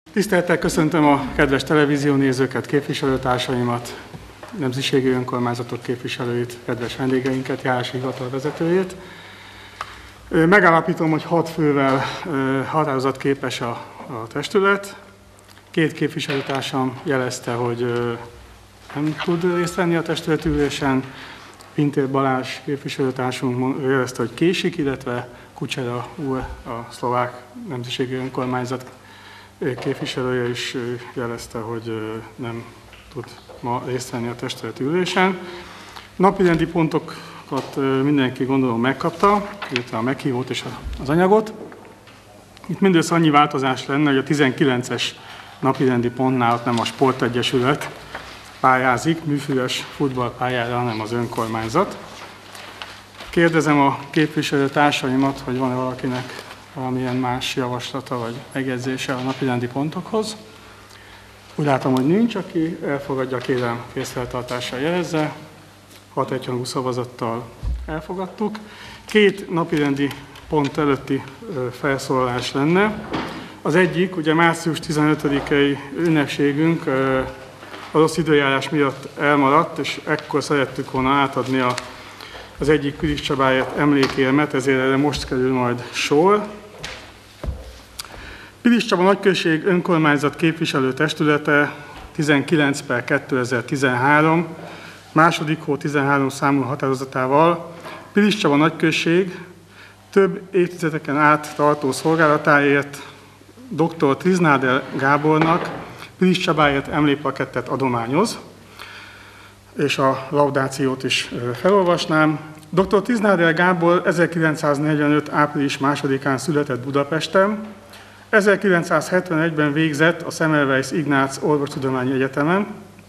Tisztelettel köszöntöm a kedves televíziónézőket, képviselőtársaimat, nemzetiségi önkormányzatok képviselőit, kedves vendégeinket, járási hivatal vezetőjét. Megállapítom, hogy 6 fővel határozatképes a testület. 2 képviselőtársam jelezte, hogy nem tud részt venni a testületülésen. Pintér Balázs képviselőtársunk jelezte, hogy késik, illetve Kucsera úr, a szlovák nemzetiségi önkormányzat képviselője is jelezte, hogy nem tud ma részt venni a testületülésen. Napirendi pontokat mindenki gondolom megkapta, illetve a meghívót és az anyagot. Itt mindössze annyi változás lenne, hogy a 19-es napirendi pontnál ott nem a Sportegyesület pályázik műfüves futballpályára, hanem az önkormányzat. Kérdezem a képviselő társaimat, hogy van-e valakinek valamilyen más javaslata vagy megjegyzése a napirendi pontokhoz. Úgy látom, hogy nincs, aki elfogadja, kérem készfeltartással jelezze. 6 egyhangú szavazattal elfogadtuk. 2 napirendi pont előtti felszólalás lenne. Az egyik, ugye március 15-i ünnepségünk a rossz időjárás miatt elmaradt, és ekkor szerettük volna átadni az egyik Pilis Csabáért emlékérmet, ezért erre most kerül majd sor. Pilis Csaba nagyközség önkormányzat képviselő testülete 19/2013, második hó 13 számú határozatával Pilis Csaba nagyközség több évtizedeken át tartó szolgálatáért dr. Triznádel Gábornak Pilis Csabáért emlékplakettet adományoz, és a laudációt is felolvasnám. Dr. Triznádel Gábor 1945. április 2-án született Budapesten, 1971-ben végzett a Semmelweis Ignác Orvostudományi Egyetemen.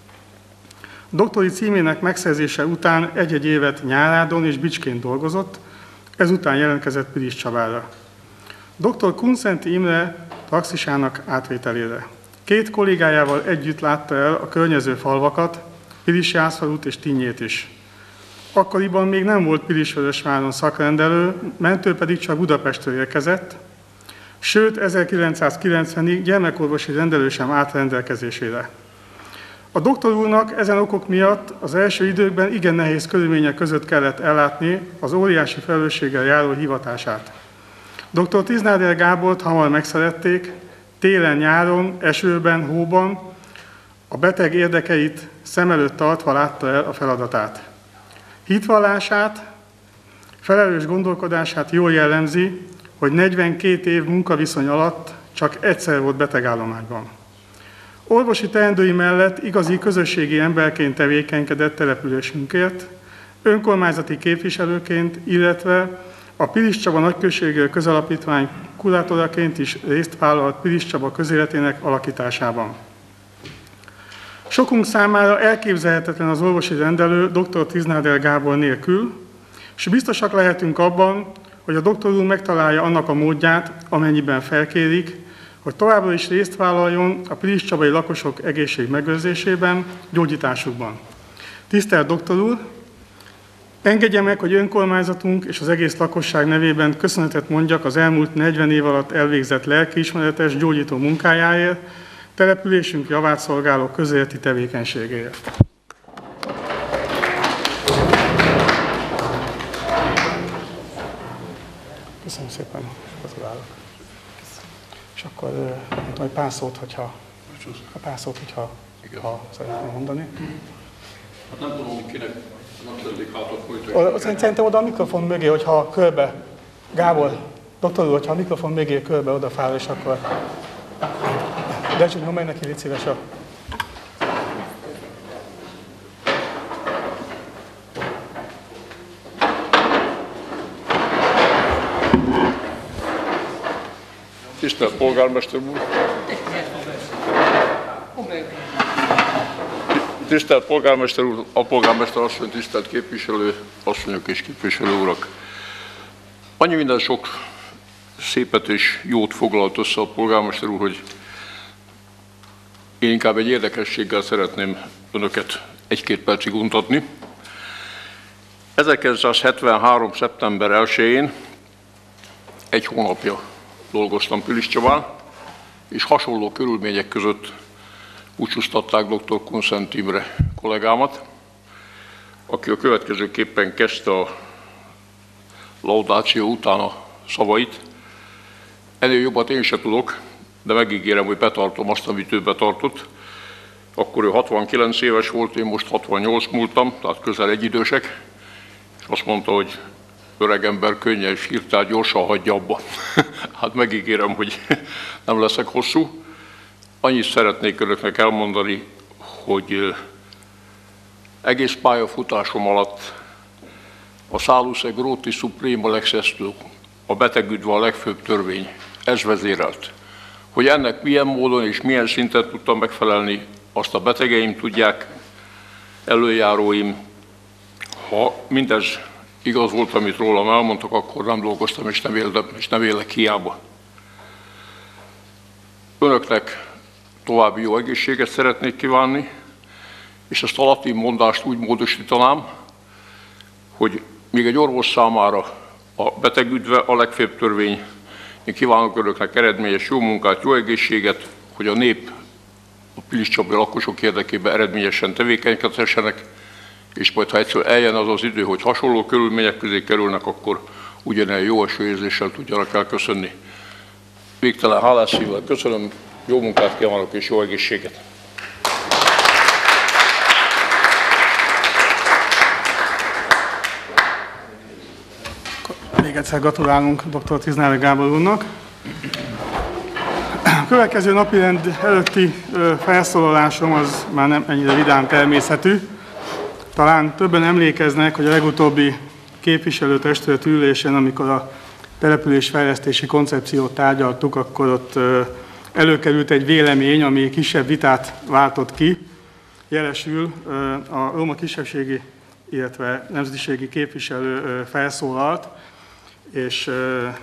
Doktori címének megszerzése után egy-egy évet Nyárádon és Bicskén dolgozott, ezután jelentkezett Pilis Csabára. Dr. Kunszenti Imre praxisának átvételére. 2 kollégájával együtt látta el a környező falvakat, Pilisjászfalut és Tinnyét is. Akkoriban még nem volt Pilisvörösváron szakrendelő, mentő pedig csak Budapestről érkezett, sőt 1990-ig gyermekorvosi rendelő sem állt rendelkezésére. A doktor úrnak ezen okok miatt az első időkben igen nehéz körülmények között kellett ellátni az óriási felelősséggel járó hivatását. Dr. Triznádel Gábort hamar megszerették, télen-nyáron, esőben, hóban, a beteg érdekeit szem előtt tartva látta el a feladatát. Hitvallását, felelős gondolkodását jól jellemzi, hogy 42 év munkaviszony alatt csak egyszer volt betegállományban. Orvosi teendői mellett igazi közösségi emberként tevékenykedett településünkért, önkormányzati képviselőként, illetve a Pilis Csaba Nagyközségi Közalapítvány kurátoraként is részt vállalt Pilis Csaba közéletének alakításában. Sokunk számára elképzelhetetlen az orvosi rendelő dr. Triznádel Gábor nélkül, és biztosak lehetünk abban, hogy a doktor úr megtalálja annak a módját, amennyiben felkérik, hogy továbbra is részt vállaljon a pilis csabai lakosok egészség megőrzésében, gyógyításukban. Tisztelt doktor úr! Engedje meg, hogy önkormányzatunk és az egész lakosság nevében köszönetet mondjak az elmúlt 40 év alatt elvégzett lelkiismeretes gyógyító munkájáért, településünk javát szolgáló közéleti tevékenységéért. Köszönöm szépen, gratulálok. És akkor mondtam, hogy pár szót, hogyha szeretném mondani. Hát nem tudom, kinek nem szeretnék hátat folytatni. Szerintem oda a mikrofon mögé, hogyha körbe, Gábor, doktor úr, hogyha a mikrofon mögé körbe odafáll, és akkor... De csak nyomj neki, légy szíves a... Tisztelt polgármester úr! Tisztelt polgármester úr, a polgármester asszony, tisztelt képviselő asszonyok és képviselő urak! Annyi minden sok szépet és jót foglalt össze a polgármester úr, hogy én inkább egy érdekességgel szeretném önöket egy-két percig untatni. 1973. szeptember 1-én, egy hónapja dolgoztam Pilis Csabán, és hasonló körülmények között búcsúztatták dr. Kunszent Imre kollégámat, aki a következőképpen kezdte a laudáció után a szavait. Ennél jobbat én se tudok, de megígérem, hogy betartom azt, amit ő betartott. Akkor ő 69 éves volt, én most 68 múltam, tehát közel egyidősek, és azt mondta, hogy öreg ember könnyen és hirtelen gyorsan hagyja abba. Hát megígérem, hogy nem leszek hosszú. Annyit szeretnék önöknek elmondani, hogy egész pályafutásom alatt a Salus et Groti Suprema Lex Esto, a betegüdve a legfőbb törvény, ez vezérelt. Hogy ennek milyen módon és milyen szinten tudtam megfelelni, azt a betegeim tudják, előjáróim. Ha mindez igaz volt, amit rólam elmondtak, akkor nem dolgoztam és nem élek hiába. Önöknek további jó egészséget szeretnék kívánni, és ezt a latin mondást úgy módosítanám, hogy még egy orvos számára a betegüdve a legfőbb törvény. Én kívánok önöknek eredményes jó munkát, jó egészséget, hogy a nép, a Piliscsabai lakosok érdekében eredményesen tevékenykedhessenek, és majd ha egyszer eljön az az idő, hogy hasonló körülmények közé kerülnek, akkor ugyanilyen jó esőérzéssel tudjanak elköszönni. Végtelen hálás szívvel köszönöm, jó munkát kívánok és jó egészséget! Még egyszer gratulálunk dr. Tiznár Gábor úrnak. A következő napirend előtti felszólalásom az már nem ennyire vidám természetű. Talán többen emlékeznek, hogy a legutóbbi képviselőtestület ülésen, amikor a településfejlesztési koncepciót tárgyaltuk, akkor ott előkerült egy vélemény, ami kisebb vitát váltott ki. Jelesül a roma kisebbségi, illetve nemzetiségi képviselő felszólalt, és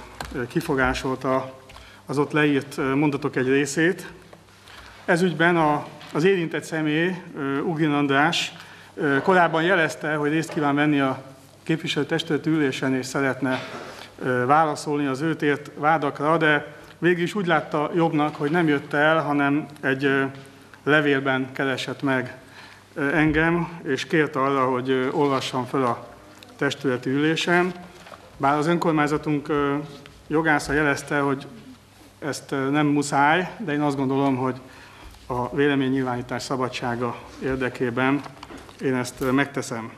kifogásolta az ott leírt mondatok egy részét. Ezügyben az érintett személy, Ugrin András, korábban jelezte, hogy részt kíván venni a képviselőtestület ülésen, és szeretne válaszolni az őt ért vádakra, de végül is úgy látta jobbnak, hogy nem jött el, hanem egy levélben keresett meg engem, és kérte arra, hogy olvassam fel a testületi ülésen. Bár az önkormányzatunk jogásza jelezte, hogy ezt nem muszáj, de én azt gondolom, hogy a véleménynyilvánítás szabadsága érdekében én ezt megteszem.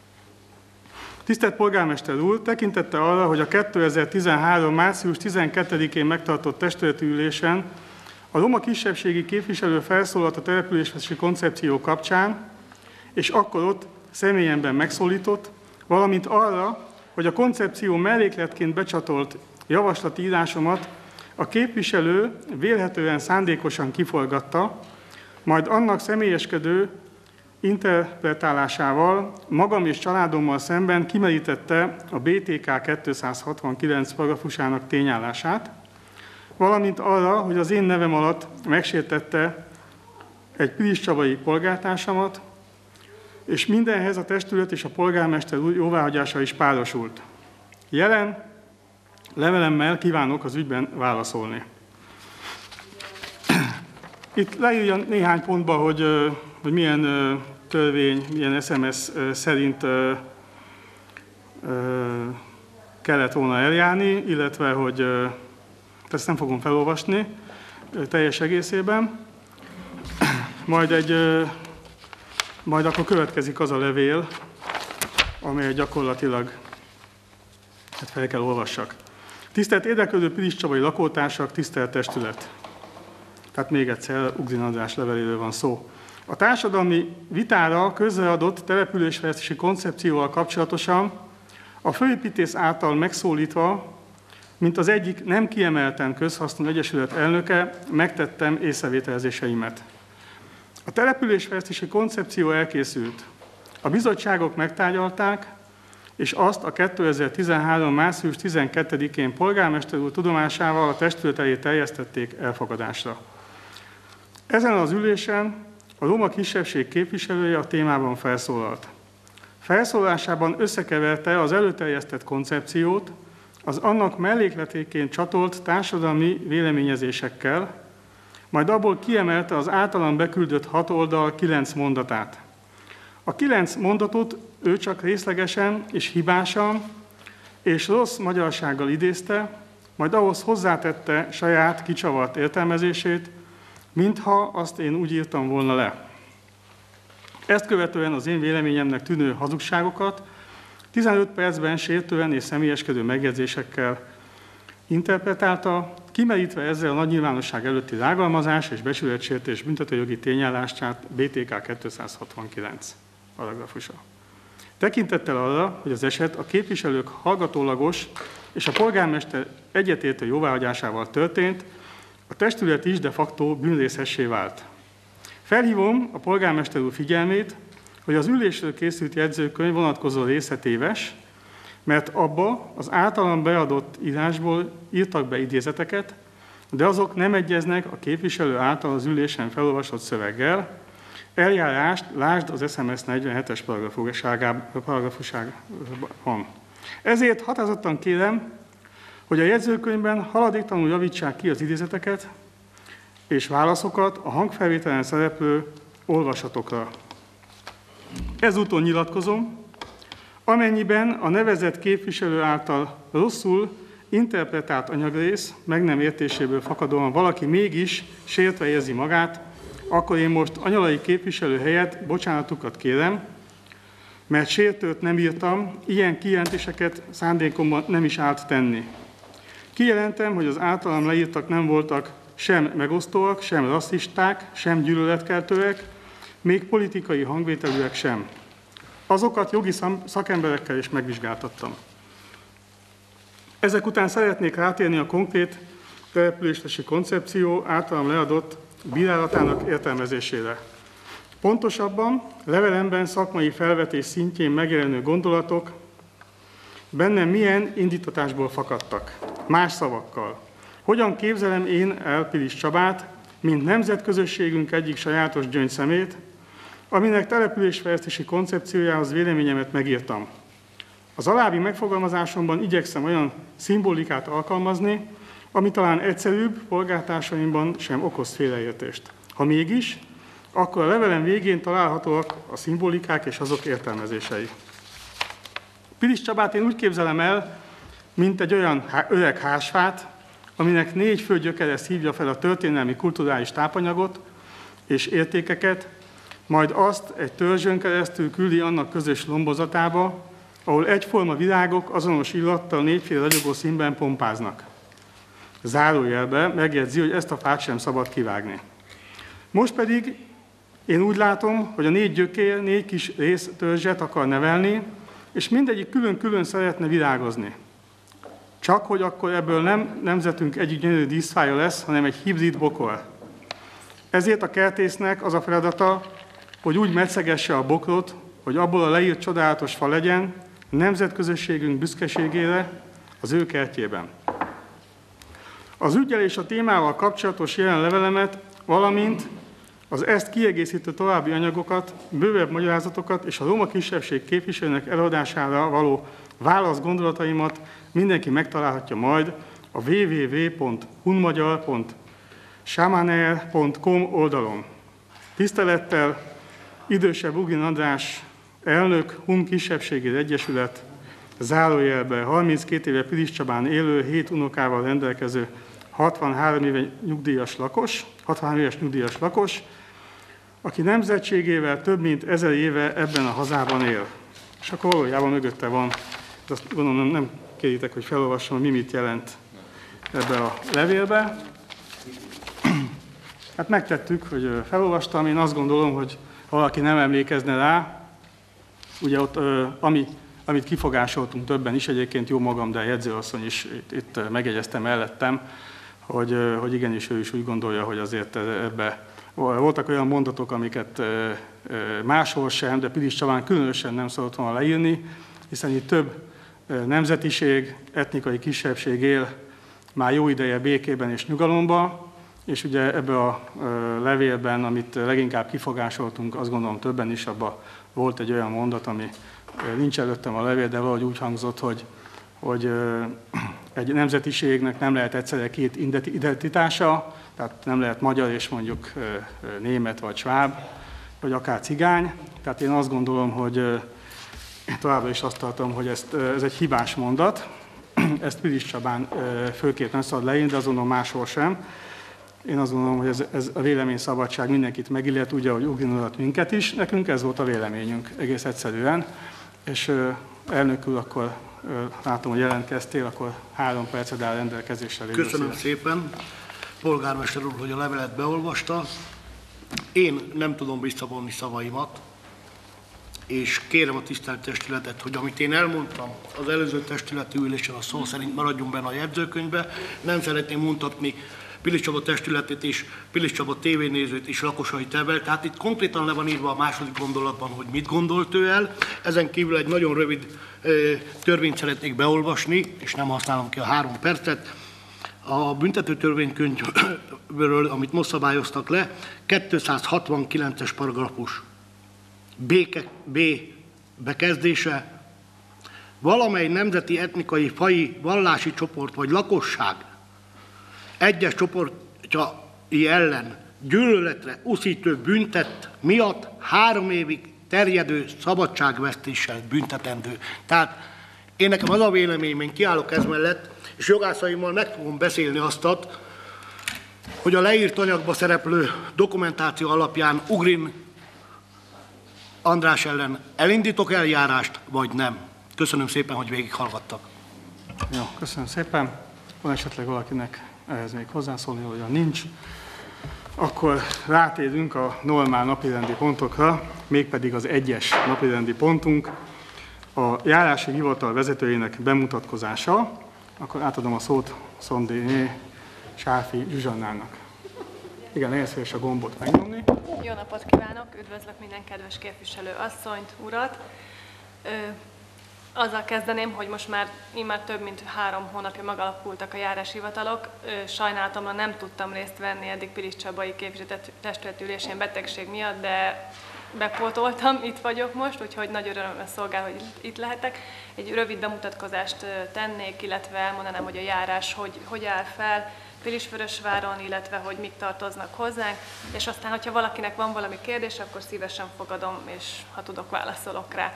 Tisztelt polgármester úr, tekintette arra, hogy a 2013. március 12-én megtartott testületi ülésen a roma kisebbségi képviselő felszólalt a településfejlesztési koncepció kapcsán, és akkor ott személyemben megszólított, valamint arra, hogy a koncepció mellékletként becsatolt javaslati írásomat a képviselő vélhetően szándékosan kiforgatta, majd annak személyeskedő interpretálásával magam és családommal szemben kimerítette a BTK 269 paragrafusának tényállását, valamint arra, hogy az én nevem alatt megsértette egy piliscsabai polgártársamat, és mindenhez a testület és a polgármester úr jóváhagyása is párosult. Jelen levelemmel kívánok az ügyben válaszolni. Itt leírja néhány pontba, hogy milyen törvény, milyen SMS szerint kellett volna eljárni, illetve hogy ezt nem fogom felolvasni teljes egészében. Majd akkor következik az a levél, amely gyakorlatilag fel kell olvassak. Tisztelt érdeklődő piliscsabai lakótársak, tisztelt testület! Tehát még egyszer Ugrin András leveléről van szó. A társadalmi vitára közreadott településfejlesztési koncepcióval kapcsolatosan a főépítész által megszólítva, mint az egyik nem kiemelten közhasznú egyesület elnöke, megtettem észrevételezéseimet. A településfejlesztési koncepció elkészült. A bizottságok megtárgyalták, és azt a 2013. március 12-én polgármester úr tudomásával a testület elé terjesztették elfogadásra. Ezen az ülésen a roma kisebbség képviselője a témában felszólalt. Felszólásában összekeverte az előterjesztett koncepciót az annak mellékletéként csatolt társadalmi véleményezésekkel, majd abból kiemelte az általam beküldött 6 oldal 9 mondatát. A 9 mondatot ő csak részlegesen és hibásan és rossz magyarsággal idézte, majd ahhoz hozzátette saját kicsavart értelmezését, mintha azt én úgy írtam volna le. Ezt követően az én véleményemnek tűnő hazugságokat 15 percben sértően és személyeskedő megjegyzésekkel interpretálta, kimerítve ezzel a nagy nyilvánosság előtti rágalmazás és becsületsértés büntetőjogi tényállását BTK 269 paragrafusa. Tekintettel arra, hogy az eset a képviselők hallgatólagos és a polgármester egyetértő jóváhagyásával történt, a testület is de facto bűnrészessé vált. Felhívom a polgármester úr figyelmét, hogy az ülésről készült jegyzőkönyv vonatkozó része téves, mert abba az általam beadott írásból írtak be idézeteket, de azok nem egyeznek a képviselő által az ülésen felolvasott szöveggel. Eljárást lásd az SMS 47-es paragrafusában. Ezért határozottan kérem, hogy a jegyzőkönyvben haladéktalanul javítsák ki az idézeteket és válaszokat a hangfelvételen szereplő olvasatokra. Ezúton nyilatkozom, amennyiben a nevezett képviselő által rosszul interpretált anyagrész meg nem értéséből fakadóan valaki mégis sértve érzi magát, akkor én most anyalai képviselő helyett bocsánatukat kérem, mert sértőt nem írtam, ilyen kijelentéseket szándékomban nem is állt tenni. Kijelentem, hogy az általam leírtak nem voltak sem megosztóak, sem rasszisták, sem gyűlöletkeltőek, még politikai hangvételűek sem. Azokat jogi szakemberekkel is megvizsgáltattam. Ezek után szeretnék rátérni a konkrét települési koncepció általam leadott bírálatának értelmezésére. Pontosabban levelemben szakmai felvetés szintjén megjelenő gondolatok bennem milyen indítatásból fakadtak. Más szavakkal. Hogyan képzelem én el Pilis Csabát, mint nemzetközösségünk egyik sajátos gyöngyszemét, aminek településfejlesztési koncepciójához véleményemet megírtam. Az alábbi megfogalmazásomban igyekszem olyan szimbolikát alkalmazni, ami talán egyszerűbb, polgártársaimban sem okoz félreértést. Ha mégis, akkor a levelem végén találhatóak a szimbolikák és azok értelmezései. Pilis Csabát én úgy képzelem el, mint egy olyan öreg házfát, aminek 4 fő gyökere szívja fel a történelmi kulturális tápanyagot és értékeket, majd azt egy törzsön keresztül küldi annak közös lombozatába, ahol egyforma virágok azonos illattal 4-féle ragyogó színben pompáznak. Zárójelbe megjegyzi, hogy ezt a fát sem szabad kivágni. Most pedig én úgy látom, hogy a 4 gyökér 4 kis résztörzset akar nevelni, és mindegyik külön-külön szeretne virágozni. Csak hogy akkor ebből nem nemzetünk egyik gyönyörű díszfája lesz, hanem egy hibrid bokor. Ezért a kertésznek az a feladata, hogy úgy metszegesse a bokrot, hogy abból a leírt csodálatos fa legyen nemzetközösségünk büszkeségére az ő kertjében. Az üggyel és a témával kapcsolatos jelen levelemet, valamint az ezt kiegészítő további anyagokat, bővebb magyarázatokat és a roma kisebbség képviselőnek eladására való válasz gondolataimat mindenki megtalálhatja majd a www.hunmagyar.samaner.com oldalon. Tisztelettel idősebb Ugrin András elnök, Hun Kisebbségi Egyesület, zárójelbe 32 éve Pilis Csabán élő, 7 unokával rendelkező 63 éves nyugdíjas lakos, aki nemzetségével több mint 1000 éve ebben a hazában él. És akkor valójában mögötte van, de azt gondolom nem kéritek, hogy felolvassam, mi mit jelent ebbe a levélbe. Hát megtettük, hogy felolvastam, én azt gondolom, hogy valaki nem emlékezne rá, ugye ott, amit kifogásoltunk többen is, egyébként jó magam, de a jegyzőasszony is itt megjegyezte mellettem, hogy igenis ő is úgy gondolja, hogy azért ebbe voltak olyan mondatok, amiket máshol sem, de Pilis Csabán különösen nem szabott volna leírni, hiszen itt több nemzetiség, etnikai kisebbség él már jó ideje békében és nyugalomban, és ugye ebbe a levélben, amit leginkább kifogásoltunk, azt gondolom többen is, abban volt egy olyan mondat, ami nincs előttem a levél, de valahogy úgy hangzott, hogy egy nemzetiségnek nem lehet egyszerre két identitása, tehát nem lehet magyar és mondjuk német vagy sváb, vagy akár cigány. Tehát én azt gondolom, hogy továbbra is azt tartom, hogy ez egy hibás mondat. Ezt Pilis Csabán főként nem szabad leírni, de azonnal máshol sem. Én azt gondolom, hogy ez a véleményszabadság mindenkit megillet, úgy, ahogy Ugrin urat minket is. Nekünk ez volt a véleményünk egész egyszerűen. És elnök úr, akkor látom, hogy jelentkeztél, akkor 3 perced áll rendelkezésre. Köszönöm szépen, polgármester úr, hogy a levelet beolvasta. Én nem tudom visszavonni szavaimat, és kérem a tisztelt testületet, hogy amit én elmondtam az előző testületi ülésen, a szó szerint maradjon benne a jegyzőkönyvbe. Nem szeretném mondhatni Pilis Csaba testületét és Pilis Csaba tévénézőt és lakosait ebben. Tehát itt konkrétan le van írva a második gondolatban, hogy mit gondolt ő el. Ezen kívül egy nagyon rövid törvényt szeretnék beolvasni, és nem használom ki a 3 percet. A büntető törvénykönyvről, amit most szabályoztak le, 269-es paragrafus B bekezdése: valamely nemzeti, etnikai, faji, vallási csoport vagy lakosság egyes csoportjai ellen gyűlöletre uszítő büntet miatt 3 évig terjedő szabadságvesztéssel büntetendő. Tehát én nekem az a véleményem, én kiállok ez mellett, és jogászaimmal meg fogom beszélni azt, hogy a leírt anyagba szereplő dokumentáció alapján Ugrin András ellen elindítok eljárást, vagy nem. Köszönöm szépen, hogy végighallgattak. Jó, köszönöm szépen. Van esetleg valakinek ehhez még hozzászólni, hogy nincs. Akkor rátérünk a normál napirendi pontokra, mégpedig az 1-es napirendi pontunk, a járási hivatal vezetőjének bemutatkozása. Akkor átadom a szót Szondéné Sárfi Zsuzsannának. Igen, legyen szíves a gombot megnyomni. Jó napot kívánok, üdvözlök minden kedves képviselő asszonyt, urat. Azzal kezdeném, hogy most már immár több mint 3 hónapja megalakultak a járáshivatalok. Sajnálatomra nem tudtam részt venni eddig Pilis Csabai képviselőtestület ülésén betegség miatt, de bepótoltam, itt vagyok most, úgyhogy nagy örömmel szolgál, hogy itt lehetek. Egy rövid bemutatkozást tennék, illetve elmondanám, hogy a járás hogy áll fel Pilisvörösváron, illetve hogy mik tartoznak hozzánk, és aztán, hogyha valakinek van valami kérdés, akkor szívesen fogadom, és ha tudok, válaszolok rá.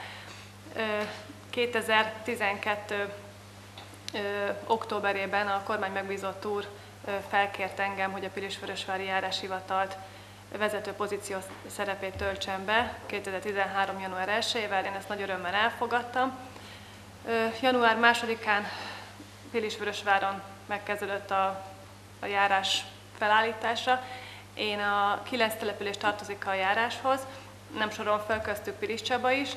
2012. Októberében a kormány megbízott úr felkért engem, hogy a Pilisvörösvári járáshivatalt vezető pozíció szerepét töltsem be 2013. január 1-ével, én ezt nagy örömmel elfogadtam. Január 2-án Pilisvörösváron megkezdődött a járás felállítása. Én a 9 település tartozik a járáshoz, nem sorolom fel, köztük Pilis Csaba is.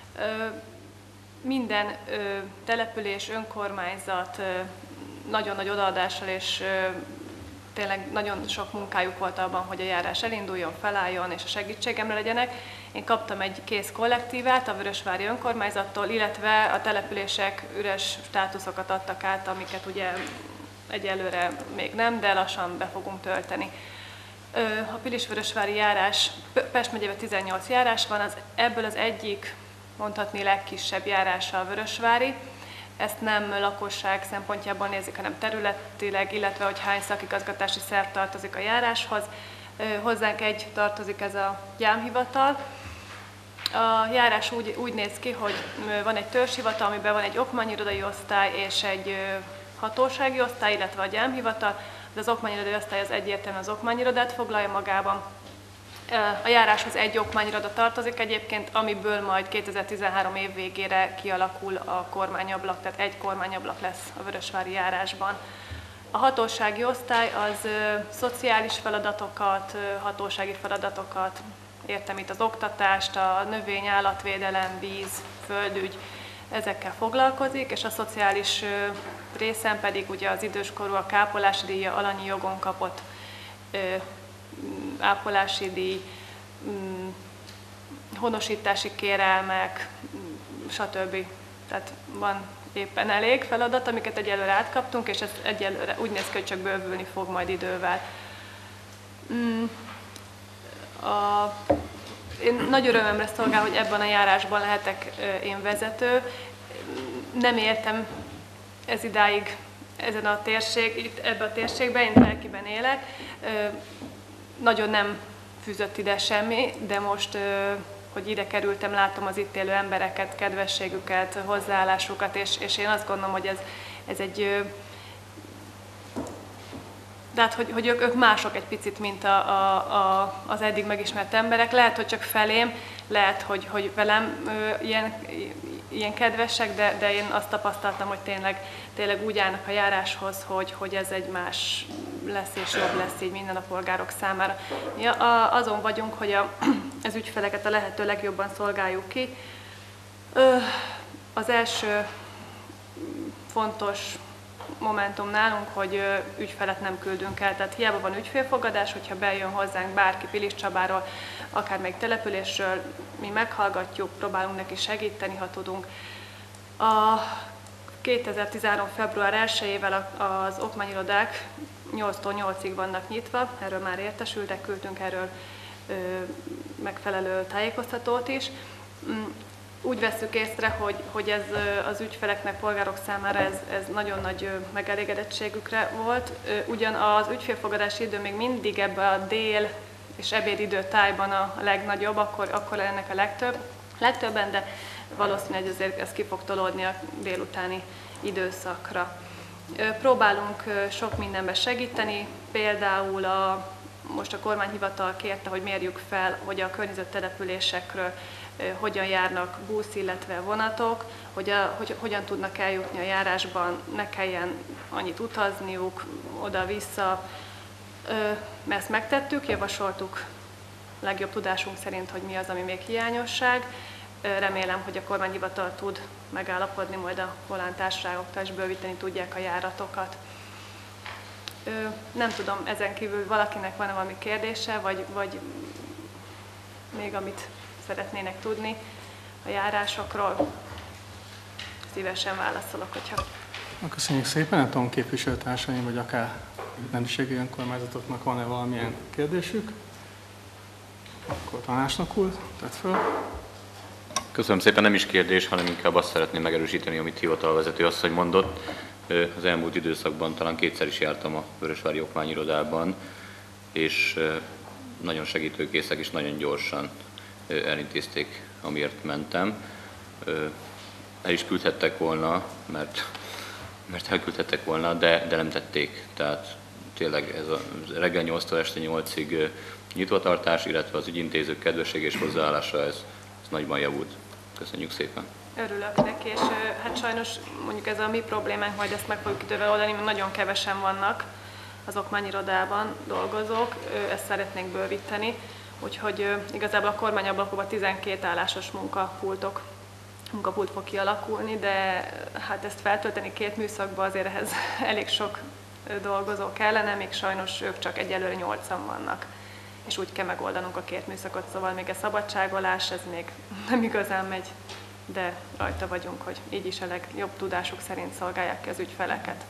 Minden település, önkormányzat nagyon nagy odaadással és tényleg nagyon sok munkájuk volt abban, hogy a járás elinduljon, felálljon és a segítségemre legyenek. Én kaptam egy kész kollektívát a Vörösvári önkormányzattól, illetve a települések üres státuszokat adtak át, amiket ugye egyelőre még nem, de lassan be fogunk tölteni. A Pilisvörösvári járás, Pest megyében 18 járás van, ebből az egyik, mondhatni legkisebb járása a Vörösvári. Ezt nem lakosság szempontjából nézik, hanem területileg, illetve hogy hány szakigazgatási szerv tartozik a járáshoz. Hozzánk egy tartozik, ez a gyámhivatal. A járás úgy néz ki, hogy van egy törzshivatal, amiben van egy okmányirodai osztály és egy hatósági osztály, illetve a gyámhivatal. De az okmányirodai osztály az egyértelműen az okmányirodát foglalja magában. A járáshoz egy okmányiroda tartozik egyébként, amiből majd 2013 év végére kialakul a kormányablak, tehát egy kormányablak lesz a Vörösvári járásban. A hatósági osztály az szociális feladatokat, hatósági feladatokat, értem itt az oktatást, a növény, állatvédelem, víz, földügy, ezekkel foglalkozik, és a szociális részen pedig ugye az időskorú a ápolási díja, alanyi jogon kapott ápolási díj, honosítási kérelmek, stb. Tehát van éppen elég feladat, amiket egyelőre átkaptunk, és ez egyelőre úgy néz ki, hogy csak bővülni fog majd idővel. Én nagy örömömre szolgál, hogy ebben a járásban lehetek én vezető. Nem éltem ez idáig ezen a ebben a térségben, én Telkiben élek. Nagyon nem fűzött ide semmi, de most, hogy ide kerültem, látom az itt élő embereket, kedvességüket, hozzáállásukat, és én azt gondolom, hogy ez egy... Tehát, hogy ők mások egy picit, mint az eddig megismert emberek. Lehet, hogy csak felém, lehet, hogy velem ilyen kedvesek, de én azt tapasztaltam, hogy tényleg úgy állnak a járáshoz, hogy ez egy más lesz és jobb lesz így minden a polgárok számára. Mi azon vagyunk, hogy az ügyfeleket a lehető legjobban szolgáljuk ki. Az első fontos momentum nálunk, hogy ügyfelet nem küldünk el, tehát hiába van ügyfélfogadás, hogyha bejön hozzánk bárki Pilis Csabáról, akár még településről, mi meghallgatjuk, próbálunk neki segíteni, ha tudunk. A 2013. február 1-ével az okmányirodák 8-tól 8-ig vannak nyitva, erről már értesültek, küldtünk erről megfelelő tájékoztatót is. Úgy vesszük észre, hogy ez az ügyfeleknek, polgárok számára ez nagyon nagy megelégedettségükre volt. Ugyan az ügyfélfogadási idő még mindig ebbe a dél és ebédidő tájban a legnagyobb, akkor ennek a legtöbben, de valószínű, hogy azért ez ki fog tolódni a délutáni időszakra. Próbálunk sok mindenben segíteni, például most a kormányhivatal kérte, hogy mérjük fel, hogy a környező településekről hogyan járnak busz, illetve vonatok, hogy hogyan tudnak eljutni a járásban, ne kelljen annyit utazniuk oda-vissza. Ezt megtettük, javasoltuk legjobb tudásunk szerint, hogy mi az, ami még hiányosság. Remélem, hogy a kormányhivatal tud megállapodni majd a volán társaságokkal, és bővíteni tudják a járatokat. Nem tudom, ezen kívül valakinek van-e valami kérdése, vagy még amit szeretnének tudni a járásokról. Szívesen válaszolok, hogyha... Köszönjük szépen, nem tudom, képviselőtársaim, vagy akár nemzetiségi önkormányzatoknak van-e valamilyen kérdésük? Akkor tanácsnok úr, tedd föl. Köszönöm szépen, nem is kérdés, hanem inkább azt szeretném megerősíteni, amit hivatalvezető asszony mondott. Az elmúlt időszakban talán kétszer is jártam a Vörösvári Okmányirodában, és nagyon segítőkészek és nagyon gyorsan elintézték, amiért mentem. El is küldhettek volna, mert elküldhettek volna, de nem tették. Tehát tényleg ez a reggel 8-tól este 8-ig nyitvatartás, illetve az ügyintézők kedvesség és hozzáállása, ez nagyban javult. Köszönjük szépen! Örülök neki, és hát sajnos mondjuk ez a mi problémánk, majd ezt meg fogjuk idővel oldani, mert nagyon kevesen vannak az okmányirodában dolgozók, ezt szeretnénk bővíteni. Úgyhogy igazából a kormányablakokban 12 állásos munkapult fog kialakulni, de hát ezt feltölteni 2 műszakba azért ehhez elég sok dolgozó kellene, még sajnos ők csak egyelőre 8-an vannak. És úgy kell megoldanunk a 2 műszakot, szóval még a szabadságolás, ez még nem igazán megy, de rajta vagyunk, hogy így is a legjobb tudásuk szerint szolgálják ki az ügyfeleket.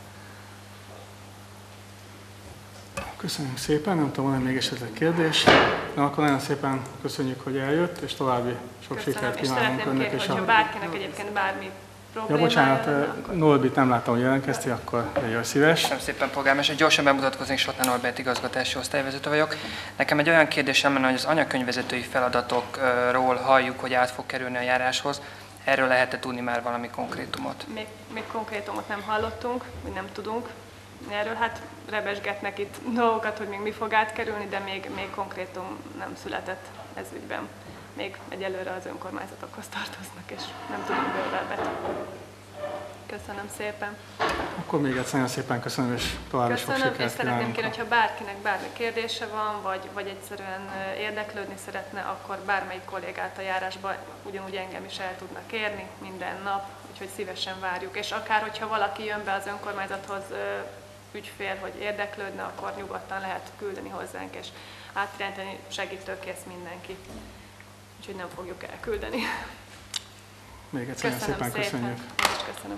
Köszönjük szépen, nem tudom, van-e még esetleg kérdés. Na, akkor nagyon szépen köszönjük, hogy eljött, és további sok sikert kívánunk önnek. Kérni, hogyha bárkinek egyébként bármi problémája. Ja, bocsánat, Norbit nem láttam, hogy jelentkezti, akkor legyen szíves. Köszönöm szépen, polgármester. Gyorsan bemutatkoznék, Sotner Norbert igazgatási osztályvezető vagyok. Nekem egy olyan kérdésem lenne, hogy az anyakönyvvezetői feladatokról halljuk, hogy át fog kerülni a járáshoz. Erről lehet-e tudni már valami konkrétumot? Még konkrétumot nem hallottunk, vagy nem tudunk. Erről hát rebesgetnek itt dolgokat, hogy még mi fog átkerülni, de még konkrétum nem született ez ügyben. Még egyelőre az önkormányzatokhoz tartoznak, és nem tudunk bővebbet. Köszönöm szépen. Akkor még egyszer nagyon szépen köszönöm, és további sok sikert és szeretném kérni, kívánunk. hogyha bárkinek bármi kérdése van, vagy egyszerűen érdeklődni szeretne, akkor bármelyik kollégát a járásba ugyanúgy engem is el tudnak érni minden nap, úgyhogy szívesen várjuk. És akár, hogyha valaki jön be az önkormányzathoz ügyfél, hogy érdeklődne, akkor nyugodtan lehet küldeni hozzánk, és átirányítani segítőkész mindenki. Úgyhogy nem fogjuk elküldeni. Még egyszer szépen köszönjük. Én is köszönöm.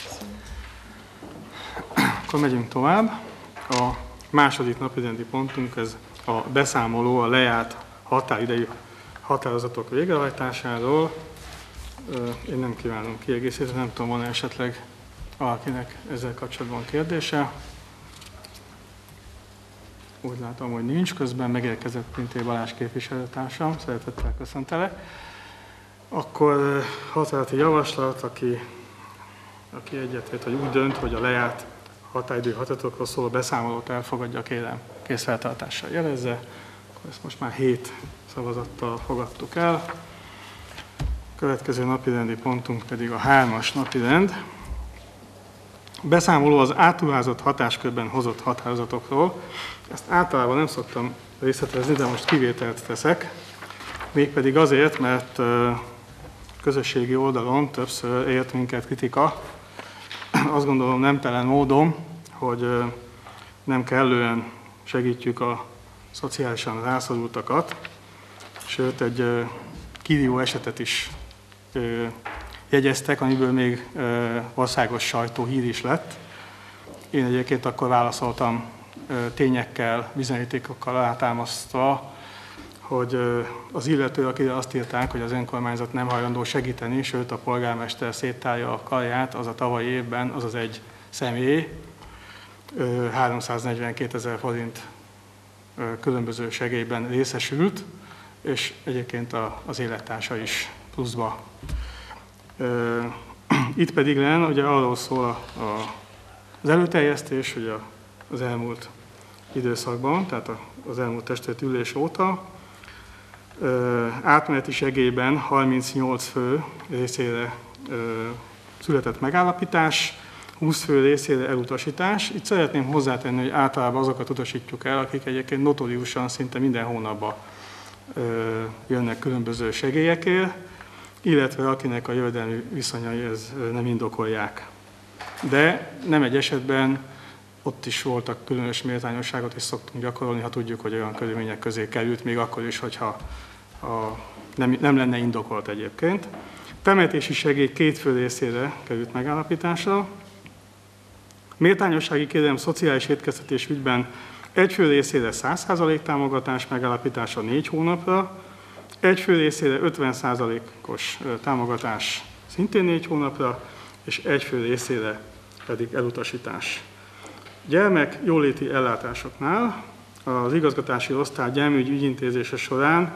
Akkor megyünk tovább. A második napirendi pontunk, ez a beszámoló a lejárt határidejű határozatok végrehajtásáról. Én nem kívánom kiegészíteni, nem tudom, van esetleg valakinek ezzel kapcsolatban kérdése? Úgy látom, hogy nincs. Közben megérkezett Pintér Balázs képviselőtársam. Szeretettel köszöntelek. Akkor határozati javaslat, aki egyetért, hogy úgy dönt, hogy a lejárt határidő határozatokról szóló beszámolót elfogadja, kérem készfeltartással jelezze. Akkor ezt most már 7 szavazattal fogadtuk el. A következő napirendi pontunk pedig a 3-as napirend. Beszámoló az átruházott hatáskörben hozott határozatokról. Ezt általában nem szoktam részletezni, de most kivételt teszek. Mégpedig azért, mert közösségi oldalon többször ért minket kritika. Azt gondolom nemtelen módon, hogy nem kellően segítjük a szociálisan rászorultakat, sőt egy kirívó esetet is jegyeztek, amiből még országos sajtóhír is lett. Én egyébként akkor válaszoltam tényekkel, bizonyítékokkal alátámasztva, hogy az illető, akire azt írták, hogy az önkormányzat nem hajlandó segíteni, sőt a polgármester széttárja a karját, az a tavalyi évben az az egy személy 342 000 forint különböző segélyben részesült, és egyébként az élettársa is pluszba. Itt pedig ugye arról szól az előterjesztés, hogy az elmúlt időszakban, tehát az elmúlt testületi ülés óta átmeneti segélyben 38 fő részére született megállapítás, 20 fő részére elutasítás. Itt szeretném hozzátenni, hogy általában azokat utasítjuk el, akik egyébként notóriusan szinte minden hónapban jönnek különböző segélyekért, illetve akinek a jövedelmi viszonyai ez nem indokolják. De nem egy esetben ott is voltak különös méltányosságot, és szoktunk gyakorolni, ha tudjuk, hogy olyan körülmények közé került, még akkor is, hogyha nem lenne indokolt egyébként. Temetési segély 2 fő részére került megállapításra. Méltányossági kérelem szociális étkeztetés ügyben 1 fő részére 100% támogatás megállapítása 4 hónapra, 1 fő részére 50%-os támogatás szintén 4 hónapra, és 1 fő részére pedig elutasítás. Gyermek jóléti ellátásoknál az igazgatási osztály gyermekügyi ügyintézése során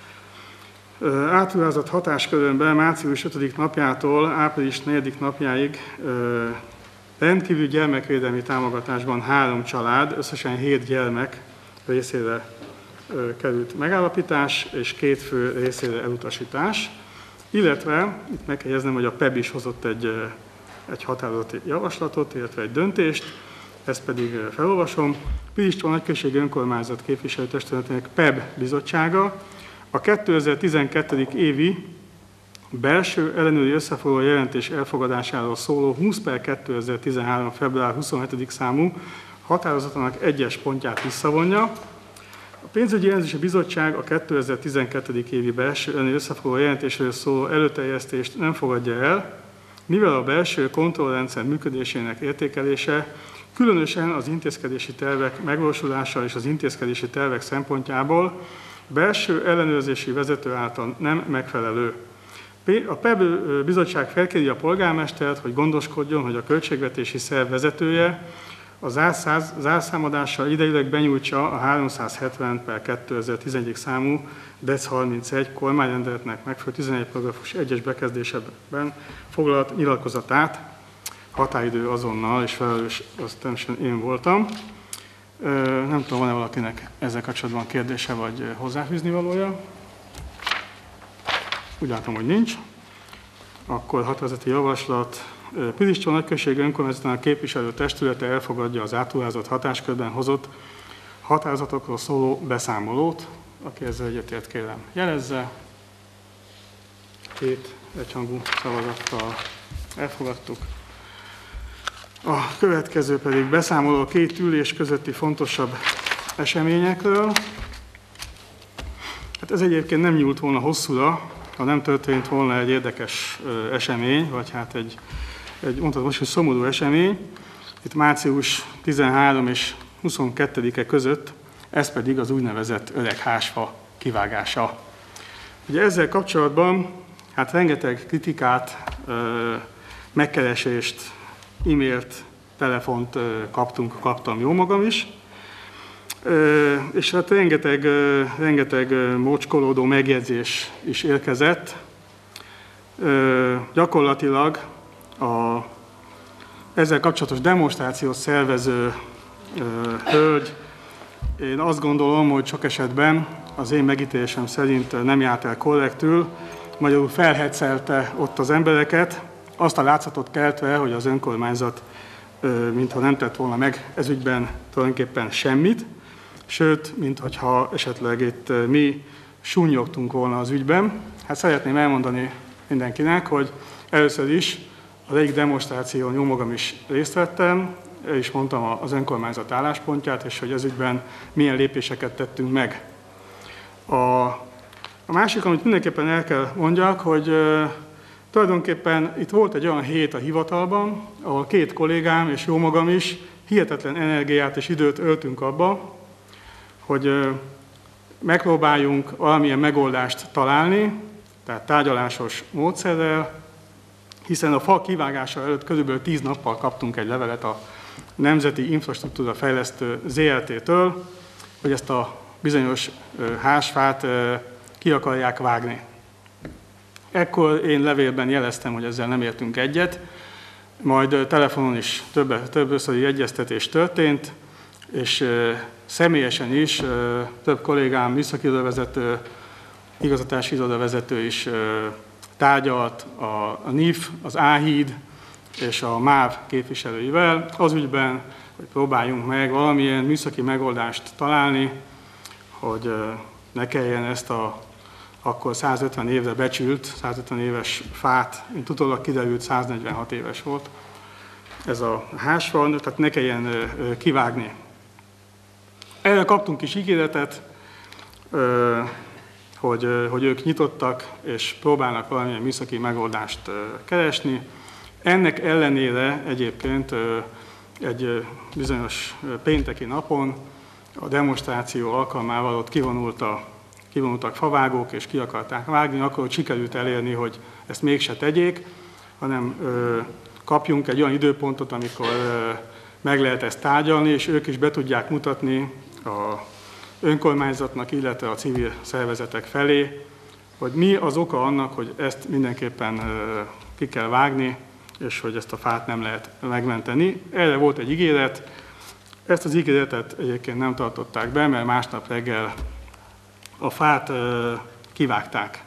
átruházott hatáskörönben március 5. napjától április 4. napjáig rendkívül gyermekvédelmi támogatásban 3 család, összesen 7 gyermek részére került megállapítás, és 2 fő részére elutasítás. Illetve, itt meg kell jegyeznem, hogy a PEB is hozott egy határozati javaslatot, illetve egy döntést, ezt pedig felolvasom. Piliscsó Nagyközségi Önkormányzat Képviselőtestületének PEB bizottsága a 2012. évi belső ellenőri összefoglaló jelentés elfogadásáról szóló 20/2013. február 27. számú határozatának 1-es pontját visszavonja. A pénzügyi ellenőrzési bizottság a 2012. évi belső ellenőri összefoglaló jelentésről szóló előterjesztést nem fogadja el, mivel a belső kontrollrendszer működésének értékelése különösen az intézkedési tervek megvalósulása és az intézkedési tervek szempontjából belső ellenőrzési vezető által nem megfelelő. A PEB bizottság felkéri a polgármestert, hogy gondoskodjon, hogy a költségvetési szerv vezetője a zárszámadással idejűleg benyújtsa a 370/2011. számú DEC 31 kormányrendeletnek megfelelő 11 paragrafus 1-es bekezdésében foglalt nyilatkozatát, határidő azonnal, és felelős az természetesen én voltam. Nem tudom, van-e valakinek ezzel kapcsolatban kérdése vagy hozzáfűzni valója? Úgy látom, hogy nincs. Akkor határozati javaslat. Piliscsó Nagyközségi Önkormányzatának képviselő testülete elfogadja az átruházott hatáskörben hozott határozatokról szóló beszámolót. Aki ezzel egyetért, kérem jelezze. 2 egyhangú szavazattal elfogadtuk. A következő pedig beszámoló a 2 ülés közötti fontosabb eseményekről. Hát ez egyébként nem nyúlt volna hosszúra, ha nem történt volna egy érdekes esemény, vagy hát egy mondhatom most, hogy szomorú esemény. Itt március 13 és 22-e között, ez pedig az úgynevezett öreg házfa kivágása. Ugye ezzel kapcsolatban hát rengeteg kritikát, megkeresést e-mailt, telefont kaptam jó magam is. És hát rengeteg mocskolódó megjegyzés is érkezett. Gyakorlatilag ezzel kapcsolatos demonstrációt szervező hölgy, én azt gondolom, hogy sok esetben az én megítélésem szerint nem járt el korrektül, magyarul felhetszelte ott az embereket, azt a látszatot keltve, hogy az önkormányzat mintha nem tett volna meg ezügyben tulajdonképpen semmit, sőt, mintha esetleg itt mi sunnyogtunk volna az ügyben. Hát szeretném elmondani mindenkinek, hogy először is az egyik demonstráción jó magam is részt vettem, el is mondtam az önkormányzat álláspontját, és hogy ez ügyben milyen lépéseket tettünk meg. A másik, amit mindenképpen el kell mondjak, hogy tulajdonképpen itt volt egy olyan hét a hivatalban, ahol 2 kollégám és jó magam is hihetetlen energiát és időt öltünk abba, hogy megpróbáljunk valamilyen megoldást találni, tehát tárgyalásos módszerrel, hiszen a fa kivágása előtt körülbelül 10 nappal kaptunk egy levelet a Nemzeti Infrastruktúra Fejlesztő ZRT-től, hogy ezt a bizonyos házfát ki akarják vágni. Ekkor én levélben jeleztem, hogy ezzel nem értünk egyet, majd telefonon is többszöri egyeztetés történt, és személyesen is több kollégám, műszaki irodavezető, igazgatási irodavezető is tárgyalt a NIF, az A-híd és a MÁV képviselőivel az ügyben, hogy próbáljunk meg valamilyen műszaki megoldást találni, hogy ne kelljen ezt akkor 150 évre becsült, 150 éves fát, mint utólag kiderült, 146 éves volt ez a házfa, tehát ne kelljen kivágni. Erre kaptunk is ígéretet, hogy ők nyitottak és próbálnak valamilyen műszaki megoldást keresni. Ennek ellenére egyébként egy bizonyos pénteki napon a demonstráció alkalmával ott kivonultak favágók és ki akarták vágni, akkor sikerült elérni, hogy ezt mégse tegyék, hanem kapjunk egy olyan időpontot, amikor meg lehet ezt tárgyalni, és ők is be tudják mutatni a önkormányzatnak, illetve a civil szervezetek felé, hogy mi az oka annak, hogy ezt mindenképpen ki kell vágni, és hogy ezt a fát nem lehet megmenteni. Erre volt egy ígéret, ezt az ígéretet egyébként nem tartották be, mert másnap reggel a fát kivágták.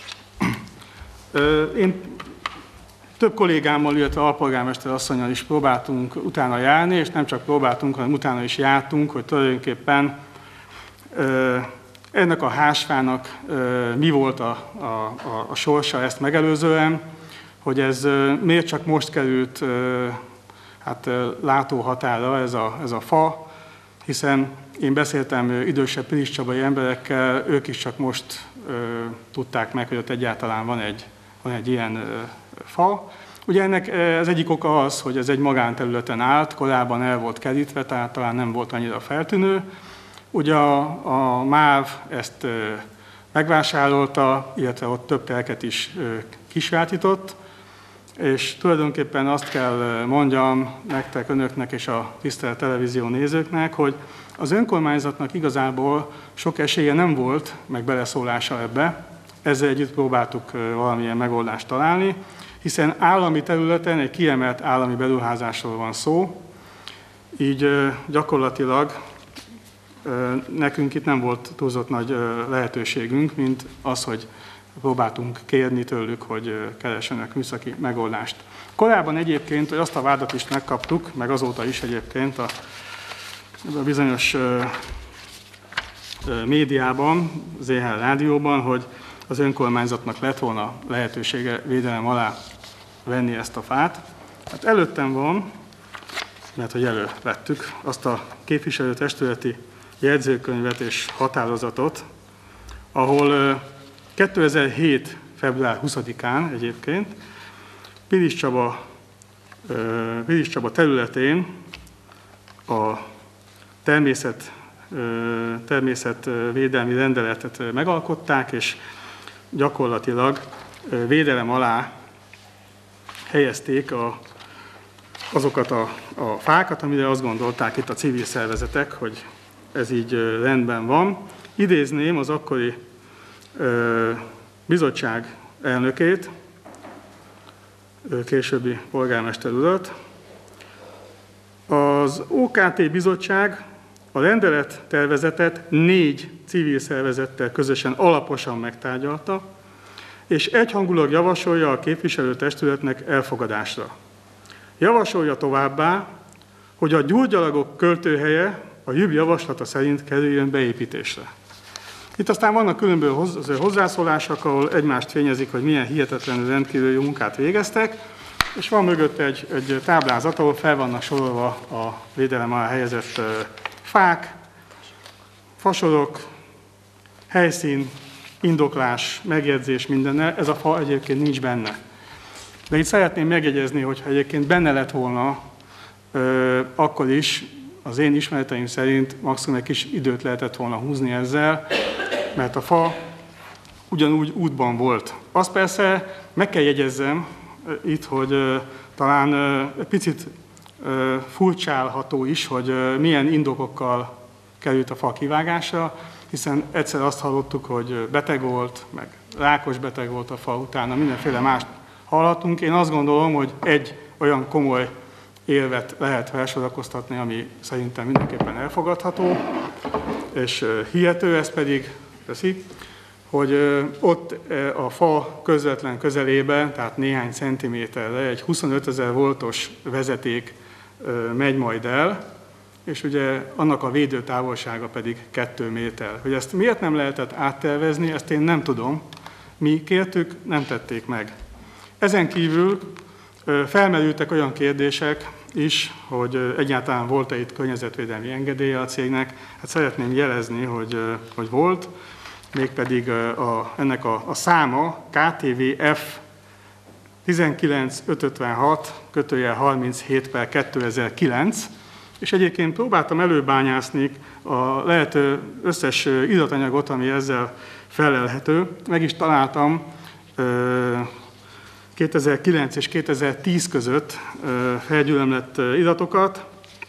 Én több kollégámmal, illetve alpolgármester asszonnyal is próbáltunk utána járni, és nem csak próbáltunk, hanem utána is jártunk, hogy tulajdonképpen ennek a házfának mi volt a sorsa ezt megelőzően, hogy ez miért csak most került látóhatára ez a fa, hiszen én beszéltem idősebb piliscsabai emberekkel, ők is csak most tudták meg, hogy ott egyáltalán van egy ilyen fa. Ugye ennek az egyik oka az, hogy ez egy magánterületen állt, korábban el volt kerítve, tehát talán nem volt annyira feltűnő. Ugye a MÁV ezt megvásárolta, illetve ott több telket is kisajátított, és tulajdonképpen azt kell mondjam nektek, önöknek és a tisztelt televízió nézőknek, hogy az önkormányzatnak igazából sok esélye nem volt, meg beleszólása ebbe. Ezzel együtt próbáltuk valamilyen megoldást találni, hiszen állami területen egy kiemelt állami beruházásról van szó, így gyakorlatilag nekünk itt nem volt túlzott nagy lehetőségünk, mint az, hogy próbáltunk kérni tőlük, hogy keressenek műszaki megoldást. Korábban egyébként, hogy azt a vádat is megkaptuk, meg azóta is egyébként a bizonyos médiában, az EHL rádióban, hogy az önkormányzatnak lett volna lehetősége védelem alá venni ezt a fát. Hát előttem van, mert hogy elővettük azt a képviselőtestületi jegyzőkönyvet és határozatot, ahol 2007. február 20-án egyébként Pilis Csaba területén a természetvédelmi rendeletet megalkották, és gyakorlatilag védelem alá helyezték azokat a fákat, amire azt gondolták itt a civil szervezetek, hogy ez így rendben van. Idézném az akkori bizottság elnökét, későbbi polgármester urat. Az OKT bizottság a rendelettervezetet 4 civil szervezettel közösen alaposan megtárgyalta, és egyhangulag javasolja a képviselőtestületnek elfogadásra. Javasolja továbbá, hogy a gyurgyalagok költőhelye a JÜB javaslata szerint kerüljön beépítésre. Itt aztán vannak különböző hozzászólások, ahol egymást fényezik, hogy milyen hihetetlenül rendkívül jó munkát végeztek, és van mögött egy táblázat, ahol fel vannak sorolva a védelem alá helyezett fák, fasorok, helyszín, indoklás, megjegyzés mindennel. Ez a fa egyébként nincs benne. De itt szeretném megjegyezni, hogyha egyébként benne lett volna, akkor is az én ismereteim szerint maximum egy kis időt lehetett volna húzni ezzel, mert a fa ugyanúgy útban volt. Azt persze meg kell jegyezzem itt, hogy talán egy picit furcsálható is, hogy milyen indokokkal került a fa kivágásra, hiszen egyszer azt hallottuk, hogy beteg volt, meg rákos beteg volt a fa, utána mindenféle mást hallhatunk. Én azt gondolom, hogy egy olyan komoly érvet lehet felsorakoztatni, ami szerintem mindenképpen elfogadható, és hihető, ez pedig hogy ott a fa közvetlen közelében, tehát néhány centiméterre egy 25 000 voltos vezeték megy majd el, és ugye annak a védőtávolsága pedig 2 méter. Hogy ezt miért nem lehetett áttervezni, ezt én nem tudom. Mi kértük, nem tették meg. Ezen kívül felmerültek olyan kérdések is, hogy egyáltalán volt-e itt környezetvédelmi engedélye a cégnek. Hát szeretném jelezni, hogy volt, mégpedig ennek a száma KTVF 19556/37/2009, és egyébként próbáltam előbányászni a lehető összes iratanyagot, ami ezzel felelhető. Meg is találtam 2009 és 2010 között felgyülemlett iratokat,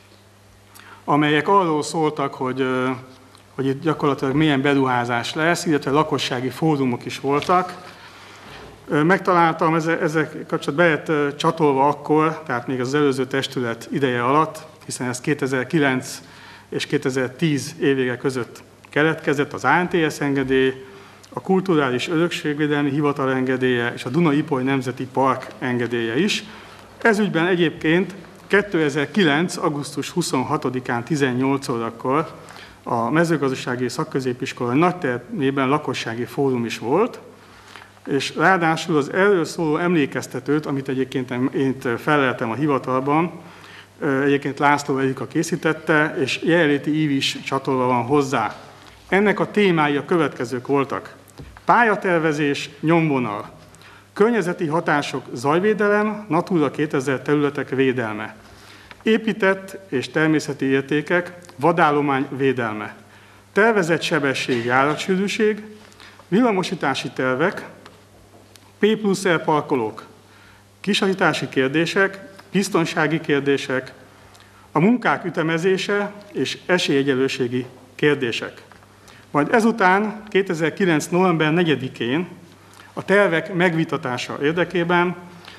amelyek arról szóltak, hogy itt gyakorlatilag milyen beruházás lesz, illetve lakossági fórumok is voltak. Megtaláltam, ezek kapcsolatban be lett csatolva akkor, tehát még az előző testület ideje alatt, hiszen ez 2009 és 2010 évvége között keletkezett az ANTS engedély, a Kulturális Örökségvédelmi Hivatal engedélye és a Duna-Ipoly Nemzeti Park engedélye is. Ezügyben egyébként 2009. augusztus 26-án 18 órakor a mezőgazdasági szakközépiskola nagytermében lakossági fórum is volt, és ráadásul az erről szóló emlékeztetőt, amit egyébként én feleltem a hivatalban, egyébként László Erika készítette, és jelenléti ív is csatolva van hozzá. Ennek a témái a következők voltak. Pályatervezés, nyomvonal, környezeti hatások, zajvédelem, Natura 2000 területek védelme, épített és természeti értékek, vadállomány védelme, tervezett sebesség, járatsűrűség, villamosítási tervek, P+R parkolók, kisavítási kérdések, biztonsági kérdések, a munkák ütemezése és esélyegyenlőségi kérdések. Majd ezután 2009. november 4-én a tervek megvitatása érdekében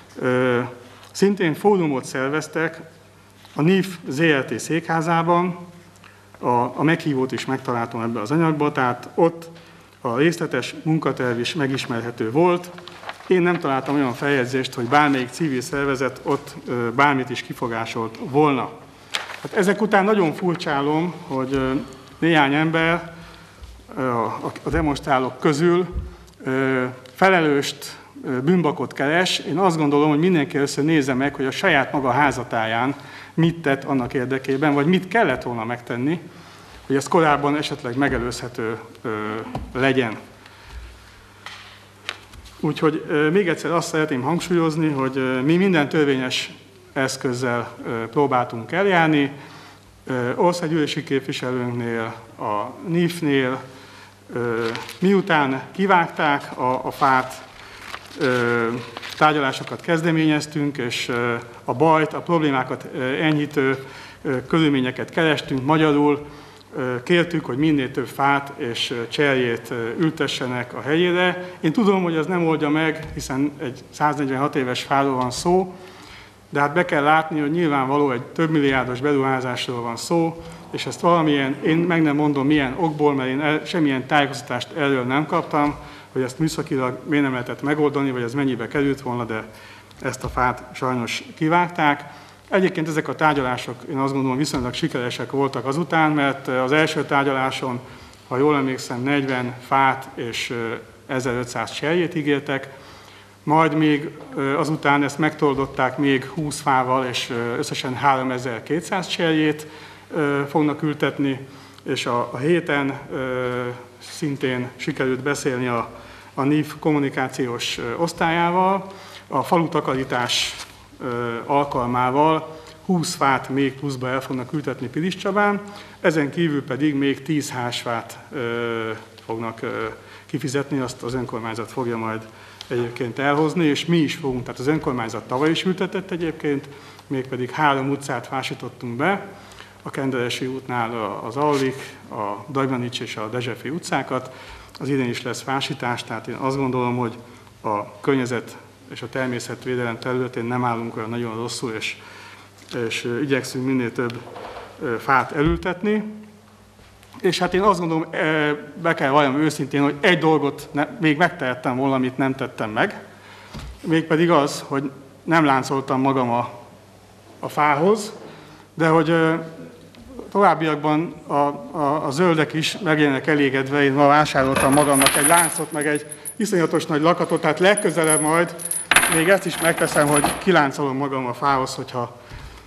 szintén fórumot szerveztek a NIF ZRT székházában, a meghívót is megtaláltam ebbe az anyagba, tehát ott a részletes munkaterv is megismerhető volt. Én nem találtam olyan feljegyzést, hogy bármelyik civil szervezet ott bármit is kifogásolt volna. Hát ezek után nagyon furcsálom, hogy néhány ember a demonstrálók közül felelőst, bűnbakot keres. Én azt gondolom, hogy mindenki először nézze meg, hogy a saját maga házatáján mit tett annak érdekében, vagy mit kellett volna megtenni, hogy ez korábban esetleg megelőzhető legyen. Úgyhogy még egyszer azt szeretném hangsúlyozni, hogy mi minden törvényes eszközzel próbáltunk eljárni, országgyűlési képviselőnknél, a NIF-nél, miután kivágták a fát, tárgyalásokat kezdeményeztünk, és a bajt, a problémákat enyhítő körülményeket kerestünk magyarul. Kértük, hogy minél több fát és cserjét ültessenek a helyére. Én tudom, hogy ez nem oldja meg, hiszen egy 146 éves fáról van szó, de hát be kell látni, hogy nyilvánvaló egy több milliárdos beruházásról van szó, és ezt valamilyen, én meg nem mondom milyen okból, mert én semmilyen tájékoztatást erről nem kaptam, hogy ezt műszakilag miért nem lehetett megoldani, vagy ez mennyibe került volna, de ezt a fát sajnos kivágták. Egyébként ezek a tárgyalások, én azt gondolom, viszonylag sikeresek voltak azután, mert az első tárgyaláson, ha jól emlékszem, 40 fát és 1500 cserjét ígértek, majd még azután ezt megtoldották még 20 fával, és összesen 3200 cserjét fognak ültetni, és a héten szintén sikerült beszélni a NIV kommunikációs osztályával, a falutakarítás alkalmával 20 fát még pluszba el fognak ültetni Piliscsabán, ezen kívül pedig még 10 házfát fognak kifizetni, azt az önkormányzat fogja majd egyébként elhozni, és mi is fogunk, tehát az önkormányzat tavaly is ültetett egyébként, mégpedig 3 utcát fásítottunk be, a Kenderesi útnál az Aulik, a Dajmanics és a Dezsefi utcákat, az idén is lesz fásítás, tehát én azt gondolom, hogy a környezet és a természetvédelem területén nem állunk olyan nagyon rosszul, és igyekszünk minél több fát elültetni. És hát én azt gondolom, be kell valljam őszintén, hogy egy dolgot még megtehettem volna, amit nem tettem meg, mégpedig az, hogy nem láncoltam magam a fához, de hogy továbbiakban a zöldek is megjelennek elégedve, én ma vásároltam magamnak egy láncot, meg egy iszonyatos nagy lakatot, tehát legközelebb majd még ezt is megteszem, hogy kiláncolom magam a fához, hogyha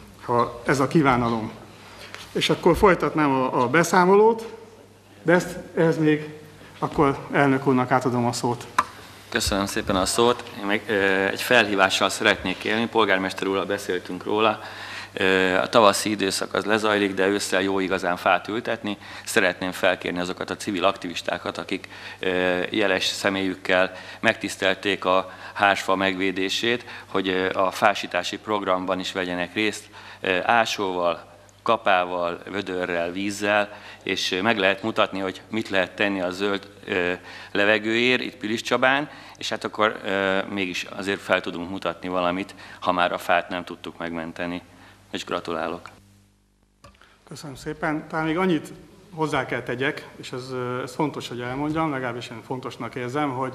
ez a kívánalom. És akkor folytatnám a beszámolót, de ehhez még akkor elnök úrnak átadom a szót. Köszönöm szépen a szót. Én meg egy felhívással szeretnék élni, polgármester úrral beszéltünk róla. A tavaszi időszak az lezajlik, de ősszel jó igazán fát ültetni. Szeretném felkérni azokat a civil aktivistákat, akik jeles személyükkel megtisztelték a hársfa megvédését, hogy a fásítási programban is vegyenek részt ásóval, kapával, vödörrel, vízzel, és meg lehet mutatni, hogy mit lehet tenni a zöld levegőért itt Piliscsabán, és hát akkor mégis azért fel tudunk mutatni valamit, ha már a fát nem tudtuk megmenteni. És gratulálok. Köszönöm szépen. Talán még annyit hozzá kell tegyek, és ez fontos, hogy elmondjam, legalábbis én fontosnak érzem, hogy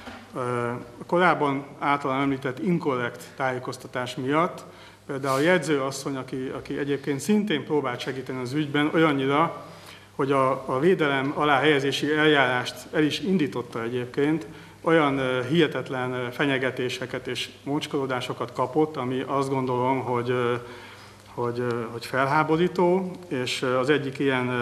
a korábban általán említett inkorrekt tájékoztatás miatt például a jegyzőasszony, aki egyébként szintén próbált segíteni az ügyben, olyannyira, hogy a védelem alá helyezési eljárást el is indította egyébként, olyan hihetetlen fenyegetéseket és mócskodásokat kapott, ami azt gondolom, hogy felháborító, és az egyik ilyen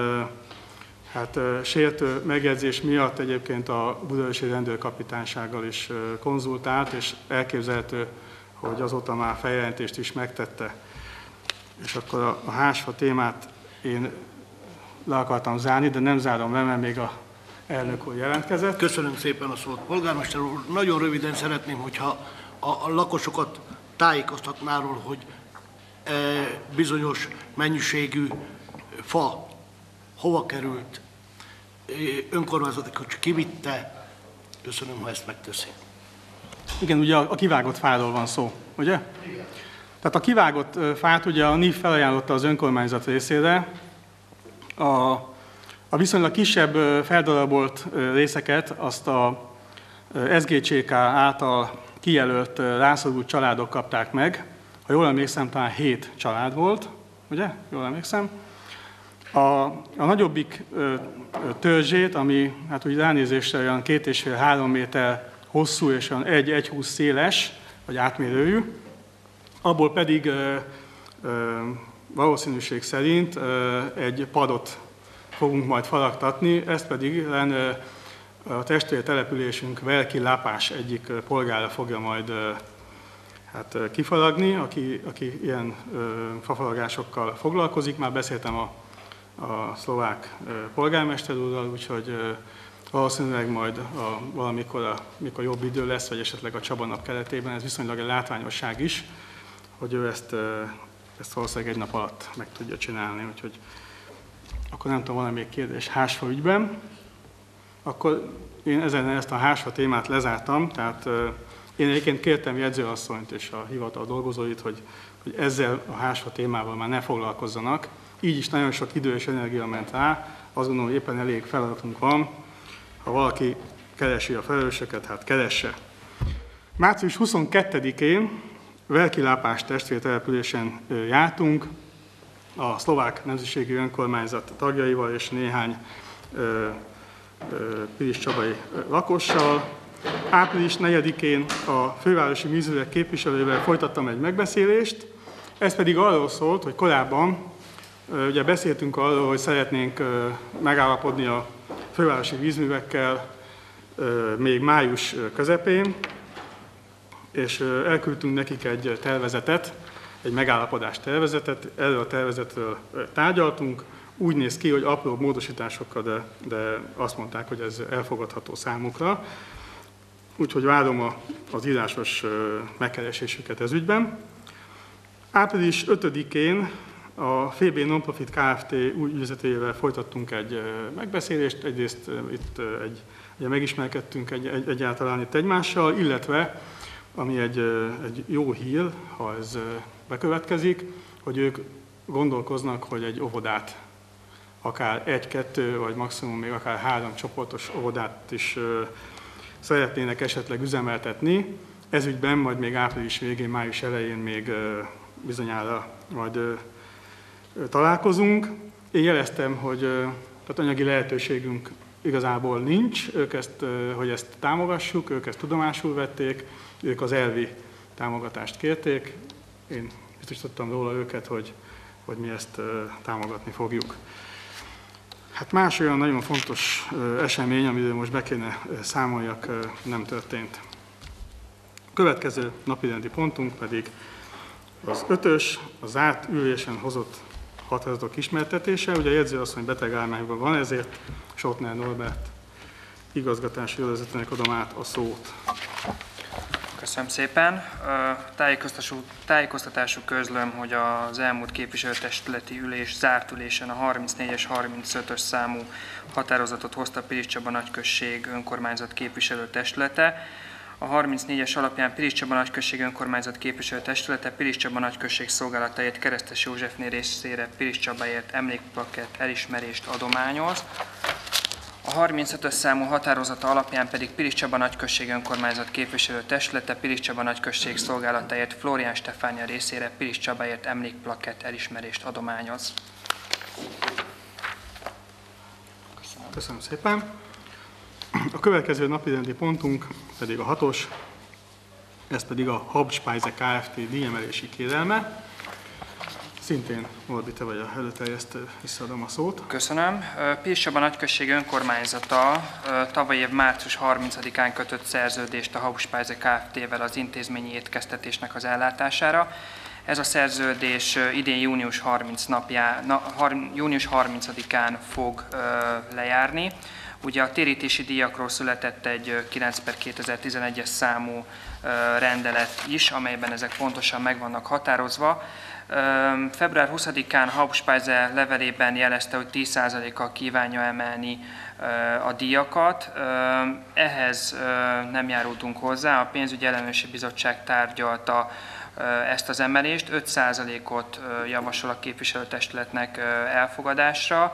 sértő megjegyzés miatt egyébként a budaörsi rendőrkapitánysággal is konzultált, és elképzelhető, hogy azóta már feljelentést is megtette. És akkor a házfa témát én le akartam zárni, de nem zárom le, mert még a elnök úr jelentkezett. Köszönöm szépen a szót. Polgármester úr, nagyon röviden szeretném, hogyha a lakosokat tájékoztatná arról, hogy bizonyos mennyiségű fa hova került, önkormányzati kocsi kivitte. Köszönöm, ha ezt megteszi. Igen, ugye a kivágott fáról van szó, ugye? Igen. Tehát a kivágott fát ugye a NIV felajánlotta az önkormányzat részére. A viszonylag kisebb feldarabolt részeket azt a SGCK által kijelölt rászorult családok kapták meg. Ha jól emlékszem, talán 7 család volt, ugye? Jól emlékszem. A nagyobbik törzsét, ami hát úgy ránézésre olyan 2,5-3 méter hosszú és olyan 1,20 széles, vagy átmérőjű, abból pedig valószínűség szerint egy padot fogunk majd faragtatni, ezt pedig a testvértelepülésünk Velki Lápás egyik polgára fogja majd kifaragni, aki ilyen fafaragásokkal foglalkozik. Már beszéltem a szlovák polgármester úrral, úgyhogy Valószínűleg majd valamikor, mikor jobb idő lesz, vagy esetleg a Csaba nap keretében, ez viszonylag egy látványosság is, hogy ő ezt valószínűleg egy nap alatt meg tudja csinálni. Úgyhogy akkor nem tudom, van-e még kérdés Hársfa ügyben. Akkor én ezt a Hársfa témát lezártam, tehát én egyébként kértem jegyzőasszonyt és a hivatal dolgozóit, hogy ezzel a Hársfa témával már ne foglalkozzanak. Így is nagyon sok idő és energia ment rá, azt gondolom, hogy éppen elég feladatunk van. Ha valaki keresi a felelősöket, hát keresse. Március 22-én Velkilápás testvértelepülésen jártunk, a szlovák nemzetiségi önkormányzat tagjaival és néhány piliscsabai lakossal. Április 4-én a fővárosi műzőek képviselővel folytattam egy megbeszélést, ez pedig arról szólt, hogy korábban ugye beszéltünk arról, hogy szeretnénk megállapodni a fővárosi vízművekkel még május közepén, és elküldtünk nekik egy tervezetet, egy megállapodás tervezetet, erről a tervezetről tárgyaltunk, úgy néz ki, hogy apró módosításokkal, de azt mondták, hogy ez elfogadható számukra. Úgyhogy várom az írásos megkeresésüket ez ügyben. Április 5-én a FB Nonprofit Kft. Új ügyvezetőjével folytattunk egy megbeszélést, egyrészt itt megismerkedtünk egyáltalán itt egymással, illetve, ami egy jó hír, ha ez bekövetkezik, hogy ők gondolkoznak, hogy egy óvodát, akár 1-2, vagy maximum még akár 3 csoportos óvodát is szeretnének esetleg üzemeltetni. Ez ügyben majd még április végén, május elején még bizonyára majd találkozunk. Én jeleztem, hogy tehát anyagi lehetőségünk igazából nincs, hogy ezt támogassuk, ők ezt tudomásul vették, ők az elvi támogatást kérték. Én biztosítottam róla őket, hogy mi ezt támogatni fogjuk. Hát más olyan nagyon fontos esemény, amiről most be kéne számoljak, nem történt. A következő napirendi pontunk pedig az 5-ös, a zárt ülésen hozott határozatok ismertetése. Ugye a jegyzőasszony betegállományban van, ezért Sotner Norbert igazgatási vezetőnek adom át a szót. Köszönöm szépen. Tájékoztatásuk közlöm, hogy az elmúlt képviselőtestületi ülés zárt ülésen a 34-es 35-ös számú határozatot hozta Pilis Csaba nagyközség önkormányzat képviselőtestülete. A 34-es alapján Pilis Csaba nagyközség önkormányzat képviselőtestülete Pilis Csaba nagyközség szolgálatáért Keresztes Józsefné részére Pilis Csabáért emlékplakett elismerést adományoz. A 35-ös számú határozata alapján pedig Pilis Csaba nagyközség önkormányzat képviselőtestülete Pilis Csaba nagyközség szolgálatáért Flórián Stefánia részére Pilis Csabáért emlékplakett elismerést adományoz. Köszönöm szépen. A következő napirendi pontunk pedig a 6-os, ez pedig a Hauptspeise Kft. Díjemelési kérelme. Szintén, Norbi, te vagy a előterjesztő, visszaadom a szót. Köszönöm. Pilis Csaba nagyközség önkormányzata tavaly év március 30-án kötött szerződést a Hauptspeise Kft-vel az intézményi étkeztetésnek az ellátására. Ez a szerződés idén június 30-án fog lejárni. Ugye a térítési díjakról született egy 9/2011-es számú rendelet is, amelyben ezek pontosan meg vannak határozva. Február 20-án Hauptspeise levelében jelezte, hogy 10%-kal kívánja emelni a díjakat. Ehhez nem járultunk hozzá, a pénzügyi ellenőrzési bizottság tárgyalta ezt az emelést, 5%-ot javasol a képviselőtestületnek elfogadásra.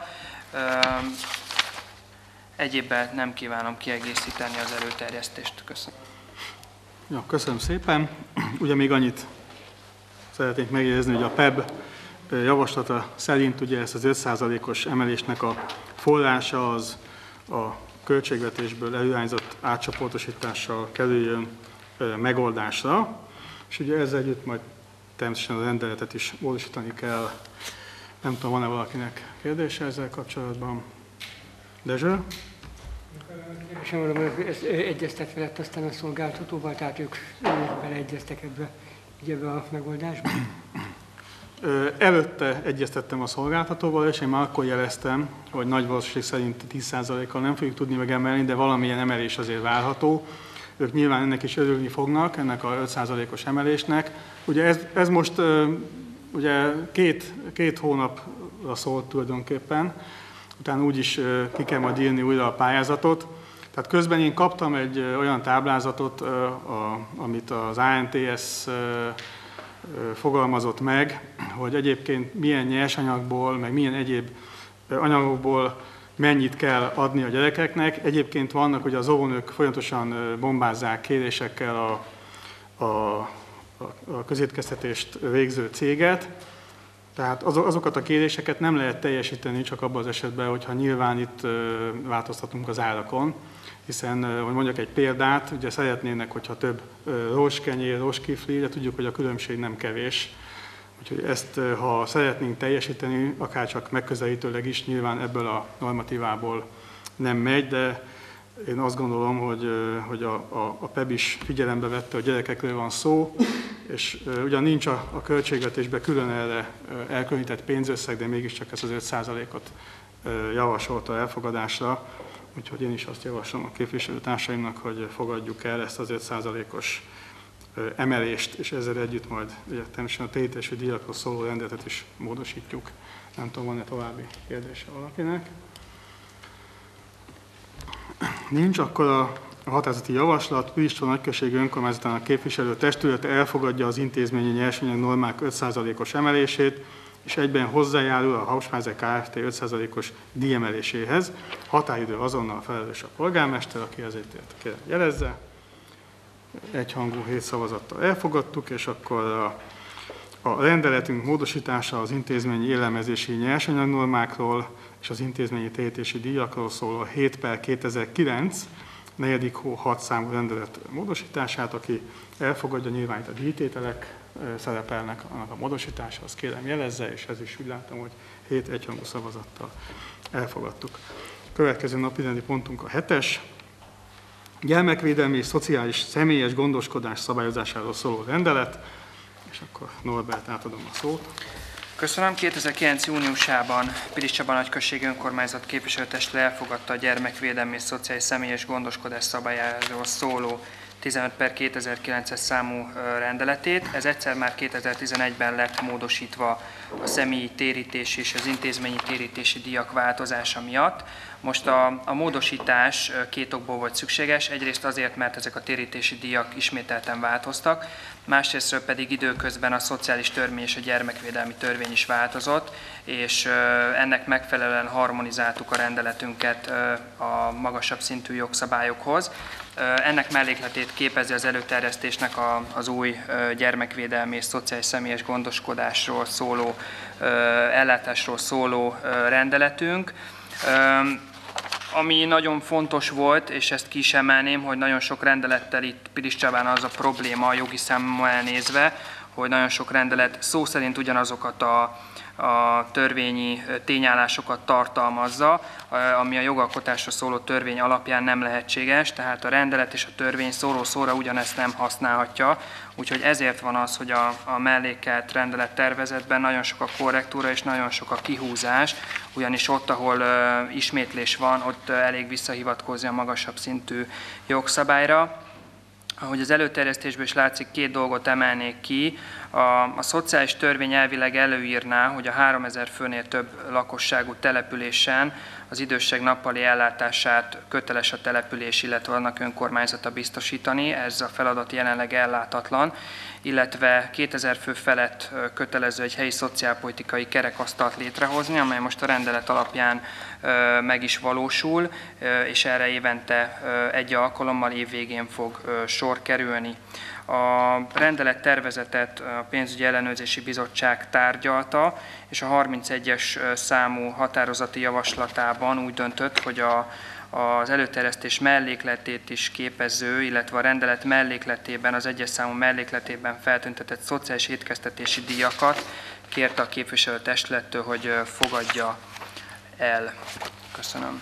Egyébben nem kívánom kiegészíteni az előterjesztést. Köszönöm. Ja, köszönöm szépen. Ugye még annyit szeretnénk megjegyezni, hogy a PEB javaslata szerint ugye ezt az 5%-os emelésnek a forrása az a költségvetésből előirányzott átcsoportosítással kerüljön megoldásra, és ugye ezzel együtt majd természetesen a rendeletet is módosítani kell. Nem tudom, van-e valakinek kérdése ezzel kapcsolatban? Dezső? Sem mondom, hogy ez egyeztetve lett aztán a szolgáltatóval, tehát ők beleegyeztek ebbe a megoldásba? Előtte egyeztettem a szolgáltatóval, és én már akkor jeleztem, hogy nagy valószínűség szerint 10%-kal nem fogjuk tudni megemelni, de valamilyen emelés azért várható. Ők nyilván ennek is örülni fognak, ennek a 5%-os emelésnek. Ugye ez most ugye két hónapra szólt tulajdonképpen, utána úgyis ki kell majd írni újra a pályázatot. Tehát közben én kaptam egy olyan táblázatot, amit az ANTS fogalmazott meg, hogy egyébként milyen nyersanyagból, meg milyen egyéb anyagokból mennyit kell adni a gyerekeknek. Egyébként vannak, hogy az óvónők folyamatosan bombázzák kérésekkel a közétkeztetést végző céget, tehát azokat a kéréseket nem lehet teljesíteni csak abban az esetben, hogyha nyilván itt változtatunk az árakon, hiszen, hogy mondjak egy példát, ugye szeretnének, hogyha több rózskenyér, rózskifli, de tudjuk, hogy a különbség nem kevés. Úgyhogy ezt, ha szeretnénk teljesíteni, akár csak megközelítőleg is, nyilván ebből a normatívából nem megy, de én azt gondolom, hogy a PEB is figyelembe vette, hogy gyerekekről van szó, és ugyan nincs a költségvetésben külön erre elkülönített pénzösszeg, de mégiscsak ezt az 5%-ot javasolta elfogadásra. Úgyhogy én is azt javaslom a képviselőtársaimnak, hogy fogadjuk el ezt az 5%-os emelést, és ezzel együtt majd ugye, természetesen a térítési díjakról szóló rendeletet is módosítjuk. Nem tudom, van-e további kérdése valakinek? Nincs, akkor a határozati javaslat Piliscsa nagyközségi önkormányzatának képviselő testülete elfogadja az intézményi nyersanyag normák 5%-os emelését, és egyben hozzájárul a Hausmázer Kft. 5%-os díjemeléséhez. Határidő azonnal felelős a polgármester, aki ezért kérem jelezze. Egyhangú 7 szavazattal elfogadtuk, és akkor a rendeletünk módosítása az intézményi élelmezési nyersanyagnormákról és az intézményi térítési díjakról szóló 7/2009 4. hó 6 számú rendelet módosítását, aki elfogadja, nyilván itt a díjtételek szerepelnek, annak a módosítása, azt kérem jelezze, és ez is úgy látom, hogy 7 egyhangú szavazattal elfogadtuk. Következő napirendi pontunk a 7-es. Gyermekvédelmi és szociális személyes gondoskodás szabályozásáról szóló rendelet, és akkor Norbert, átadom a szót. Köszönöm. 2009. júniusában Piliscsa nagyközségi önkormányzat képviselőtestület elfogadta a gyermekvédelmi és szociális személyes gondoskodás szabályáról szóló 15/2009-es számú rendeletét. Ez egyszer már 2011-ben lett módosítva a személyi térítési és az intézményi térítési díjak változása miatt. Most a módosítás két okból volt szükséges, egyrészt azért, mert ezek a térítési díjak ismételten változtak, másrésztről pedig időközben a szociális törvény és a gyermekvédelmi törvény is változott, és ennek megfelelően harmonizáltuk a rendeletünket a magasabb szintű jogszabályokhoz. Ennek mellékletét képezi az előterjesztésnek az új gyermekvédelmi és szociális személyes gondoskodásról szóló, ellátásról szóló rendeletünk. Ami nagyon fontos volt, és ezt ki is emelném, hogy nagyon sok rendelettel itt Piliscsában az a probléma a jogi szemmel elnézve, hogy nagyon sok rendelet szó szerint ugyanazokat a törvényi tényállásokat tartalmazza, ami a jogalkotásra szóló törvény alapján nem lehetséges, tehát a rendelet és a törvény szóról szóra ugyanezt nem használhatja, úgyhogy ezért van az, hogy a mellékelt rendelettervezetben nagyon sok a korrektúra és nagyon sok a kihúzás, ugyanis ott, ahol ismétlés van, ott elég visszahivatkozni a magasabb szintű jogszabályra. Ahogy az előterjesztésből is látszik, két dolgot emelnék ki. A szociális törvény elvileg előírná, hogy a 3000 főnél több lakosságú településen az idősek nappali ellátását köteles a település, illetve annak önkormányzata biztosítani. Ez a feladat jelenleg ellátatlan, illetve 2000 fő felett kötelező egy helyi szociálpolitikai kerekasztalt létrehozni, amely most a rendelet alapján meg is valósul, és erre évente egy alkalommal évvégén fog sor kerülni. A rendelet tervezetet a Pénzügyi Ellenőrzési Bizottság tárgyalta, és a 31-es számú határozati javaslatában úgy döntött, hogy az előterjesztés mellékletét is képező, illetve a rendelet mellékletében, az egyes számú mellékletében feltüntetett szociális étkeztetési díjakat kérte a képviselőtestülettől, hogy fogadja el. Köszönöm.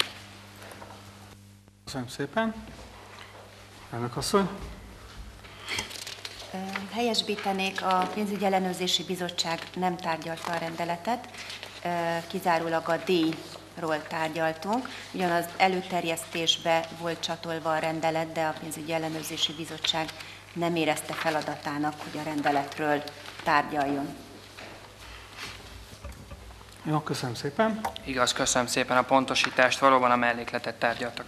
Köszönöm szépen. Elnök asszony. Helyesbítenék, a pénzügyi ellenőrzési bizottság nem tárgyalta a rendeletet, kizárólag a díjról tárgyaltunk. Ugyanaz előterjesztésbe volt csatolva a rendelet, de a pénzügyi ellenőrzési bizottság nem érezte feladatának, hogy a rendeletről tárgyaljon. Jó, köszönöm szépen. Igaz, köszönöm szépen a pontosítást, valóban a mellékletet tárgyaltak.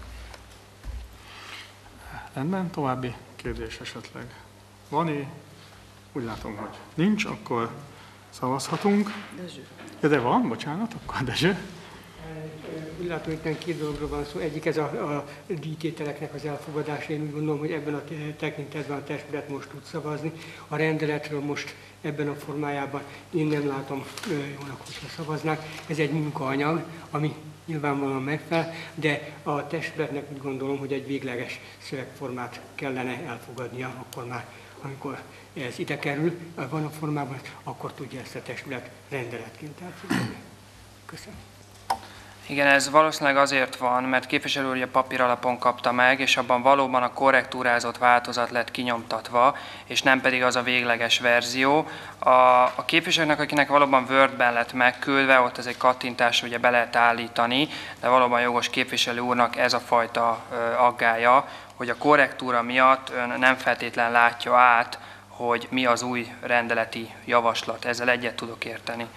Rendben, további kérdés esetleg van-e? Úgy látom, hogy nincs, akkor szavazhatunk. Ja, de van, bocsánat, akkor Dezső. Úgy látom, hogy itt két dologról van szó. Egyik ez a díjtételeknek az elfogadása. Én úgy gondolom, hogy ebben a tekintetben a testület most tud szavazni. A rendeletről most ebben a formájában én nem látom jónak, hogyha szavaznák. Ez egy munkaanyag, ami nyilvánvalóan megfelel, de a testületnek úgy gondolom, hogy egy végleges szövegformát kellene elfogadnia akkor már, amikor ez ide kerül, van a formában, akkor tudja ezt a testület rendeletként elfogadni. Köszönöm. Igen, ez valószínűleg azért van, mert képviselő úr a papír alapon kapta meg, és abban valóban a korrektúrázott változat lett kinyomtatva, és nem pedig az a végleges verzió. A képviselőnek, akinek valóban Wordben lett megküldve, ott ez egy kattintás, ugye be lehet állítani, de valóban jogos képviselő úrnak ez a fajta aggája, hogy a korrektúra miatt ön nem feltétlen látja át, hogy mi az új rendeleti javaslat. Ezzel egyet tudok érteni.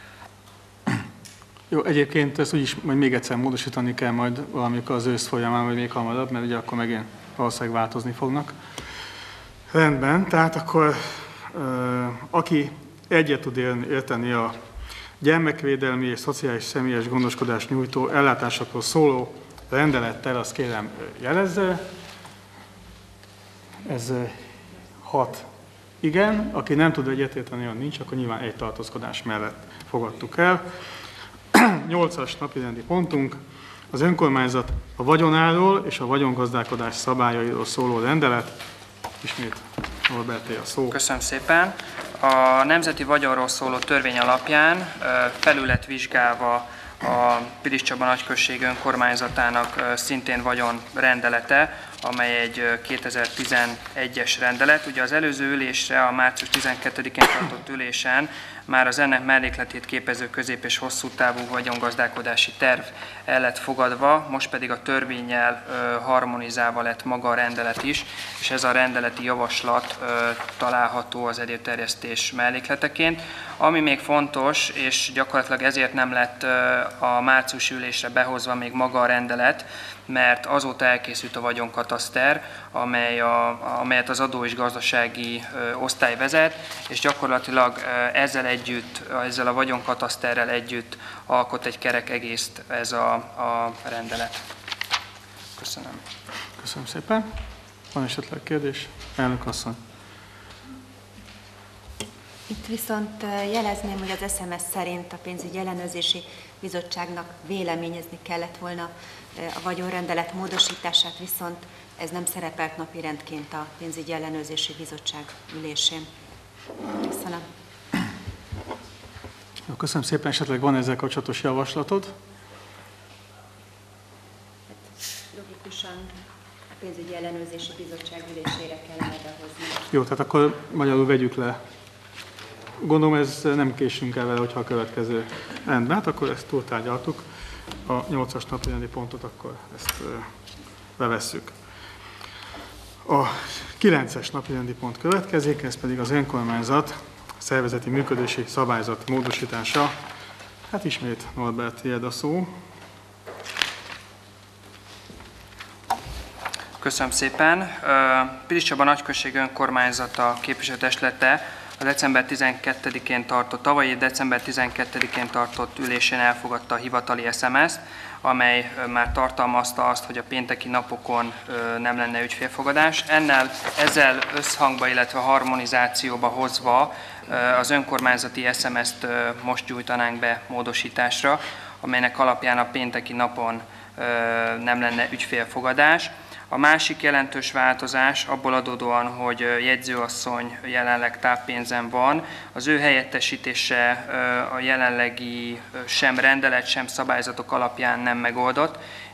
Jó, egyébként ezt úgyis majd még egyszer módosítani kell majd valamikor az ősz folyamán, vagy még hamarabb, mert ugye akkor megint valószínűleg változni fognak. Rendben, tehát akkor aki egyet tud érteni a gyermekvédelmi és szociális személyes gondoskodás nyújtó ellátásokról szóló rendelettel, azt kérem jelezze. Ez 6 igen, aki nem tud egyetérteni, olyan nincs, akkor nyilván egy tartózkodás mellett fogadtuk el. 8-as napirendi pontunk, az önkormányzat a vagyonáról és a vagyongazdálkodás szabályairól szóló rendelet. Ismét Norberté a szó. Köszönöm szépen. A nemzeti vagyonról szóló törvény alapján felül lett vizsgálva a Pilis Csaba nagyközség önkormányzatának szintén vagyon rendelete, amely egy 2011-es rendelet. Ugye az előző ülésre, a március 12-én tartott ülésen már az ennek mellékletét képező közép- és hosszú távú vagyongazdálkodási terv el lett fogadva, most pedig a törvénnyel harmonizálva lett maga a rendelet is, és ez a rendeleti javaslat található az előterjesztés mellékleteként. Ami még fontos, és gyakorlatilag ezért nem lett a márciusi ülésre behozva még maga a rendelet, mert azóta elkészült a vagyonkataszter, amelyet az adó és gazdasági osztály vezet, és gyakorlatilag ezzel a vagyonkataszterrel együtt alkot egy kerek egészt ez a rendelet. Köszönöm. Köszönöm szépen. Van esetleg kérdés? Elnök asszony. Itt viszont jelezném, hogy az SMS szerint a pénzügyi ellenőrzési bizottságnak véleményezni kellett volna a vagyonrendelet módosítását, viszont ez nem szerepelt napirendként a pénzügyi ellenőrzési bizottság ülésén. Köszönöm. Jó, köszönöm szépen. Esetleg van ezzel kapcsolatos javaslatod? Logikusan a pénzügyi ellenőrzési bizottság ülésére kellene behozni. Jó, tehát akkor magyarul vegyük le. Gondolom, ez nem késünk el vele, hogyha a következő rendben, hát akkor ezt túltárgyaltuk. A 8-as napirendi pontot, akkor ezt bevesszük. A 9-es napirendi pont következik, ez pedig az önkormányzat szervezeti működési szabályzat módosítása. Hát ismét Norbert, tiéd a szó. Köszönöm szépen. Pilis Csaba nagyközség önkormányzata képviselőtestlete a tavalyi december 12-én tartott ülésén elfogadta a hivatali SMS-t, amely már tartalmazta azt, hogy a pénteki napokon nem lenne ügyfélfogadás. Ezzel összhangba, illetve harmonizációba hozva az önkormányzati SMS-t most gyújtanánk be módosításra, amelynek alapján a pénteki napon nem lenne ügyfélfogadás. A másik jelentős változás abból adódóan, hogy jegyzőasszony jelenleg táppénzen van, az ő helyettesítése a jelenlegi sem rendelet, sem szabályzatok alapján nem megoldott,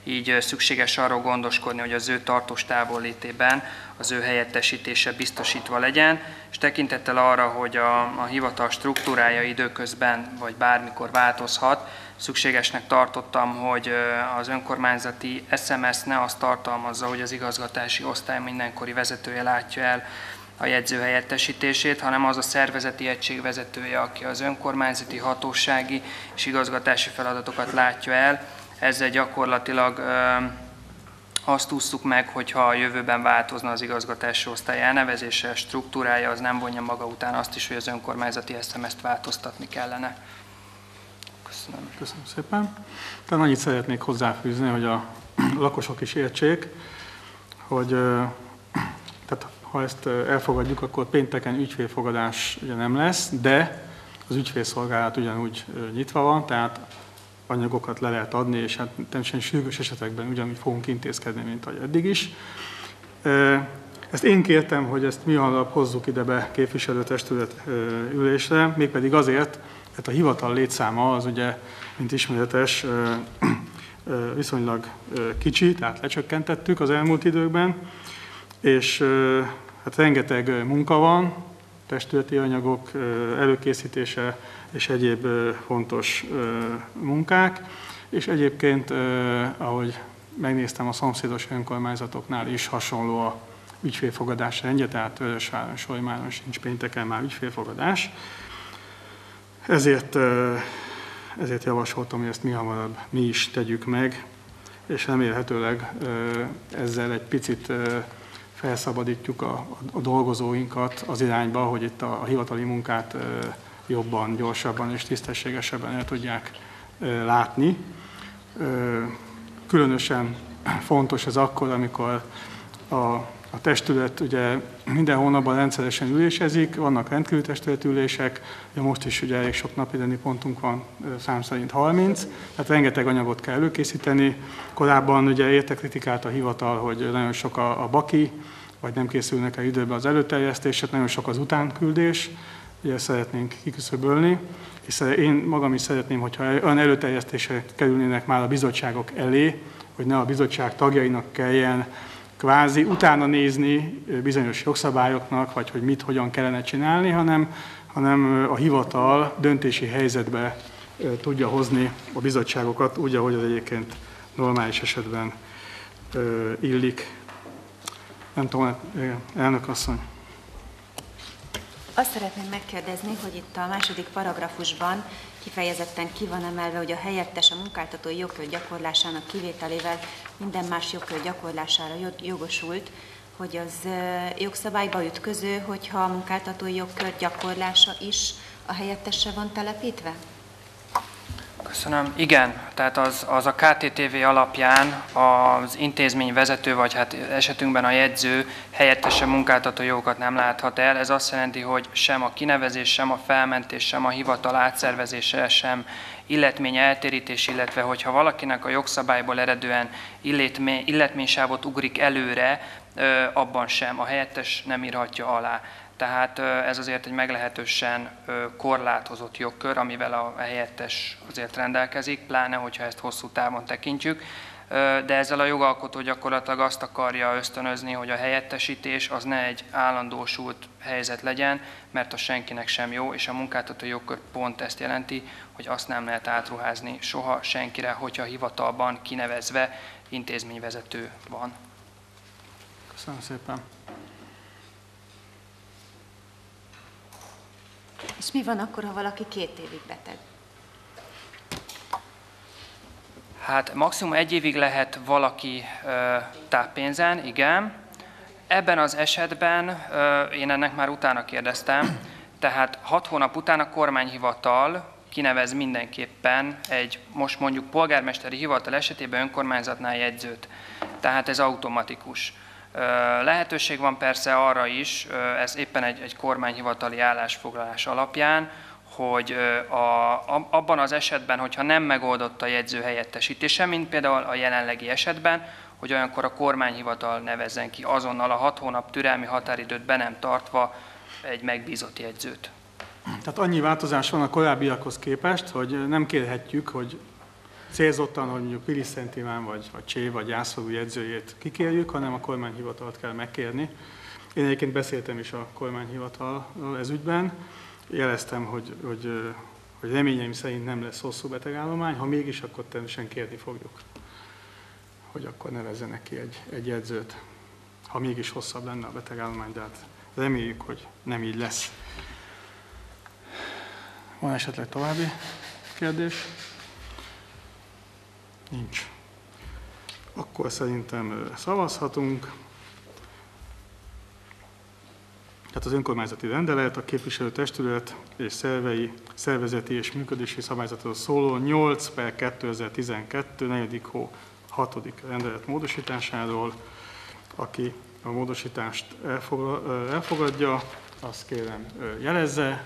így szükséges arról gondoskodni, hogy az ő tartós távollétében az ő helyettesítése biztosítva legyen, és tekintettel arra, hogy a hivatal struktúrája időközben vagy bármikor változhat, szükségesnek tartottam, hogy az önkormányzati SMS ne azt tartalmazza, hogy az igazgatási osztály mindenkori vezetője látja el a jegyző helyettesítését, hanem az a szervezeti egység vezetője, aki az önkormányzati, hatósági és igazgatási feladatokat látja el. Ezzel gyakorlatilag azt ússzuk meg, hogyha a jövőben változna az igazgatási osztály elnevezése, struktúrája, az nem vonja maga után azt is, hogy az önkormányzati SMS-t változtatni kellene. Köszönöm. Köszönöm szépen. Tehát annyit szeretnék hozzáfűzni, hogy a lakosok is értsék, hogy tehát ha ezt elfogadjuk, akkor pénteken ügyfélfogadás ugye nem lesz, de az ügyfélszolgálat ugyanúgy nyitva van, tehát anyagokat le lehet adni, és hát természetesen sürgős esetekben ugyanúgy fogunk intézkedni, mint ahogy eddig is. Ezt én kértem, hogy ezt mihamarabb hozzuk ide be képviselőtestület ülésre, mégpedig azért, mert a hivatal létszáma az ugye, mint ismeretes, viszonylag kicsi, tehát lecsökkentettük az elmúlt időkben, és hát rengeteg munka van, testületi anyagok előkészítése és egyéb fontos munkák, és egyébként, ahogy megnéztem, a szomszédos önkormányzatoknál is hasonló a ügyfélfogadás rendje, tehát Vörösváron, Solymáron sincs pénteken már ügyfélfogadás. Ezért javasoltam, hogy ezt mihamarabb mi is tegyük meg, és remélhetőleg ezzel egy picit felszabadítjuk a dolgozóinkat az irányba, hogy itt a hivatali munkát jobban, gyorsabban és tisztességesebben el tudják látni. Különösen fontos ez akkor, amikor a testület ugye minden hónapban rendszeresen ülésezik, vannak rendkívüli testületülések, most is ugye elég sok napirendi pontunk van, szám szerint 30, tehát rengeteg anyagot kell előkészíteni. Korábban ugye érte kritikát a hivatal, hogy nagyon sok a baki, vagy nem készülnek el időben az előterjesztések, nagyon sok az utánküldés, ugye szeretnénk kiküszöbölni, és én magam is szeretném, hogyha olyan előterjesztések kerülnének már a bizottságok elé, hogy ne a bizottság tagjainak kelljen kvázi utána nézni bizonyos jogszabályoknak, vagy hogy mit, hogyan kellene csinálni, hanem a hivatal döntési helyzetbe tudja hozni a bizottságokat, úgy, ahogy az egyébként normális esetben illik. Nem tudom, elnök asszony. Azt szeretném megkérdezni, hogy itt a második paragrafusban kifejezetten ki van emelve, hogy a helyettes a munkáltatói jogkör gyakorlásának kivételével minden más jogkör gyakorlására jogosult, hogy az jogszabályba ütköző, hogyha a munkáltatói jogkör gyakorlása is a helyettesre van telepítve? Köszönöm. Igen, tehát az a KTTV alapján az intézményvezető, vagy hát esetünkben a jegyző helyettesen munkáltató jogokat nem láthat el. Ez azt jelenti, hogy sem a kinevezés, sem a felmentés, sem a hivatal átszervezése, sem illetmény eltérítés, illetve hogyha valakinek a jogszabályból eredően illetménysávot ugrik előre, abban sem. A helyettes nem írhatja alá. Tehát ez azért egy meglehetősen korlátozott jogkör, amivel a helyettes azért rendelkezik, pláne, hogyha ezt hosszú távon tekintjük. De ezzel a jogalkotó gyakorlatilag azt akarja ösztönözni, hogy a helyettesítés az ne egy állandósult helyzet legyen, mert az senkinek sem jó, és a munkáltató jogkör pont ezt jelenti, hogy azt nem lehet átruházni soha senkire, hogyha hivatalban kinevezve intézményvezető van. Köszönöm szépen. És mi van akkor, ha valaki 2 évig beteg? Hát maximum 1 évig lehet valaki táppénzen, igen. Ebben az esetben én ennek már utána kérdeztem, tehát 6 hónap után a kormányhivatal kinevez mindenképpen egy, most mondjuk polgármesteri hivatal esetében önkormányzatnál jegyzőt. Tehát ez automatikus. Lehetőség van persze arra is, ez éppen egy kormányhivatali állásfoglalás alapján, hogy abban az esetben, hogyha nem megoldott a jegyző helyettesítése, mint például a jelenlegi esetben, hogy olyankor a kormányhivatal nevezzen ki azonnal a 6 hónap türelmi határidőt be nem tartva egy megbízott jegyzőt. Tehát annyi változás van a korábbiakhoz képest, hogy nem kérhetjük, hogy célzottan, hogy mondjuk Pilis Szent Iván, vagy Csé, vagy Jászfalu jegyzőjét kikérjük, hanem a kormányhivatalt kell megkérni. Én egyébként beszéltem is a kormányhivatal ez ügyben, jeleztem, hogy reményeim szerint nem lesz hosszú betegállomány, ha mégis, akkor természetesen kérni fogjuk, hogy akkor nevezzenek ki egy jegyzőt, ha mégis hosszabb lenne a betegállomány, de hát reméljük, hogy nem így lesz. Van esetleg további kérdés? Nincs. Akkor szerintem szavazhatunk. Tehát az önkormányzati rendelet, a képviselőtestület és szervei, szervezeti és működési szabályzatról szóló 8/2012. 4. hó 6. rendelet módosításáról. Aki a módosítást elfogadja, azt kérem jelezze.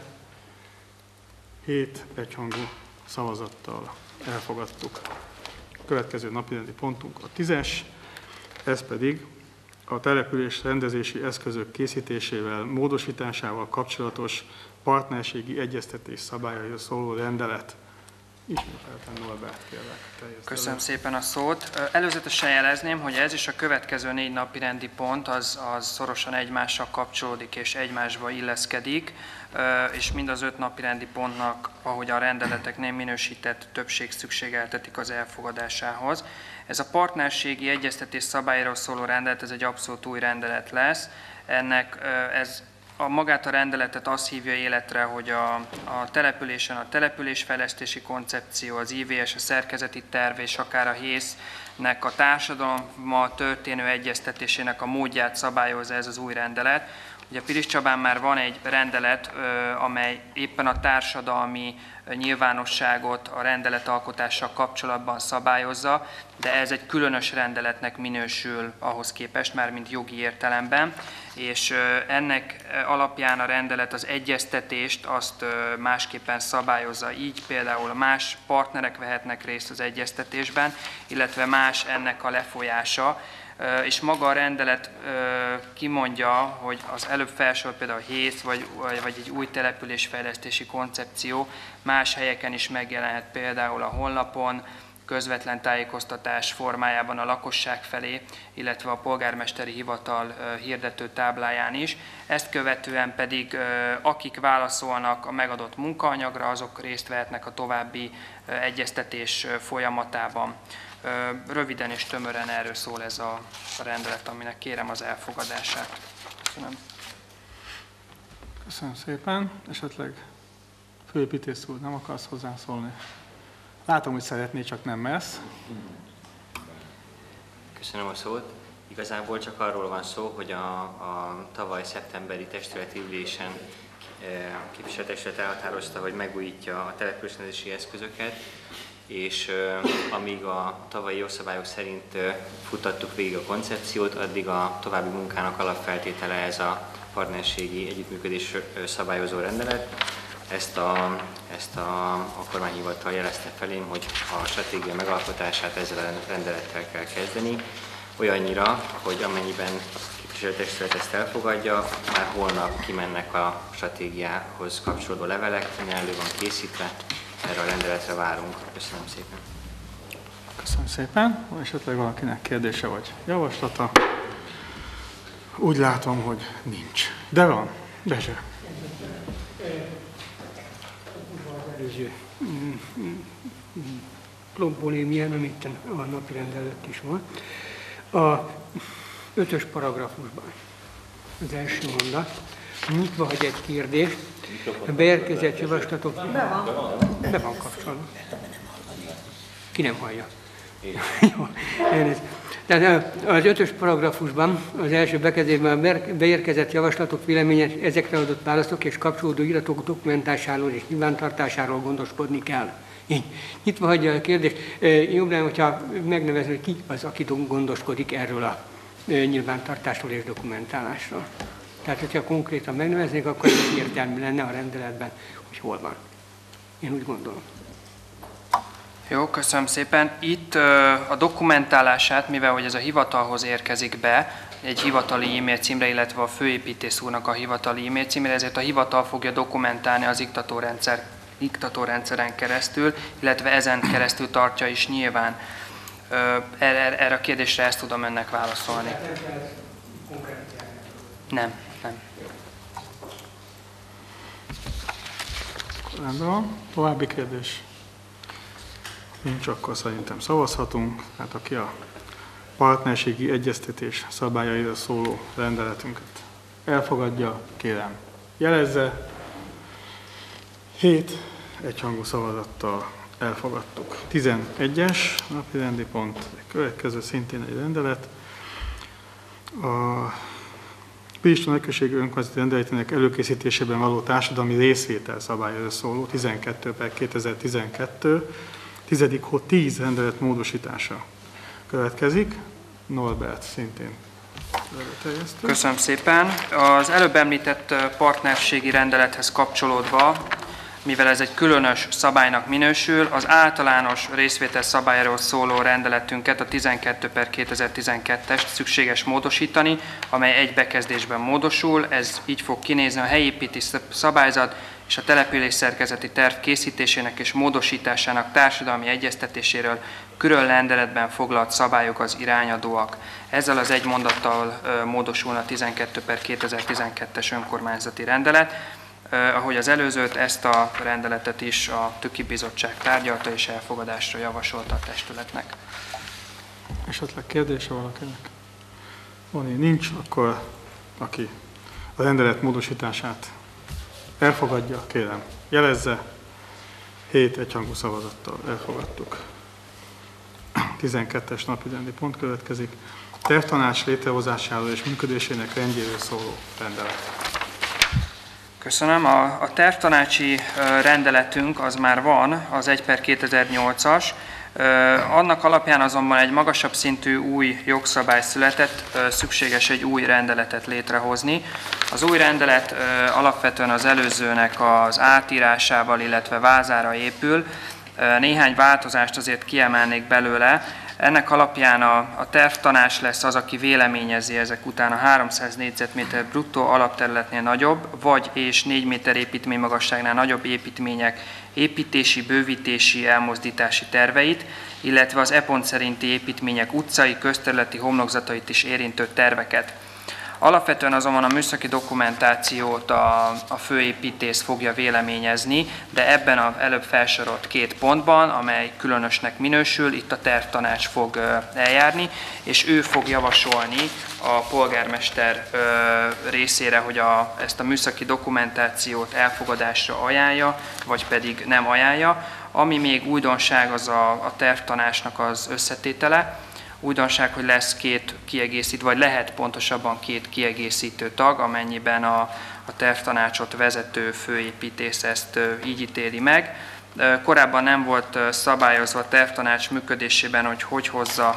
7 egyhangú szavazattal elfogadtuk. A következő napirendi pontunk a 10-es, ez pedig a település rendezési eszközök készítésével, módosításával kapcsolatos partnerségi egyeztetés szabályairól szóló rendelet. Ismételten Norbert, kérlek. Köszönöm szépen a szót. Előzetesen jelezném, hogy ez is a következő 4 napi rendi pont, az szorosan egymással kapcsolódik és egymásba illeszkedik, és mind az 5 napi rendi pontnak, ahogy a rendeleteknél minősített többség szükségeltetik az elfogadásához. Ez a partnerségi egyeztetés szabályáról szóló rendelet, ez egy abszolút új rendelet lesz. Magát a rendeletet azt hívja életre, hogy a településen a településfejlesztési koncepció, az IVS, a szerkezeti terv és akár a HÉSZ-nek a társadalommal történő egyeztetésének a módját szabályozza ez az új rendelet. Ugye Pilis Csabán már van egy rendelet, amely éppen a társadalmi nyilvánosságot a rendeletalkotással kapcsolatban szabályozza, de ez egy különös rendeletnek minősül ahhoz képest, már mint jogi értelemben, és ennek alapján a rendelet az egyeztetést azt másképpen szabályozza, így például más partnerek vehetnek részt az egyeztetésben, illetve más ennek a lefolyása, és maga a rendelet kimondja, hogy az előbb felsorolt például a HÉSZ vagy egy új településfejlesztési koncepció más helyeken is megjelenhet, például a honlapon, közvetlen tájékoztatás formájában a lakosság felé, illetve a polgármesteri hivatal hirdető tábláján is. Ezt követően pedig akik válaszolnak a megadott munkaanyagra, azok részt vehetnek a további egyeztetés folyamatában. Röviden és tömören erről szól ez a rendelet, aminek kérem az elfogadását. Köszönöm. Köszönöm szépen. Esetleg főépítész úr, nem akarsz hozzászólni? Látom, hogy szeretné, csak nem mersz. Köszönöm a szót. Igazából csak arról van szó, hogy a tavaly szeptemberi testületi ülésen képviselőtestület elhatározta, hogy megújítja a településrendezési eszközöket, és amíg a tavalyi jogszabályok szerint futtattuk végig a koncepciót, addig a további munkának alapfeltétele ez a partnerségi együttműködés szabályozó rendelet. Ezt a kormányhivatal jelezte felém, hogy a stratégia megalkotását ezzel a rendelettel kell kezdeni, olyannyira, hogy amennyiben képviselőtestület ezt elfogadja, már holnap kimennek a stratégiához kapcsolódó levelek, minden elő van készítve, erre a rendeletre várunk. Köszönöm szépen. Köszönöm szépen. Van esetleg valakinek kérdése vagy javaslata? Úgy látom, hogy nincs. De van. Bezse. Előző polémián, amit a napirend előtt is van. A 5-ös paragrafusban az első mondat nyitva hagy egy kérdést, a beérkezett javaslatok... Be van kapcsolva. Ki nem hallja? Jó, tehát az 5-ös paragrafusban, az első bekezdésben a beérkezett javaslatok véleménye ezekre adott válaszok és kapcsolódó iratok dokumentásáról és nyilvántartásáról gondoskodni kell. Így. Nyitva hagyja a kérdést. Jobb lenne, hogyha megnevezni, hogy ki az, aki gondoskodik erről a nyilvántartásról és dokumentálásról. Tehát, hogyha konkrétan megneveznék, akkor értelmű lenne a rendeletben, hogy hol van. Én úgy gondolom. Jó, köszönöm szépen. Itt a dokumentálását, mivel hogy ez a hivatalhoz érkezik be, egy hivatali e-mail címre, illetve a főépítész úrnak a hivatali e-mail címre, ezért a hivatal fogja dokumentálni az iktatórendszerhez iktatórrendszeren keresztül, illetve ezen keresztül tartja is nyilván. Erre a kérdésre ezt tudom önnek válaszolni. Nem. Rendben van. További kérdés? Nincs, akkor szerintem szavazhatunk. Hát aki a partnerségi egyeztetés szabályaira szóló rendeletünket elfogadja, kérem jelezze. 7 egyhangú szavazattal elfogadtuk. 11-es napirendi pont, következő szintén egy rendelet. A Piliston Nagyközségi Önkormányzati Rendeletének előkészítésében való társadalmi részvétel szabályáról szóló 12/2012, 10. rendelet módosítása következik. Norbert szintén előterjesztő. Köszönöm szépen. Az előbb említett partnerségi rendelethez kapcsolódva, mivel ez egy különös szabálynak minősül, az általános részvétel szabályáról szóló rendeletünket, a 12/2012-est szükséges módosítani, amely egy bekezdésben módosul. Ez így fog kinézni: a helyépítési szabályzat és a településszerkezeti terv készítésének és módosításának társadalmi egyeztetéséről külön rendeletben foglalt szabályok az irányadóak. Ezzel az egy mondattal módosulna a 12/2012-es önkormányzati rendelet. Ahogy az előzőt, ezt a rendeletet is a TÜKI Bizottság tárgyalta és elfogadásra javasolta a testületnek. Esetleg kérdése valakinek? Van, nincs, akkor aki a rendelet módosítását elfogadja, kérem jelezze. 7 egyhangú szavazattal elfogadtuk. 12-es napirendi pont következik. Tervtanács létrehozásáról és működésének rendjéről szóló rendelet. Köszönöm. A tervtanácsi rendeletünk az már van, az 1/2008-as. Annak alapján azonban egy magasabb szintű új jogszabály született, szükséges egy új rendeletet létrehozni. Az új rendelet alapvetően az előzőnek az átírásával, illetve vázára épül. Néhány változást azért kiemelnék belőle. Ennek alapján a tervtanács lesz az, aki véleményezi ezek után a 300 négyzetméter bruttó alapterületnél nagyobb, vagy és 4 méter építménymagasságnál nagyobb építmények építési, bővítési, elmozdítási terveit, illetve az e-pont szerinti építmények utcai, közterületi homlokzatait is érintő terveket. Alapvetően azonban a műszaki dokumentációt a főépítész fogja véleményezni, de ebben az előbb felsorolt 2 pontban, amely különösnek minősül, itt a tervtanács fog eljárni, és ő fog javasolni a polgármester részére, hogy ezt a műszaki dokumentációt elfogadásra ajánlja, vagy pedig nem ajánlja. Ami még újdonság, az a tervtanácsnak az összetétele. Újdonság, hogy lesz 2 kiegészítő, vagy lehet pontosabban 2 kiegészítő tag, amennyiben a tervtanácsot vezető főépítész ezt így ítéli meg. Korábban nem volt szabályozva a tervtanács működésében, hogy hozza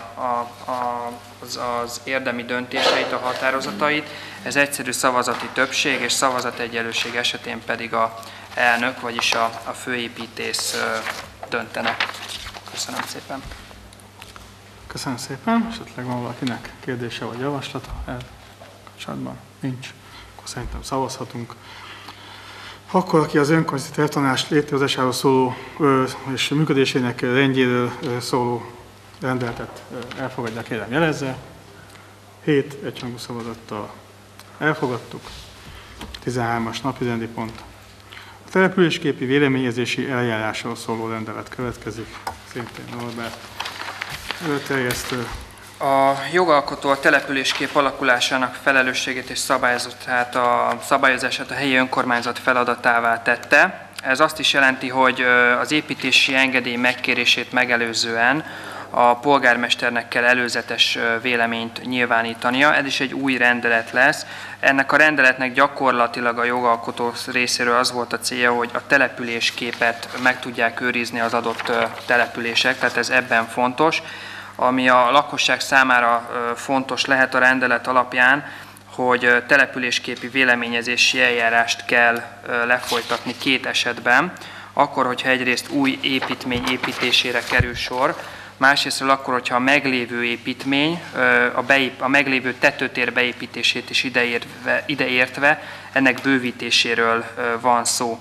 az érdemi döntéseit, a határozatait. Ez egyszerű szavazati többség, és szavazategyenlőség esetén pedig az elnök, vagyis a főépítész döntene. Köszönöm szépen. Köszönöm szépen. Esetleg van valakinek kérdése vagy javaslata kapcsolatban? Nincs. Akkor szerintem szavazhatunk. Akkor, aki az önkormányzati tervtanács létrehozásáról szóló és működésének rendjéről szóló rendeletet elfogadja, kérem jelezze. 7 egyhangú szavazattal elfogadtuk. 13-as napirendi pont. A településképi véleményezési eljárásról szóló rendelet következik. Szintén Norbert előterjesztő. A jogalkotó a településkép alakulásának felelősségét és szabályozását a helyi önkormányzat feladatává tette. Ez azt is jelenti, hogy az építési engedély megkérését megelőzően a polgármesternek kell előzetes véleményt nyilvánítania. Ez is egy új rendelet lesz. Ennek a rendeletnek gyakorlatilag a jogalkotó részéről az volt a célja, hogy a településképet meg tudják őrizni az adott települések, tehát ez ebben fontos. Ami a lakosság számára fontos lehet a rendelet alapján, hogy településképi véleményezési eljárást kell lefolytatni 2 esetben. Akkor, hogyha egyrészt új építmény építésére kerül sor, másrésztről akkor, hogyha a meglévő építmény, a meglévő tetőtér beépítését is ideértve, ennek bővítéséről van szó.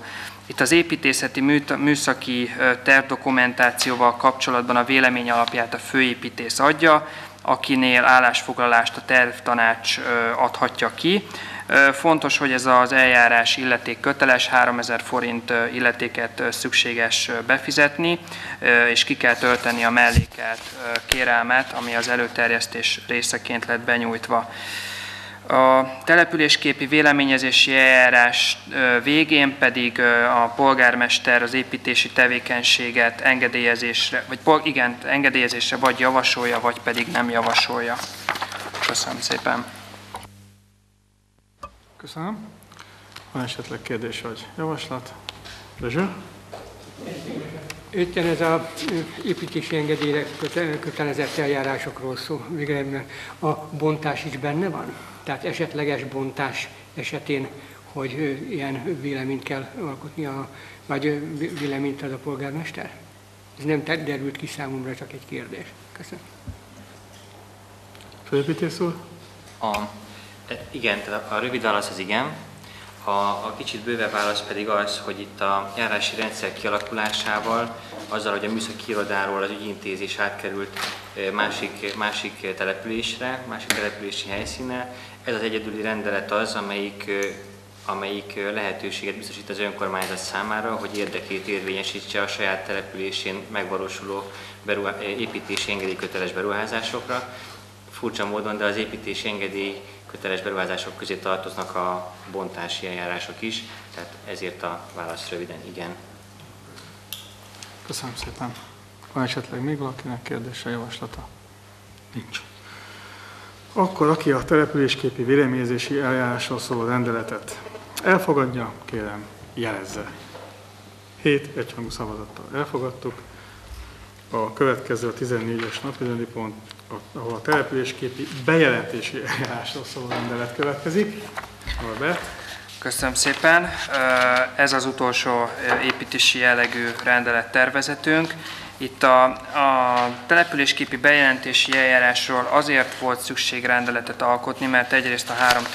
Itt az építészeti műszaki tervdokumentációval kapcsolatban a vélemény alapját a főépítész adja, akinél állásfoglalást a tervtanács adhatja ki. Fontos, hogy ez az eljárás illeték köteles, 3000 forint illetéket szükséges befizetni, és ki kell tölteni a mellékelt kérelmet, ami az előterjesztés részeként lett benyújtva. A településképi véleményezési eljárás végén pedig a polgármester az építési tevékenységet engedélyezésre vagy javasolja, vagy pedig nem javasolja. Köszönöm szépen. Köszönöm. Van esetleg kérdés vagy javaslat? Dezső? Itt ez az építési engedélyre kötelezett eljárásokról szó, végre a bontás is benne van? Tehát esetleges bontás esetén, hogy ilyen véleményt kell alkotni, vagy véleményt ad a polgármester? Ez nem derült ki számomra, csak egy kérdés. Köszönöm. Főépítész úr? Igen, tehát a rövid válasz az igen. A kicsit bővebb válasz pedig az, hogy itt a járási rendszer kialakulásával, azzal, hogy a műszaki irodáról az ügyintézés átkerült másik településre, másik települési helyszínre, ez az egyedüli rendelet az, amelyik lehetőséget biztosít az önkormányzat számára, hogy érdekét érvényesítse a saját településén megvalósuló építési engedélyköteles beruházásokra. Furcsa módon, de az építési engedély köteles beruházások közé tartoznak a bontási eljárások is, tehát ezért a válasz röviden igen. Köszönöm szépen. Van esetleg még valakinek kérdése, javaslata? Nincs. Akkor aki a településképi véleményezési eljárásról szóló rendeletet elfogadja, kérem jelezze. 7 egyhangú szavazattal elfogadtuk. A következő a 14-es napirendi pont, ahol a településképi bejelentési eljárásról szóló rendelet következik. Norbert. Köszönöm szépen. Ez az utolsó építési jellegű rendelettervezetünk. Itt a településképi bejelentési eljárásról azért volt szükség rendeletet alkotni, mert egyrészt a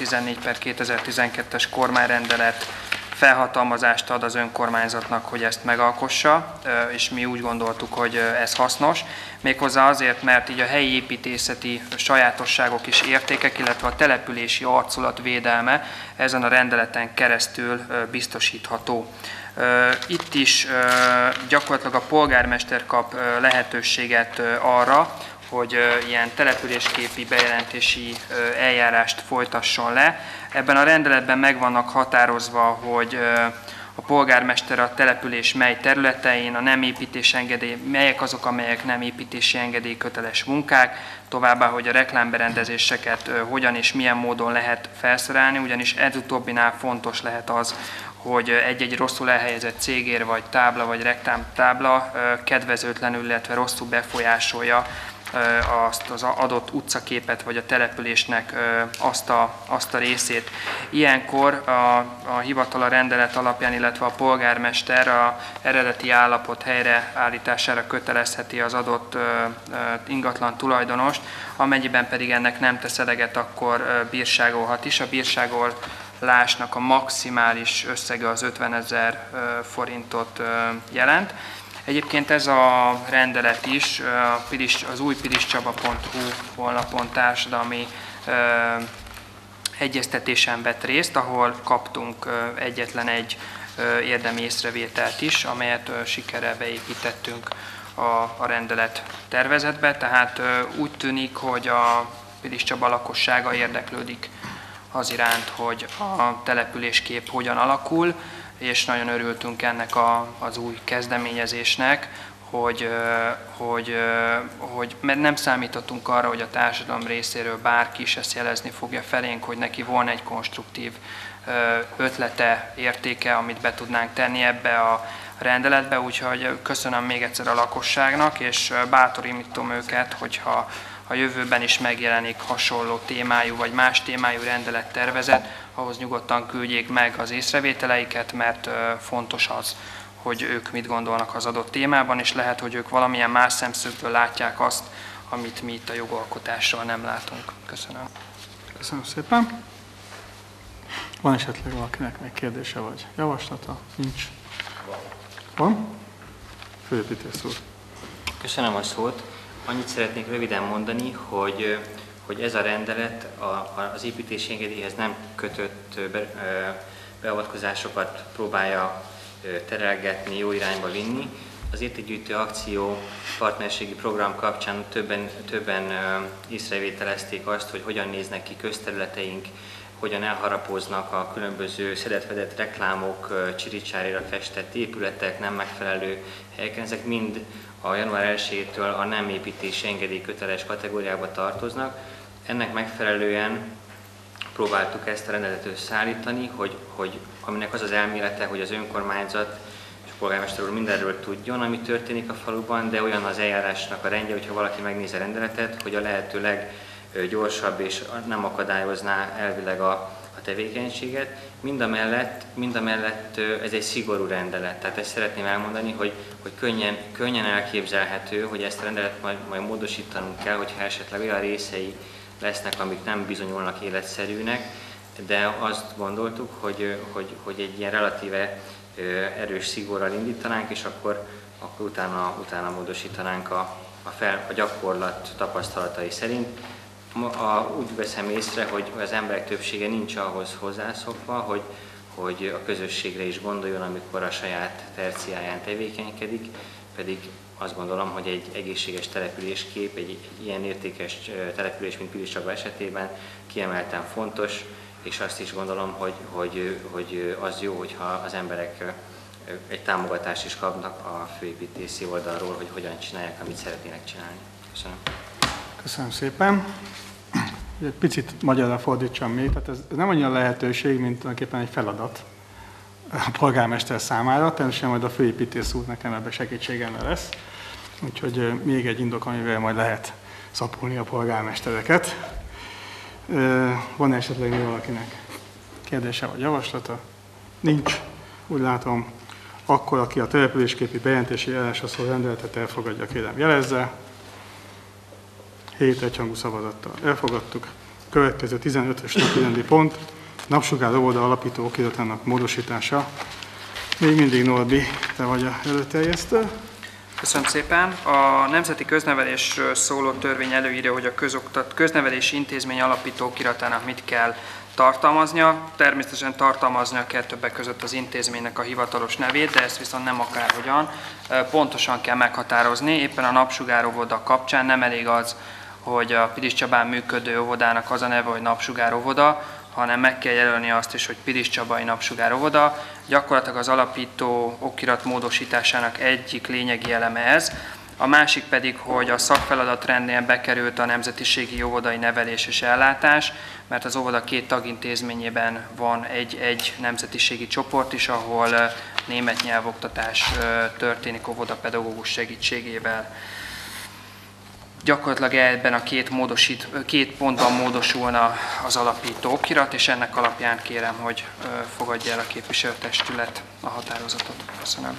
314/2012-es kormányrendelet felhatalmazást ad az önkormányzatnak, hogy ezt megalkossa, és mi úgy gondoltuk, hogy ez hasznos. Méghozzá azért, mert így a helyi építészeti sajátosságok és értékek, illetve a települési arculat védelme ezen a rendeleten keresztül biztosítható. Itt is gyakorlatilag a polgármester kap lehetőséget arra, hogy ilyen településképi bejelentési eljárást folytasson le. Ebben a rendeletben meg vannak határozva, hogy a polgármester a település mely területein, a nem építési engedély, melyek azok, amelyek nem építési engedély köteles munkák, továbbá, hogy a reklámberendezéseket hogyan és milyen módon lehet felszerelni, ugyanis ez utóbbinál fontos lehet az, hogy egy-egy rosszul elhelyezett cégér, vagy tábla, vagy reklámtábla kedvezőtlenül, illetve rosszul befolyásolja azt az adott utcaképet, vagy a településnek azt a részét. Ilyenkor a hivatal a rendelet alapján, illetve a polgármester a eredeti állapot helyreállítására kötelezheti az adott ingatlan tulajdonost, amennyiben pedig ennek nem tesz eleget, akkor bírságolhat is. A bírságolásnak a maximális összege az 50 000 forintot jelent. Egyébként ez a rendelet is az új piliscsaba.hu honlapon társadalmi egyeztetésen vett részt, ahol kaptunk egyetlen egy érdemi észrevételt is, amelyet sikerrel beépítettünk a rendelet tervezetbe. Tehát úgy tűnik, hogy a Piliscsaba lakossága érdeklődik az iránt, hogy a településkép hogyan alakul, és nagyon örültünk ennek az új kezdeményezésnek, mert nem számítottunk arra, hogy a társadalom részéről bárki is ezt jelezni fogja felénk, hogy neki volna egy konstruktív ötlete, értéke, amit be tudnánk tenni ebbe a rendeletbe, úgyhogy köszönöm még egyszer a lakosságnak, és bátorítom őket, hogyha a jövőben is megjelenik hasonló témájú vagy más témájú rendelettervezet, ahhoz nyugodtan küldjék meg az észrevételeiket, mert fontos az, hogy ők mit gondolnak az adott témában, és lehet, hogy ők valamilyen más szemszögből látják azt, amit mi itt a jogalkotással nem látunk. Köszönöm. Köszönöm szépen. Van esetleg valakinek még kérdése vagy javaslata? Nincs. Van? Főépítész úr. Köszönöm a szót. Annyit szeretnék röviden mondani, hogy ez a rendelet az építési engedélyhez nem kötött beavatkozásokat próbálja terelgetni, jó irányba vinni. Az értékgyűjtő akció partnerségi program kapcsán többen észrevételezték azt, hogy hogyan néznek ki közterületeink, hogyan elharapóznak a különböző szedett-vedett reklámok, csiricsárira festett épületek, nem megfelelő helyeken. Ezek mind a január 1-től a nem építési engedély köteles kategóriába tartoznak. Ennek megfelelően próbáltuk ezt a rendeletet összeállítani, hogy aminek az az elmélete, hogy az önkormányzat és a polgármester úr mindenről tudjon, ami történik a faluban, de olyan az eljárásnak a rendje, hogyha valaki megnézi a rendeletet, hogy a lehető leggyorsabb és nem akadályozná elvileg a tevékenységet. Mindamellett ez egy szigorú rendelet, tehát ezt szeretném elmondani, hogy könnyen elképzelhető, hogy ezt a rendelet majd módosítanunk kell, hogyha esetleg olyan részei lesznek, amik nem bizonyulnak életszerűnek, de azt gondoltuk, hogy egy ilyen relatíve erős szigorral indítanánk, és akkor utána módosítanánk a gyakorlat tapasztalatai szerint. Úgy veszem észre, hogy az emberek többsége nincs ahhoz hozzászokva, hogy a közösségre is gondoljon, amikor a saját terciáján tevékenykedik, pedig azt gondolom, hogy egy egészséges településkép, egy ilyen értékes település, mint Piliscsaba esetében kiemelten fontos, és azt is gondolom, hogy az jó, hogyha az emberek egy támogatást is kapnak a főépítési oldalról, hogy hogyan csinálják, amit szeretnének csinálni. Köszönöm. Köszönöm szépen. Egy picit magyarra fordítsam még, tehát ez nem annyira lehetőség, mint tulajdonképpen egy feladat a polgármester számára, természetesen majd a főépítész úr nekem ebben segítségemre lesz, úgyhogy még egy indok, amivel majd lehet szapulni a polgármestereket. Van esetleg még valakinek kérdése vagy javaslata? Nincs, úgy látom. Akkor, aki a településképi bejelentési eljárásra szóló rendeletet elfogadja, kérem jelezze. 7 egyhangú szavazattal elfogadtuk. Következő 15-ös napirendi pont, napsugár óvoda alapító okiratának módosítása. Még mindig Norbi, te vagy a előterjesztő. Köszönöm szépen. A nemzeti köznevelésről szóló törvény előírja, hogy a köznevelési intézmény alapító okiratának mit kell tartalmaznia. Természetesen tartalmaznia kell többek között az intézménynek a hivatalos nevét, de ezt viszont nem akárhogyan. Pontosan kell meghatározni. Éppen a napsugár óvoda kapcsán nem elég az, hogy a Piliscsabán működő óvodának az a neve, hogy napsugár óvoda, hanem meg kell jelölni azt is, hogy Piliscsabai napsugár óvoda. Gyakorlatilag az alapító okirat módosításának egyik lényegi eleme ez. A másik pedig, hogy a szakfeladatrendnél bekerült a nemzetiségi óvodai nevelés és ellátás, mert az óvoda 2 tagintézményében van egy nemzetiségi csoport is, ahol német nyelvoktatás történik óvodapedagógus segítségével. Gyakorlatilag ebben a két pontban módosulna az alapító okirat, és ennek alapján kérem, hogy fogadja el a képviselőtestület a határozatot. Köszönöm.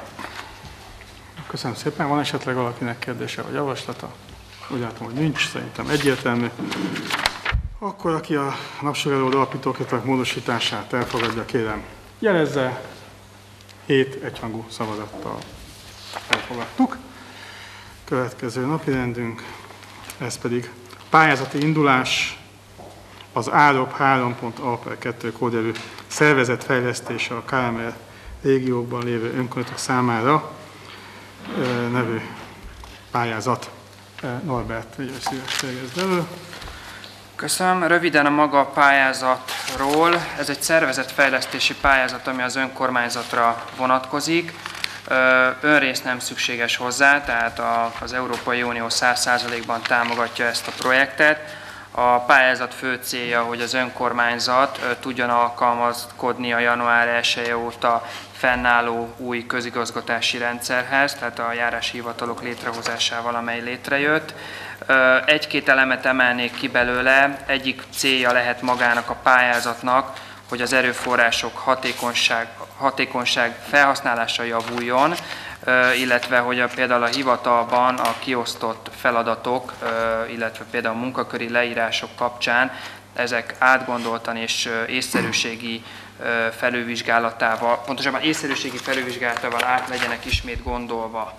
Köszönöm szépen. Van esetleg valakinek kérdése vagy javaslata? Úgy látom, hogy nincs, szerintem egyértelmű. Akkor, aki a napsugár óvoda alapító okiratának módosítását elfogadja, kérem jelezze. 7 egyhangú szavazattal elfogadtuk. Következő napirendünk, ez pedig pályázati indulás, az ÁROP 3.A/2 kódjelű szervezetfejlesztése a KML régiókban lévő önkormányzatok számára nevű pályázat. Norbert, egy szíves terjeszd elő. Köszönöm. Röviden a maga pályázatról. Ez egy szervezetfejlesztési pályázat, ami az önkormányzatra vonatkozik. Önrész nem szükséges hozzá, tehát az Európai Unió 100%-ban támogatja ezt a projektet. A pályázat fő célja, hogy az önkormányzat tudjon alkalmazkodni a január 1 óta fennálló új közigazgatási rendszerhez, tehát a járási hivatalok létrehozásával, amely létrejött. Egy-két elemet emelnék ki belőle. Egyik célja lehet magának a pályázatnak, hogy az erőforrások hatékonyság felhasználása javuljon, illetve hogy például a hivatalban a kiosztott feladatok, illetve például a munkaköri leírások kapcsán ezek átgondoltan és észszerűségi felülvizsgálatával, pontosabban észszerűségi felülvizsgálatával át legyenek ismét gondolva.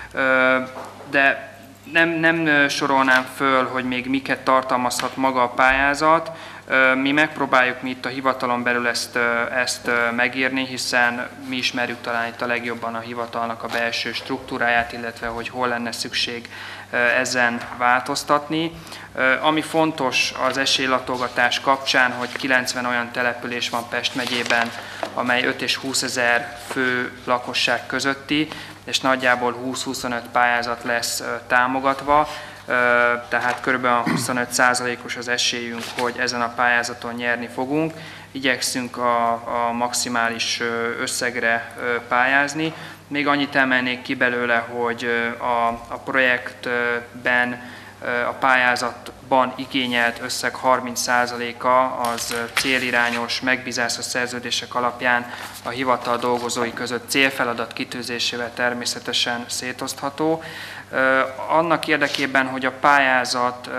De nem sorolnám föl, hogy még miket tartalmazhat maga a pályázat. Mi megpróbáljuk itt a hivatalon belül ezt megírni, hiszen mi ismerjük talán itt a legjobban a hivatalnak a belső struktúráját, illetve hogy hol lenne szükség ezen változtatni. Ami fontos az esélylatolgatás kapcsán, hogy 90 olyan település van Pest megyében, amely 5 és 20 ezer fő lakosság közötti, és nagyjából 20-25 pályázat lesz támogatva, tehát kb. 25%-os az esélyünk, hogy ezen a pályázaton nyerni fogunk. Igyekszünk a maximális összegre pályázni. Még annyit emelnék ki belőle, hogy a projektben, a pályázatban igényelt összeg 30%-a az célirányos, megbízásos szerződések alapján a hivatal dolgozói között célfeladat kitűzésével természetesen szétosztható. Annak érdekében, hogy a pályázat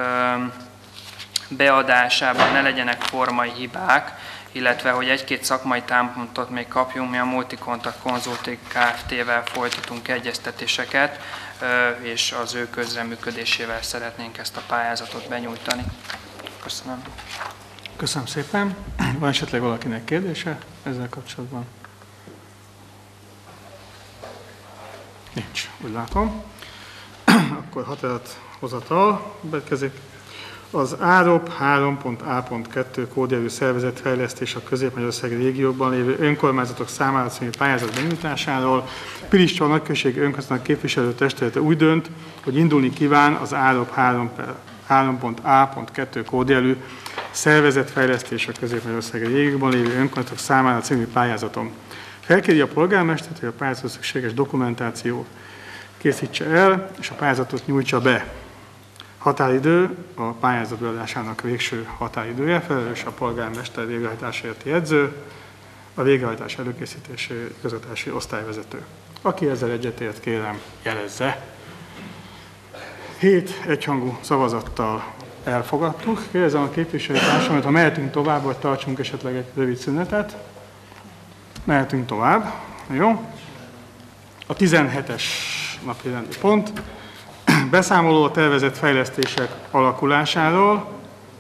beadásában ne legyenek formai hibák, illetve hogy egy-két szakmai támpontot még kapjunk, mi a Multicontact Consulting Kft-vel folytatunk egyeztetéseket, és az ő közreműködésével szeretnénk ezt a pályázatot benyújtani. Köszönöm. Köszönöm szépen. Van esetleg valakinek kérdése ezzel kapcsolatban? Nincs, úgy látom. Akkor határozathozatal következik. Az AROP 3.A.2 kódjelű szervezetfejlesztés a Közép-Magyarországi régióban lévő önkormányzatok számára című pályázat benyújtásáról. Piliscsa nagyközség önkormányzatának képviselő testülete úgy dönt, hogy indulni kíván az AROP 3.A.2 kódjelű szervezetfejlesztés a Közép-Magyarországi régióban lévő önkormányzatok számára című pályázaton. Felkéri a polgármestert, hogy a pályázathoz szükséges dokumentáció készítse el, és a pályázatot nyújtsa be. Határidő, a pályázat beadásának végső határidője, felelős a polgármester végrehajtásért jegyző, a végrehajtás előkészítési igazgatási osztályvezető. Aki ezzel egyetért, kérem, jelezze. 7 egyhangú szavazattal elfogadtuk. Kérdezem a képviselőtársamat, ha mehetünk tovább, vagy tartsunk esetleg egy rövid szünetet. Mehetünk tovább. Jó. A 17-es napirendi pont. Beszámoló a tervezett fejlesztések alakulásáról.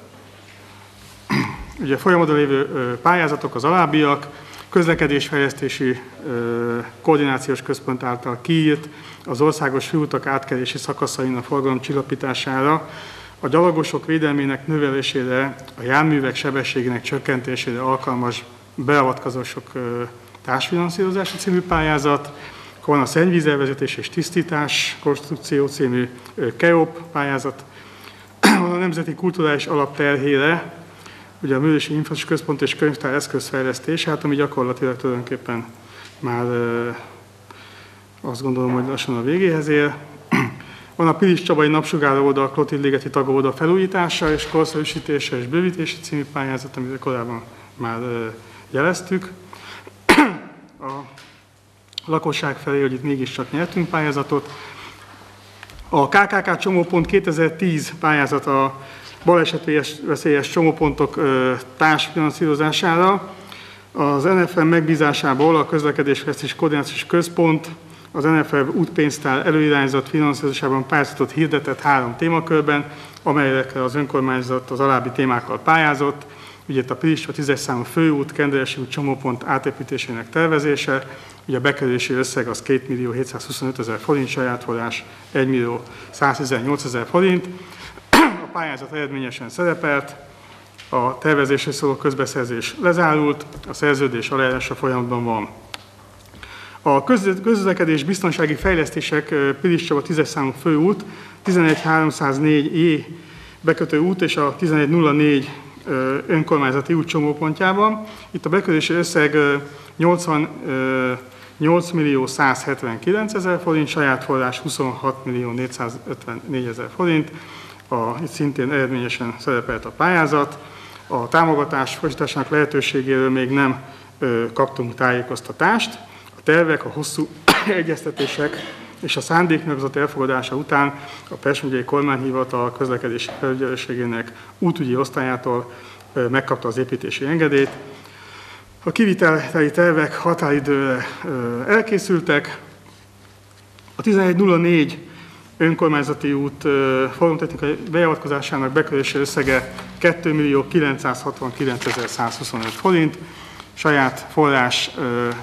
Ugye folyamatban lévő pályázatok az alábbiak, közlekedésfejlesztési koordinációs központ által kiírt az országos főutak átkelési szakaszain a forgalom csillapítására, a gyalogosok védelmének növelésére, a járművek sebességének csökkentésére alkalmas beavatkozások társfinanszírozása című pályázat, akkor van a szennyvízelvezetés és tisztítás konstrukció című KEOP pályázat, van a Nemzeti Kulturális Alap terhére, ugye a Művési Infrastruktúra Központ és Könyvtár eszközfejlesztés, hát ami gyakorlatilag tulajdonképpen már azt gondolom, hogy lassan a végéhez ér. Van a Pilis-Csabai napsugáró oldal, Klotild-ligeti tagóoldal felújítása és korszerűsítése és bővítési című pályázat, amit korábban már jeleztük. A lakosság felé, hogy itt mégiscsak nyertünk pályázatot. A KKK csomópont 2010 pályázat a balesetveszélyes csomópontok társfinanszírozására. Az NFM megbízásából a Közlekedésfejlesztési Koordinációs Központ az NFM útpénztár előirányzat finanszírozásában pályázatot hirdetett 3 témakörben, amelyekre az önkormányzat az alábbi témákkal pályázott. Ugye itt a Piliscsa 10-es számú főút, Kenderesi út csomópont átépítésének tervezése, ugye a bekerülési összeg az 2.725.000 forint, saját forrás 1.118.000 forint. A pályázat eredményesen szerepelt, a tervezésre szóló közbeszerzés lezárult, a szerződés aláírása folyamatban van. A közlekedés biztonsági fejlesztések Piliscsa 10-es számú főút, 11.304E bekötő út és a 11.04 önkormányzati út csomópontjában. Itt a bekötési összeg 88.179.000 forint, saját forrás 26.454.000 forint. Itt szintén eredményesen szerepelt a pályázat. A támogatás folytatásának lehetőségéről még nem kaptunk tájékoztatást. A tervek, a hosszú egyeztetések és a szándéknyilatkozat elfogadása után a Pest megyei kormányhivatal közlekedési felügyelőségének útügyi osztályától megkapta az építési engedélyt. A kiviteli tervek határidőre elkészültek. A 1104 önkormányzati út forgalomtechnikai beavatkozásának bekerülési összege 2.969.125 forint, saját forrás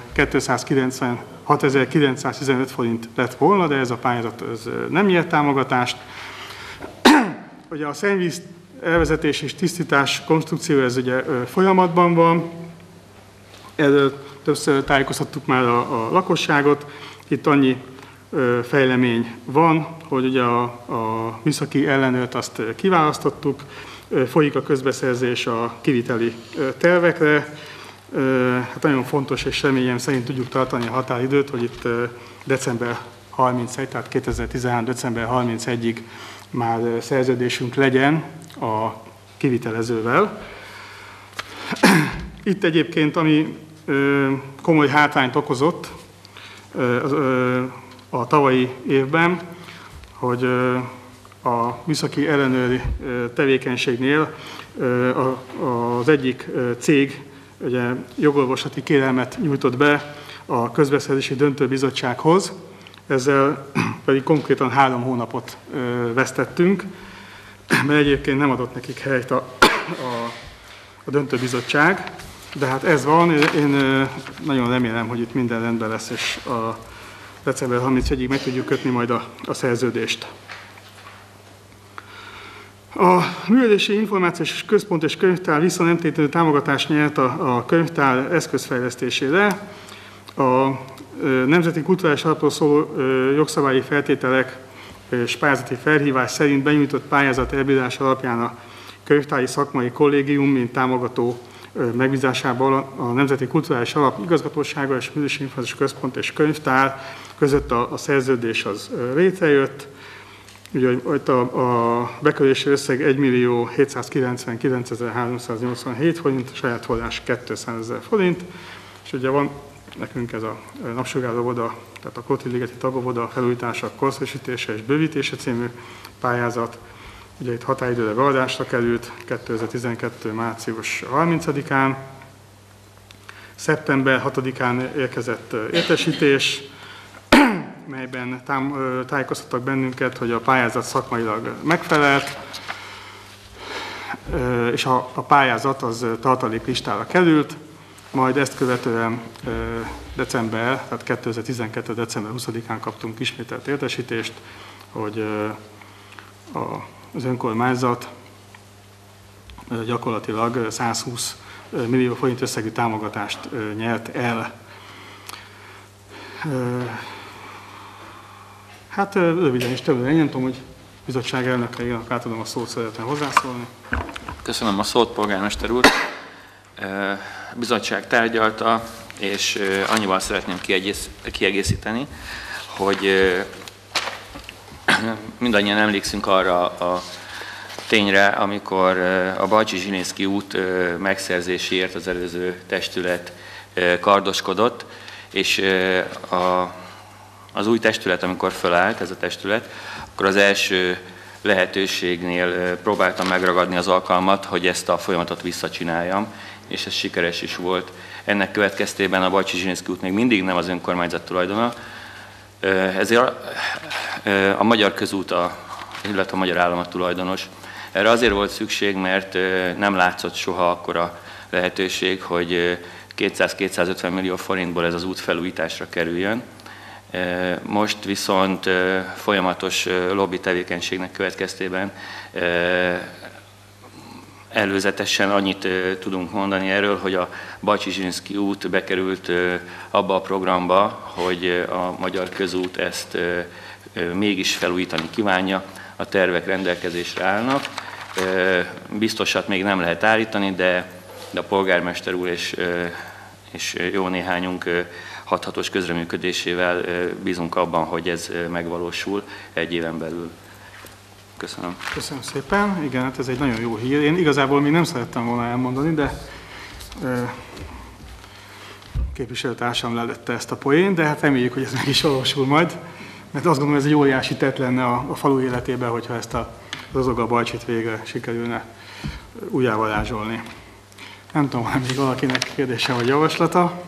296.915 forint lett volna, de ez a pályázat nem nyert támogatást. Ugye a szennyvíz elvezetés és tisztítás konstrukció, ez ugye folyamatban van. Erről többször tájékoztattuk már a lakosságot. Itt annyi fejlemény van, hogy ugye a műszaki ellenőrt azt kiválasztottuk, folyik a közbeszerzés a kiviteli tervekre. Hát nagyon fontos, és reményem szerint tudjuk tartani a határidőt, hogy itt december 31, tehát 2013. december 31-ig már szerződésünk legyen a kivitelezővel. Itt egyébként, ami komoly hátrányt okozott a tavalyi évben, hogy a műszaki ellenőri tevékenységnél az egyik cég ugye, jogorvoslati kérelmet nyújtott be a közbeszerzési döntőbizottsághoz, ezzel pedig konkrétan 3 hónapot vesztettünk, mert egyébként nem adott nekik helyt a döntőbizottság, de hát ez van, én nagyon remélem, hogy itt minden rendben lesz, és a december 31-ig meg tudjuk kötni majd a szerződést. A Művelési Információs Központ és Könyvtár visszanemtételő támogatást nyert a könyvtár eszközfejlesztésére. A Nemzeti Kulturális Alapról szóló jogszabályi feltételek és pályázati felhívás szerint benyújtott pályázat elbírás alapján a Könyvtári Szakmai Kollégium, mint támogató megbízásából a Nemzeti Kulturális Alap igazgatósága és Művelési Információs Központ és Könyvtár között a szerződés az létrejött. Ugye itt a bekerülési összeg 1.799.387 forint, a saját forrás 200.000 forint, és ugye van nekünk ez a napsugáróvoda, tehát a Klotilligeti tagóvoda felújítása, korszerűsítése és bővítése című pályázat. Ugye itt határidőre beadásra került 2012. március 30-án. Szeptember 6-án érkezett értesítés, melyben tájékoztattak bennünket, hogy a pályázat szakmailag megfelelt, és a pályázat az tartaléklistára került, majd ezt követően tehát 2012. december 20-án kaptunk ismételt értesítést, hogy az önkormányzat gyakorlatilag 120 millió forint összegű támogatást nyert el. Hát röviden is többre, én nem tudom, hogy bizottság elnökre átadom a szót, szeretném hozzászólni. Köszönöm a szót, polgármester úr. A bizottság tárgyalta, és annyival szeretném kiegészíteni, hogy mindannyian emlékszünk arra a tényre, amikor a Bajcsy-Zsilinszky út megszerzéséért az előző testület kardoskodott, és az új testület, amikor fölállt ez a testület, akkor az első lehetőségnél próbáltam megragadni az alkalmat, hogy ezt a folyamatot visszacsináljam, és ez sikeres is volt. Ennek következtében a Bajcsy-Zsilinszky út még mindig nem az önkormányzat tulajdona, ezért a Magyar Közút, illetve a Magyar Állam a tulajdonos. Erre azért volt szükség, mert nem látszott soha akkora lehetőség, hogy 200-250 millió forintból ez az út felújításra kerüljön. Most viszont folyamatos lobby tevékenységnek következtében előzetesen annyit tudunk mondani erről, hogy a Bajcsy-Zsilinszky út bekerült abba a programba, hogy a Magyar Közút ezt mégis felújítani kívánja, a tervek rendelkezésre állnak. Biztosat még nem lehet állítani, de a polgármester úr és jó néhányunk hathatós közreműködésével bízunk abban, hogy ez megvalósul 1 éven belül. Köszönöm. Köszönöm szépen. Igen, hát ez egy nagyon jó hír. Én igazából még nem szerettem volna elmondani, de képviselőtársam lelőtte ezt a poént, de hát reméljük, hogy ez meg is valósul majd, mert azt gondolom, ez egy óriási tett lenne a falu életében, hogyha ezt az Ozoga Bajcsit végre sikerülne újjávarázsolni. Nem tudom, hogy még valakinek kérdése vagy javaslata.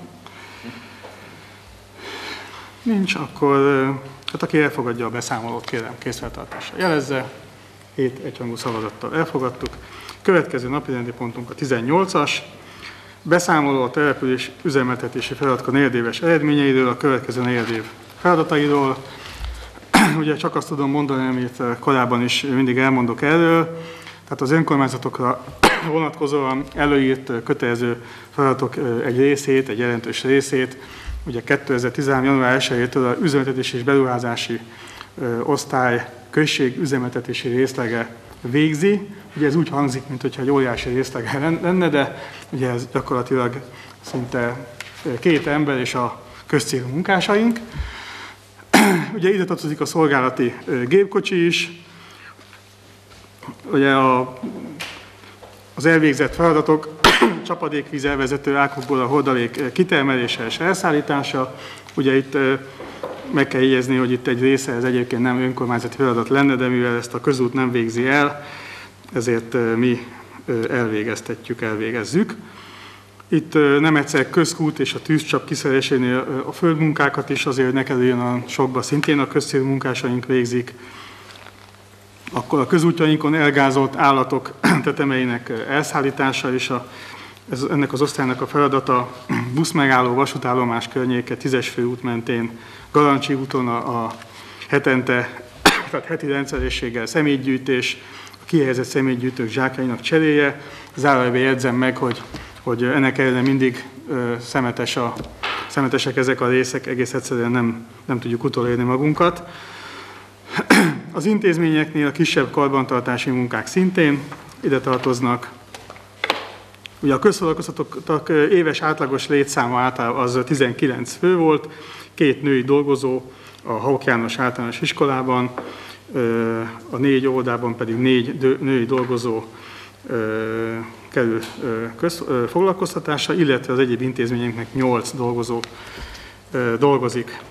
Nincs, akkor hát aki elfogadja a beszámolót, kérem készfeltartásra jelezze. 7 egyhangú szavazattal elfogadtuk. Következő napirendi pontunk a 18-as. Beszámoló a település üzemeltetési feladatka negyedéves eredményeiről, a következő negyedév feladatairól. Ugye csak azt tudom mondani, amit korábban is mindig elmondok erről. Tehát az önkormányzatokra vonatkozóan előírt kötelező feladatok egy részét, egy jelentős részét, ugye 2013. január 1-től az üzemeltetési és beruházási osztály község üzemeltetési részlege végzi. Ugye ez úgy hangzik, mintha egy óriási részlege lenne, de ugye ez gyakorlatilag szinte 2 ember és a közcélú munkásaink. Ugye ide tartozik a szolgálati gépkocsi is, ugye az elvégzett feladatok csapadékvíz elvezető ákokból a hordalék kitermelése és elszállítása. Ugye itt meg kell jegyezni, hogy itt egy része ez egyébként nem önkormányzati feladat lenne, de mivel ezt a közút nem végzi el, ezért mi elvégezzük. Itt nem egyszer közkút és a tűzcsap kiszerelésénél a földmunkákat is azért ne kerüljön a sokba, szintén a közcélú munkásaink végzik. Akkor a közútjainkon elgázolt állatok tetemeinek elszállítása és ennek az osztálynak a feladata buszmegálló, vasútállomás környéke, 10-es főút mentén, Garancsi úton a heti rendszerességgel személygyűjtés, a kihelyezett személygyűjtők zsákjainak cseréje. Zárójelben jegyzem meg, hogy ennek ellenére mindig szemetesek ezek a részek, egész egyszerűen nem tudjuk utolérni magunkat. Az intézményeknél a kisebb karbantartási munkák szintén ide tartoznak. Ugye a közszolgáltatottak éves átlagos létszáma általában az 19 fő volt, 2 női dolgozó a Hauk János Általános Iskolában, a 4 óvodában pedig 4 női dolgozó kerül foglalkoztatásra, illetve az egyéb intézményeknek 8 dolgozó dolgozik.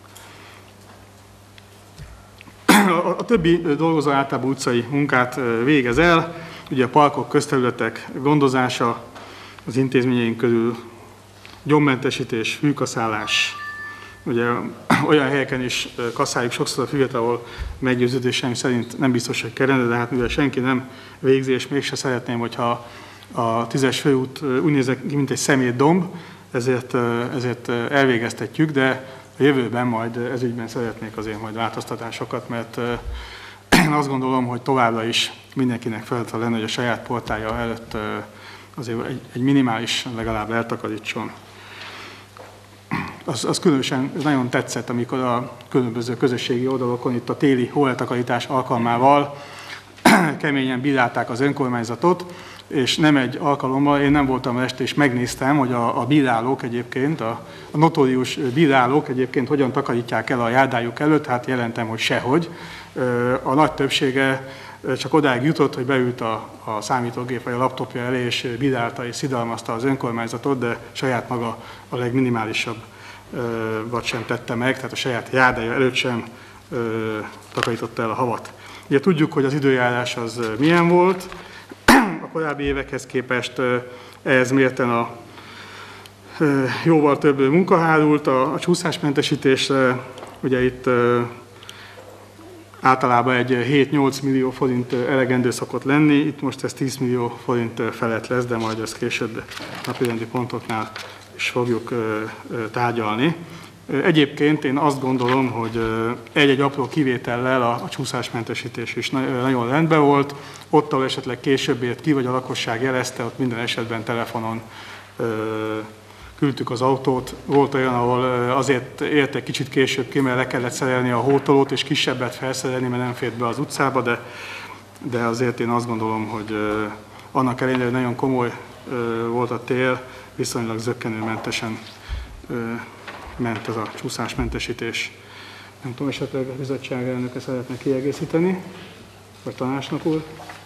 A többi dolgozó általában utcai munkát végez el, ugye a parkok, közterületek gondozása, az intézményeink körül gyommentesítés, fűkaszálás, ugye olyan helyeken is kaszáljuk sokszor a füvet, ahol meggyőződésem szerint nem biztos, hogy kellene, de hát mivel senki nem végzi, és mégse szeretném, hogyha a 10-es főút úgy nézek ki, mint egy szemétdomb, ezért elvégeztetjük, de a jövőben majd ezügyben szeretnék azért majd változtatásokat, mert én azt gondolom, hogy továbbra is mindenkinek feladata lenne, hogy a saját portálja előtt azért egy minimális legalább eltakarítson. Az különösen nagyon tetszett, amikor a különböző közösségi oldalokon itt a téli hóeltakarítás alkalmával keményen bírálták az önkormányzatot, és nem egy alkalommal, én nem voltam este, és megnéztem, hogy a bírálók egyébként, a notórius bírálók egyébként hogyan takarítják el a járdájuk előtt, hát jelentem, hogy sehogy. A nagy többsége csak odáig jutott, hogy beült a számítógép vagy a laptopja elé, és bírálta és szidalmazta az önkormányzatot, de saját maga a legminimálisabb vagy sem tette meg, tehát a saját járdája előtt sem takarította el a havat. Ugye tudjuk, hogy az időjárás az milyen volt, a korábbi évekhez képest ehhez mérten jóval több munka hárult a csúszásmentesítésre. Ugye itt általában egy 7-8 millió forint elegendő szokott lenni, itt most ez 10 millió forint felett lesz, de majd ezt később napirendi pontoknál is fogjuk tárgyalni. Egyébként én azt gondolom, hogy egy-egy apró kivétellel a csúszásmentesítés is nagyon rendben volt. Ott, ahol esetleg később ért ki, vagy a lakosság jelezte, ott minden esetben telefonon küldtük az autót. Volt olyan, ahol azért ért egy kicsit később ki, mert le kellett szerelni a hótolót, és kisebbet felszerelni, mert nem fért be az utcába, de azért én azt gondolom, hogy annak ellenére, hogy nagyon komoly volt a tél, viszonylag zökkenőmentesen ment ez a csúszásmentesítés. Nem tudom, esetleg a bizottság elnöke szeretne kiegészíteni, vagy tanácsnok úr?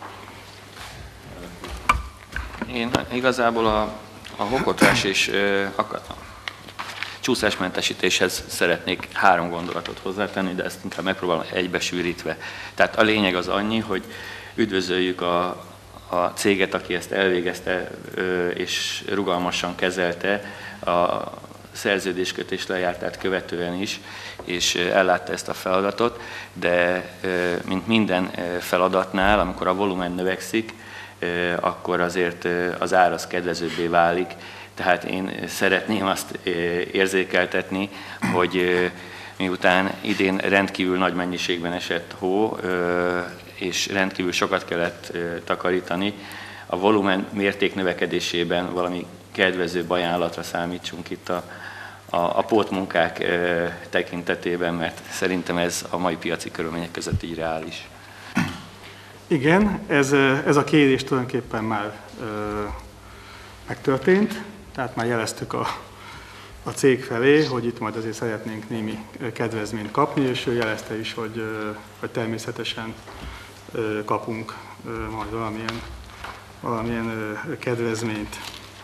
Én igazából a hokotrás és a csúszásmentesítéshez szeretnék 3 gondolatot hozzátenni, de ezt inkább megpróbálom egybesűrítve. Tehát a lényeg az annyi, hogy üdvözöljük a a céget, aki ezt elvégezte és rugalmasan kezelte a szerződéskötés lejártát követően is, és ellátta ezt a feladatot, de mint minden feladatnál, amikor a volumen növekszik, akkor azért az ár az kedvezőbbé válik. Tehát én szeretném azt érzékeltetni, hogy miután idén rendkívül nagy mennyiségben esett hó, és rendkívül sokat kellett takarítani, a volumen mérték növekedésében valami kedvezőbb ajánlatra számítsunk itt a pótmunkák tekintetében, mert szerintem ez a mai piaci körülmények között így reális. Igen, ez a kérés tulajdonképpen már megtörtént, tehát már jeleztük a cég felé, hogy itt majd azért szeretnénk némi kedvezményt kapni, és ő jelezte is, hogy természetesen kapunk majd valamilyen kedvezményt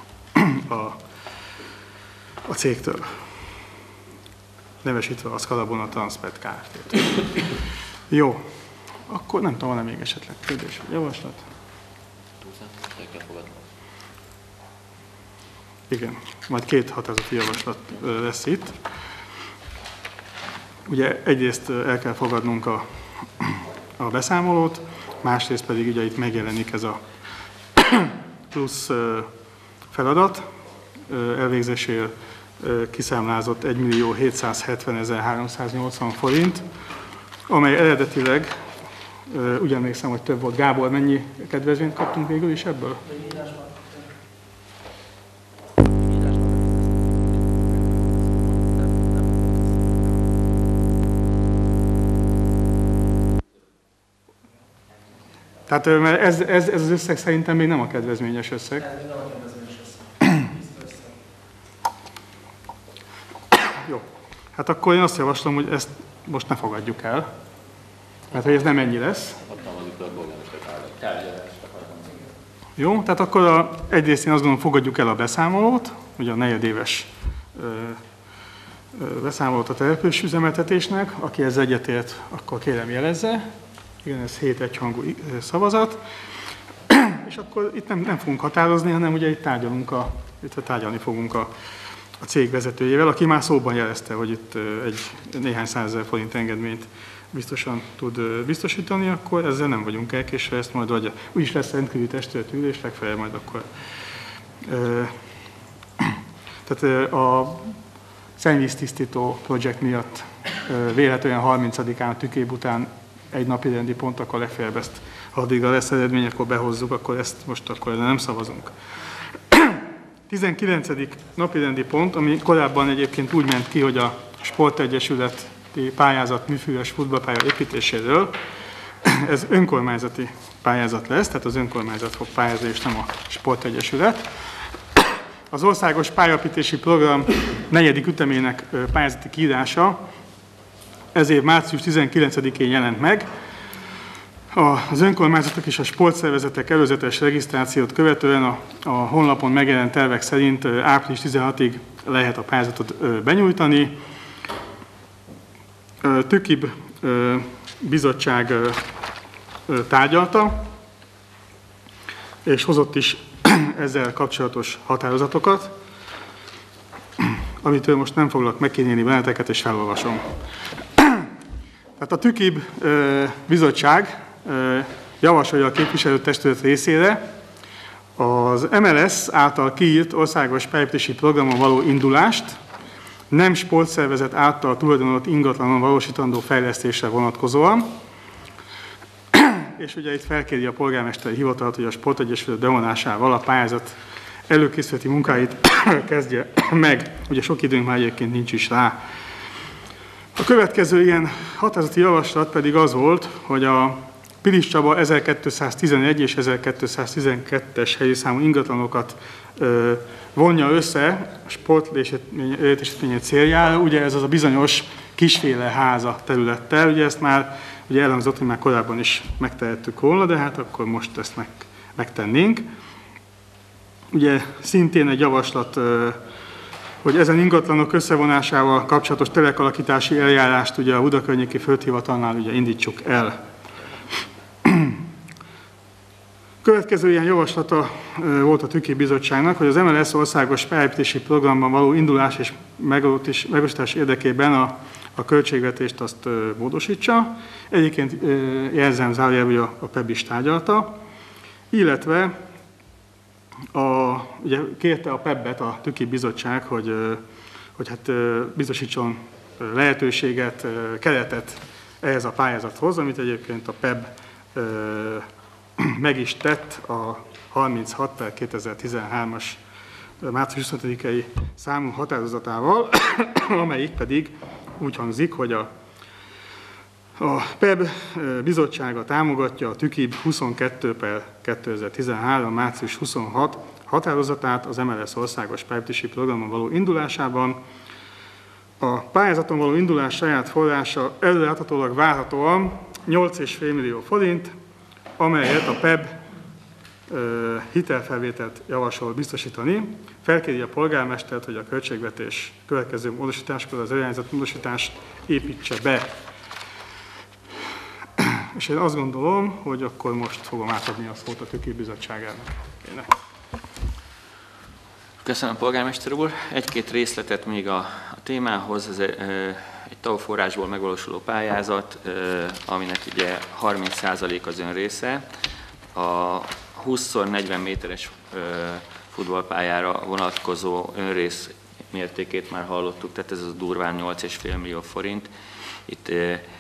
a cégtől, nevesítve a Scalabona Transpet Kft-t. Jó, akkor nem tudom, van-e még esetleg kérdés vagy javaslat? Igen, majd 2 határozati javaslat lesz itt. Ugye egyrészt el kell fogadnunk a beszámolót, másrészt pedig ugye itt megjelenik ez a plusz feladat, elvégzéséért kiszámlázott 1.770.380 forint, amely eredetileg, úgy emlékszem, hogy több volt. Gábor, mennyi kedvezményt kaptunk végül is ebből? Tehát ez az összeg szerintem még nem a kedvezményes összeg. Jó. Hát akkor én azt javaslom, hogy ezt most ne fogadjuk el, mert hogy ez nem ennyi lesz. Jó, tehát akkor egyrészt én azt gondolom, fogadjuk el a beszámolót, ugye a negyedéves beszámolót a település üzemeltetésnek. Aki ezzel egyetért, akkor kérem jelezze. Igen, ez 7 egyhangú szavazat. És akkor itt nem fogunk határozni, hanem ugye itt tárgyalni fogunk a cég vezetőjével, aki már szóban jelezte, hogy itt egy néhány százezer forint engedményt biztosan tud biztosítani, akkor ezzel nem vagyunk elkésve, ezt majd adja. Úgyis lesz rendkívüli testületülés, legfeljebb majd akkor. Tehát a szennyvíztisztító projekt miatt vélhetően 30-án a tükéb után egy napirendi pont, akkor legfeljebb ezt, ha addigra lesz eredmény, akkor behozzuk, akkor ezt most akkor nem szavazunk. 19. napirendi pont, ami korábban egyébként úgy ment ki, hogy a Sportegyesületi pályázat műfüves futballpálya építéséről, ez önkormányzati pályázat lesz, tehát az önkormányzat fog pályázni, és nem a Sportegyesület. Az országos pályapítési program 4. ütemének pályázati kiírása ez év március 19-én jelent meg. Az önkormányzatok és a sportszervezetek előzetes regisztrációt követően a honlapon megjelent tervek szerint április 16-ig lehet a pályázatot benyújtani. TÜKIB bizottság tárgyalta, és hozott is ezzel kapcsolatos határozatokat, amitől most nem foglak megkímélni benneteket, és felolvasom. Tehát a TÜKIB bizottság javasolja a képviselőtestület részére az MLS által kiírt országos pályapítési programon való indulást nem sportszervezet által tulajdonolt ingatlanon valósítandó fejlesztésre vonatkozóan, és ugye itt felkéri a polgármesteri hivatalt, hogy a Sportegyesület bevonásával a pályázat előkészületi munkáit kezdje meg. Ugye sok időnk már egyébként nincs is rá. A következő ilyen határozati javaslat pedig az volt, hogy a Pilis Csaba 1211 és 1212-es helyi számú ingatlanokat vonja össze a sportlétesítmények céljára. Ugye ez az a bizonyos kisféle háza területtel, ugye ezt már ugye elhangzott, hogy már korábban is megtehettük volna, de hát akkor most ezt megtennénk. Ugye szintén egy javaslat, hogy ezen ingatlanok összevonásával kapcsolatos telekalakítási eljárást ugye a Buda környéki földhivatalnál ugye indítsuk el. Következő ilyen javaslata volt a Tüki Bizottságnak, hogy az MLS országos pályázati programban való indulás és megvalósítás érdekében a költségvetést azt módosítsa. Egyébként jelzem zárójelben, hogy a PEB is tárgyalta, illetve ugye kérte a PEB-et a Tüki Bizottság, hogy hát biztosítson lehetőséget, keretet ehhez a pályázathoz, amit egyébként a PEB meg is tett a 36/2013-as március 25-i számú határozatával, amelyik pedig úgy hangzik, hogy a PEB bizottsága támogatja a TÜKIB 22/2013. március 26 határozatát az MLS országos pályázati programon való indulásában. A pályázaton való indulás saját forrása előreláthatólag várhatóan 8,5 millió forint, amelyet a PEB hitelfelvételt javasol biztosítani. Felkéri a polgármestert, hogy a költségvetés következő módosításkor az előirányzat módosítást építse be. És én azt gondolom, hogy akkor most fogom átadni a szót a Tüki Bizottságának. Köszönöm, polgármester úr. Egy-két részletet még a témához. Ez egy TAO forrásból megvalósuló pályázat, aminek ugye 30% az önrésze. A 20x40 méteres futballpályára vonatkozó önrész mértékét már hallottuk, tehát ez az durván 8,5 millió forint. Itt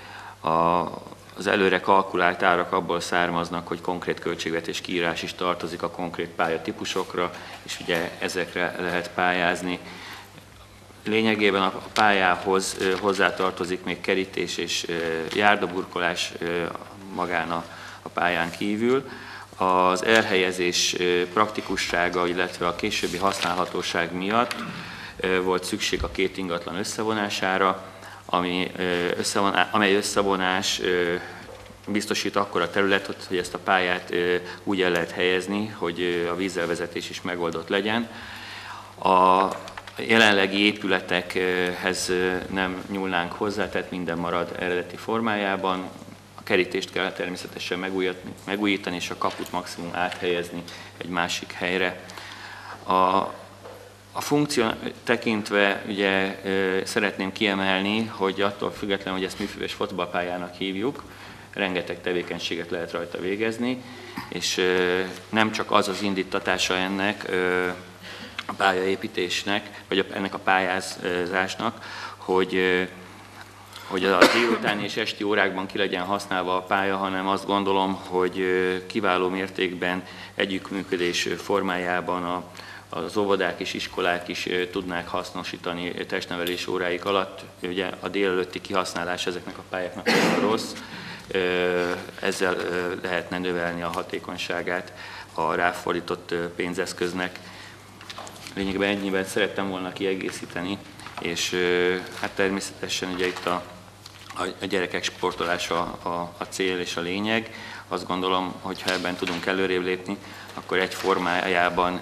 az előre kalkulált árak abból származnak, hogy konkrét költségvetés kiírás is tartozik a konkrét pályatípusokra, és ugye ezekre lehet pályázni. Lényegében a pályához hozzátartozik még kerítés és járdaburkolás magán a pályán kívül. Az elhelyezés praktikussága, illetve a későbbi használhatóság miatt volt szükség a két ingatlan összevonására, amely összevonás biztosít akkora területet, hogy ezt a pályát úgy el lehet helyezni, hogy a vízelvezetés is megoldott legyen. A jelenlegi épületekhez nem nyúlnánk hozzá, tehát minden marad eredeti formájában. A kerítést kell természetesen megújítani, és a kaput maximum áthelyezni egy másik helyre. A funkció tekintve ugye szeretném kiemelni, hogy attól függetlenül, hogy ezt műfüves fotballpályának hívjuk, rengeteg tevékenységet lehet rajta végezni, és nem csak az az indítatása ennek a pályaépítésnek, vagy ennek a pályázásnak, hogy a délutáni és esti órákban ki legyen használva a pálya, hanem azt gondolom, hogy kiváló mértékben együttműködés formájában az óvodák és iskolák is tudnák hasznosítani testnevelés óráik alatt. Ugye a délelőtti kihasználás ezeknek a pályáknak nagyon rossz, ezzel lehetne növelni a hatékonyságát a ráfordított pénzeszköznek. Lényegében ennyiben szerettem volna kiegészíteni, és hát természetesen ugye itt a gyerekek sportolása a cél és a lényeg. Azt gondolom, hogy ha ebben tudunk előrébb lépni, akkor egyformájában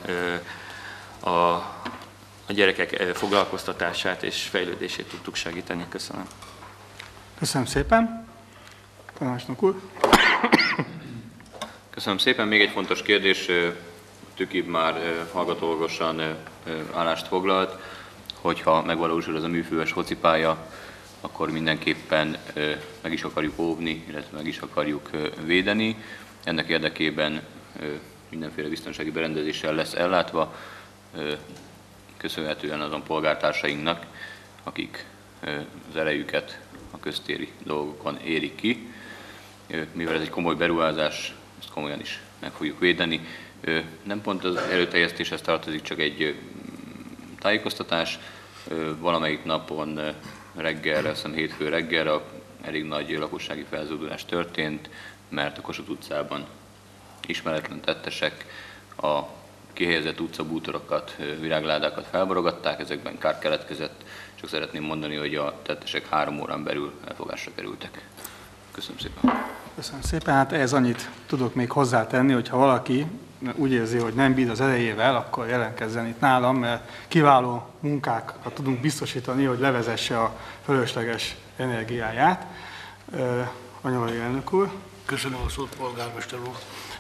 a gyerekek foglalkoztatását és fejlődését tudtuk segíteni. Köszönöm. Köszönöm szépen. Tanácsnok úr. Köszönöm szépen. Még egy fontos kérdés. TÜKIB már hallgatólagosan állást foglalt, hogyha megvalósul ez a műfüves focipálya, akkor mindenképpen meg is akarjuk óvni, illetve meg is akarjuk védeni. Ennek érdekében mindenféle biztonsági berendezéssel lesz ellátva, köszönhetően azon polgártársainknak, akik az erejüket a köztéri dolgokon érik ki. Mivel ez egy komoly beruházás, ezt komolyan is meg fogjuk védeni. Nem pont az előterjesztéshez tartozik, csak egy tájékoztatás. Valamelyik napon reggelre, azt hiszem hétfő reggelre elég nagy lakossági felzúdulás történt, mert a Kossuth utcában ismeretlen tettesek a kihelyezett utcabútorokat, virágládákat felborogatták, ezekben kár keletkezett. Csak szeretném mondani, hogy a tettesek 3 órán belül elfogásra kerültek. Köszönöm szépen. Köszönöm szépen. Hát ehhez annyit tudok még hozzátenni, hogy ha valaki úgy érzi, hogy nem bír az erejével, akkor jelentkezzen itt nálam, mert kiváló munkákat tudunk biztosítani, hogy levezesse a fölösleges energiáját. Anyavai elnök úr. Köszönöm a szót, polgármester úr.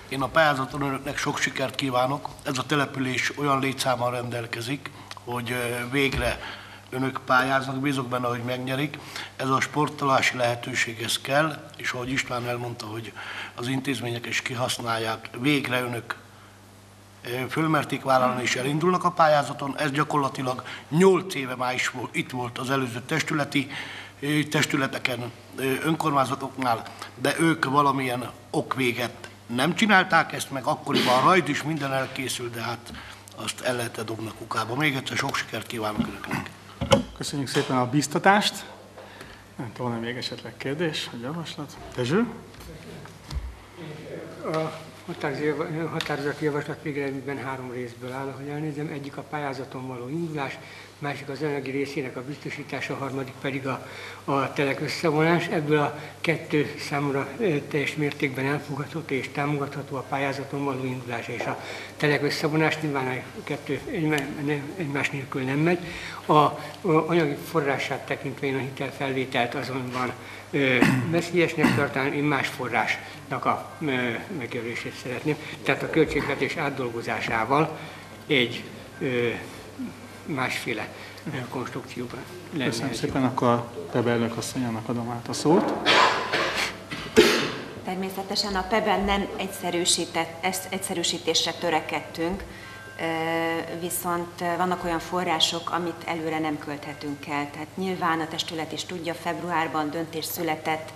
Én a pályázaton önöknek sok sikert kívánok. Ez a település olyan létszámmal rendelkezik, hogy végre önök pályáznak, bízok benne, hogy megnyerik. Ez a sportolási lehetőség, ez kell, és ahogy István elmondta, hogy az intézmények is kihasználják, végre önök fölmerték vállalni és elindulnak a pályázaton. Ez gyakorlatilag 8 éve már is itt volt az előző testületeken, önkormányzatoknál, de ők valamilyen okvéget nem csinálták ezt, meg akkoriban a rajd is minden elkészült, de hát azt el lehetett dobni a kukába. Még egyszer sok sikert kívánok önöknek. Köszönjük szépen a biztatást. Nem tudom, van még esetleg kérdés, vagy javaslat? Dezső? A határozati javaslat végeredményben 3 részből áll, ahogy elnézem. Egyik a pályázaton való indulás, másik az anyagi részének a biztosítása, a harmadik pedig a telek összevonás. Ebből a 2 számomra teljes mértékben elfogadható és támogatható, a pályázaton való indulás és a telek összevonás. Nyilván a 2 egymás nélkül nem megy. A anyagi forrását tekintve én a hitelfelvételt azonban veszélyesnek tartanám, én más forrásnak a megjelölését szeretném. Tehát a költségvetés átdolgozásával egy másféle konstrukcióban lenne. Köszönöm szépen, akkor a PEB elnök asszonyának adom át a szót. Természetesen a PEB-en nem egyszerűsítésre törekedtünk, viszont vannak olyan források, amit előre nem költhetünk el. Tehát nyilván a testület is tudja, februárban döntés született,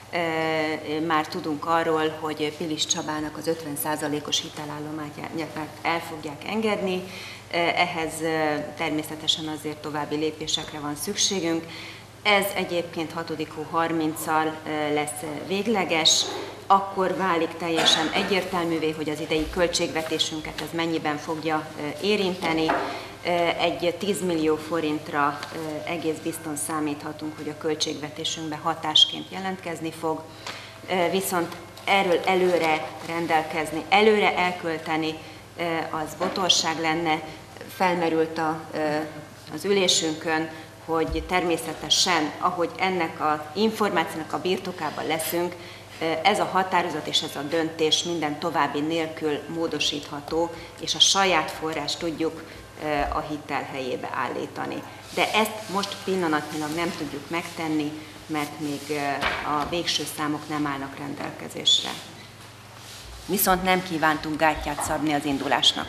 már tudunk arról, hogy Pilis Csabának az 50%-os hitelállományát el fogják engedni. Ehhez természetesen azért további lépésekre van szükségünk. Ez egyébként 6.30-al lesz végleges, akkor válik teljesen egyértelművé, hogy az idei költségvetésünket ez mennyiben fogja érinteni. Egy 10 millió forintra egész bizton számíthatunk, hogy a költségvetésünkbe hatásként jelentkezni fog, viszont erről előre rendelkezni, előre elkölteni, az botorság lenne. Felmerült az ülésünkön, hogy természetesen, ahogy ennek az információnak a birtokában leszünk, ez a határozat és ez a döntés minden további nélkül módosítható, és a saját forrást tudjuk a hitel helyébe állítani. De ezt most pillanatnyilag nem tudjuk megtenni, mert még a végső számok nem állnak rendelkezésre. Viszont nem kívántunk gátját szabni az indulásnak.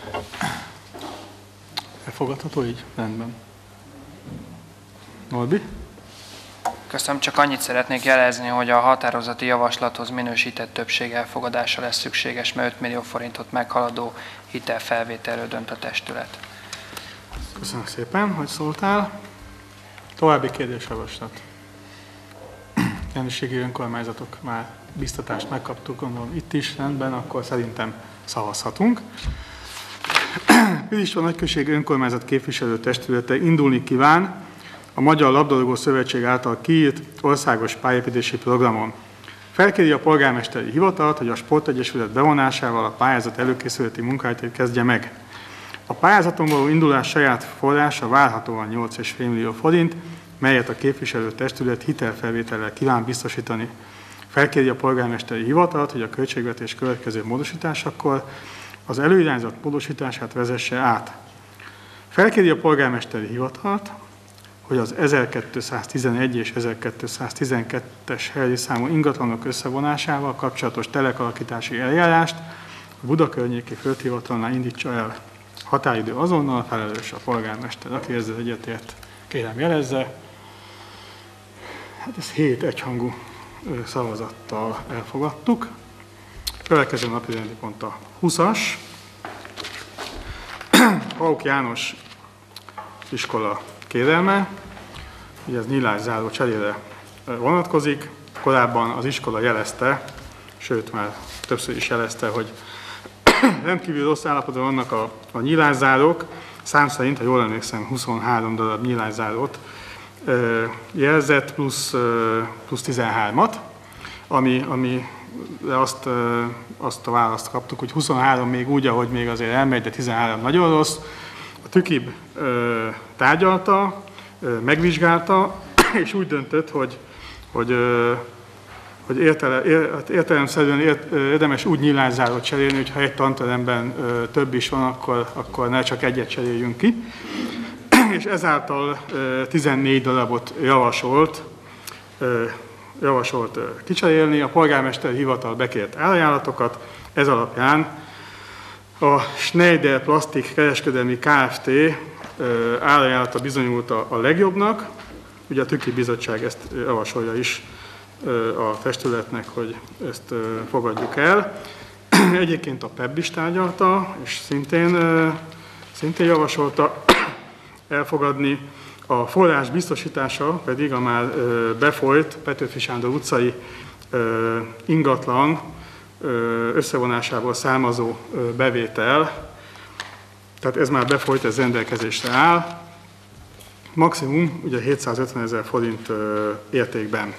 Elfogadható így? Rendben. Norbi? Köszönöm, csak annyit szeretnék jelezni, hogy a határozati javaslathoz minősített többség elfogadása lesz szükséges, mert 5 millió forintot meghaladó hitelfelvételről dönt a testület. Köszönöm szépen, hogy szóltál. További kérdésjavaslat. Rendőrségi önkormányzatok már biztatást megkaptuk, gondolom itt is, rendben, akkor szerintem szavazhatunk. Pilis Nagyközség önkormányzat képviselő testülete indulni kíván a Magyar Labdarúgó Szövetség által kiírt országos pályaépítési programon. Felkéri a polgármesteri hivatalt, hogy a sportegyesület bevonásával a pályázat előkészületi munkáját kezdje meg. A pályázaton való indulás saját forrása várhatóan 8,5 millió forint, melyet a képviselő testület hitelfelvétellel kíván biztosítani. Felkéri a polgármesteri hivatalt, hogy a költségvetés következő módosításakor az előirányzat módosítását vezesse át. Felkéri a polgármesteri hivatalt, hogy az 1211 és 1212-es helyi számú ingatlanok összevonásával kapcsolatos telekalakítási eljárást a Buda környéki földhivatalnál indítsa el. Határidő azonnal, felelős a polgármester. Aki ezzel egyetért, kérem jelezze. Hát ezt 7 egyhangú szavazattal elfogadtuk. Következő napi rendi pont a 20-as. Pauk János iskola kérelme. Ugye ez nyílászáró cserére vonatkozik. Korábban az iskola jelezte, sőt már többször is jelezte, hogy rendkívül rossz állapotban vannak a nyílászárók. Szám szerint, ha jól emlékszem, 23 darab nyílászárót jelzett, plusz 13-at, ami azt a választ kaptuk, hogy 23 még úgy, ahogy még azért elmegy, de 13 nagyon rossz. A TÜKIB tárgyalta, megvizsgálta, és úgy döntött, hogy hogy értelemszerűen érdemes úgy nyilászárót cserélni, hogy ha egy tanteremben több is van, akkor ne csak egyet cseréljünk ki. És ezáltal 14 darabot javasolt kicserélni. A polgármester hivatal bekért árajánlatokat, ez alapján a Schneider Plastik Kereskedelmi Kft. Árajánlata bizonyult a legjobbnak. Ugye a Tüki Bizottság ezt javasolja is a testületnek, hogy ezt fogadjuk el. Egyébként a PEB is tárgyalta, és szintén javasolta elfogadni. A forrás biztosítása pedig a már befolyt Petőfi Sándor utcai ingatlan összevonásából származó bevétel, tehát ez már befolyt, ez rendelkezésre áll, maximum ugye 750 000 forint értékben.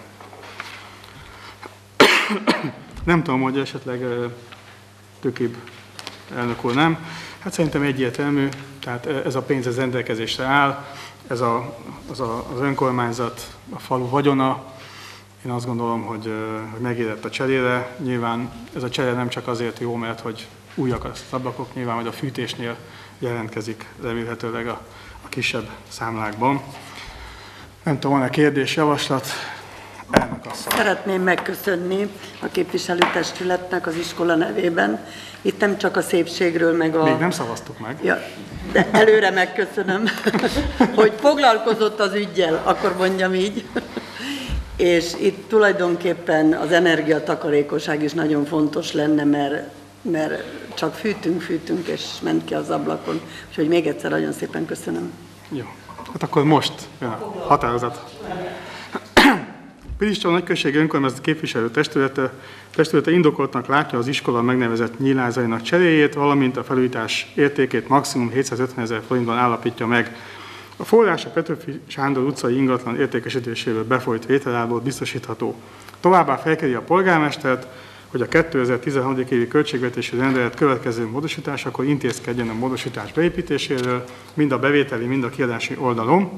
Nem tudom, hogy esetleg Tükibb elnök úr nem. Hát szerintem egyértelmű, tehát ez a pénz ez rendelkezésre áll, ez az önkormányzat, a falu vagyona. Én azt gondolom, hogy megérett a cserére. Nyilván ez a csere nem csak azért jó, mert hogy újak az ablakok, nyilván hogy a fűtésnél jelentkezik remélhetőleg a kisebb számlákban. Nem tudom, van-e kérdés, javaslat? Szeretném megköszönni a képviselőtestületnek az iskola nevében. Itt nem csak a szépségről, meg a... Még nem szavaztuk meg. Ja, de előre megköszönöm, hogy foglalkozott az üggyel, akkor mondjam így. És itt tulajdonképpen az energiatakarékosság is nagyon fontos lenne, mert csak fűtünk, és ment ki az ablakon. Úgyhogy még egyszer nagyon szépen köszönöm. Jó, hát akkor most jön a határozat. Piliscsó nagyközségi önkormányzat képviselő testülete indokoltnak látja az iskola megnevezett nyílázainak cseréjét, valamint a felújítás értékét maximum 750 000 forintban állapítja meg. A forrás a Petőfi Sándor utcai ingatlan értékesítéséből befolyt vételából biztosítható. Továbbá felkéri a polgármestert, hogy a 2016. évi költségvetési rendelet következő módosításakor intézkedjen a módosítás beépítéséről, mind a bevételi, mind a kiadási oldalon.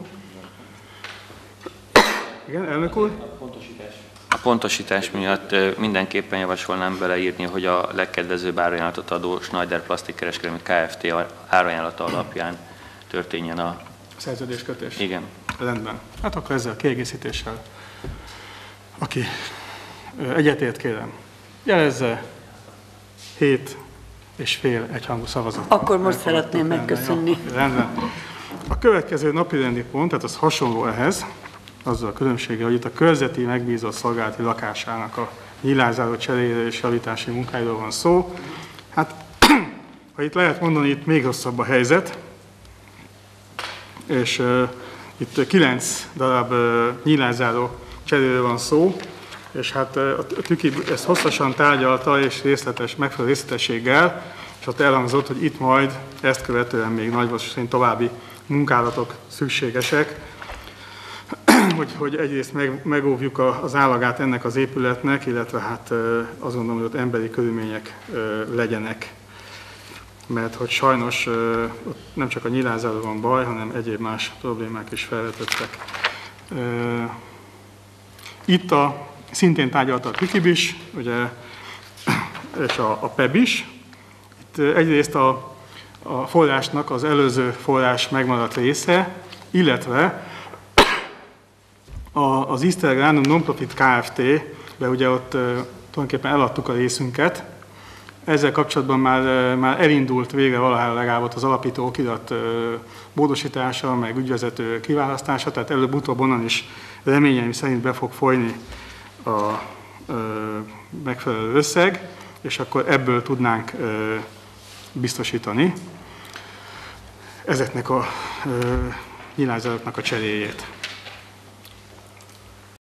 Igen, elnök úr? A pontosítás miatt mindenképpen javasolnám beleírni, hogy a legkedvezőbb árajánlatot adó Schneider Plastik Kereskedelmi Kft. Árajánlata alapján történjen a szerződéskötés. Igen. Rendben. Hát akkor ezzel a kiegészítéssel, aki egyetért, kérem, jelezze 7,5 egyhangú szavazat. Akkor most szeretném megköszönni. Rendben. A következő napirendi pont, tehát az hasonló ehhez, azzal a különbsége, hogy itt a körzeti megbízott szolgálati lakásának a nyílázáró cseréjére és javítási munkáiról van szó. Hát, ha itt lehet mondani, itt még rosszabb a helyzet, és itt 9 darab nyílázáró cseréről van szó, és hát a Tüki ezt hosszasan tárgyalta, és megfelelő részletességgel, és ott elhangzott, hogy itt majd ezt követően még nagyvalószínűleg további munkálatok szükségesek, hogy egyrészt megóvjuk az állagát ennek az épületnek, illetve hát azt gondolom, hogy ott emberi körülmények legyenek. Mert hogy sajnos ott nem csak a nyílázáról van baj, hanem egyéb más problémák is felvetettek. Itt szintén tárgyalta a Tükib is, ugye, és a PEB is. Itt egyrészt a forrásnak az előző forrás megmaradt része, illetve az Easter Granum Nonprofit Kft-be ugye ott tulajdonképpen eladtuk a részünket. Ezzel kapcsolatban már elindult végre valahára legalább az alapító okirat módosítása, meg ügyvezető kiválasztása, tehát előbb-utóbb onnan is reményeim szerint be fog folyni a megfelelő összeg, és akkor ebből tudnánk biztosítani ezeknek a nyilázatoknak a cseréjét.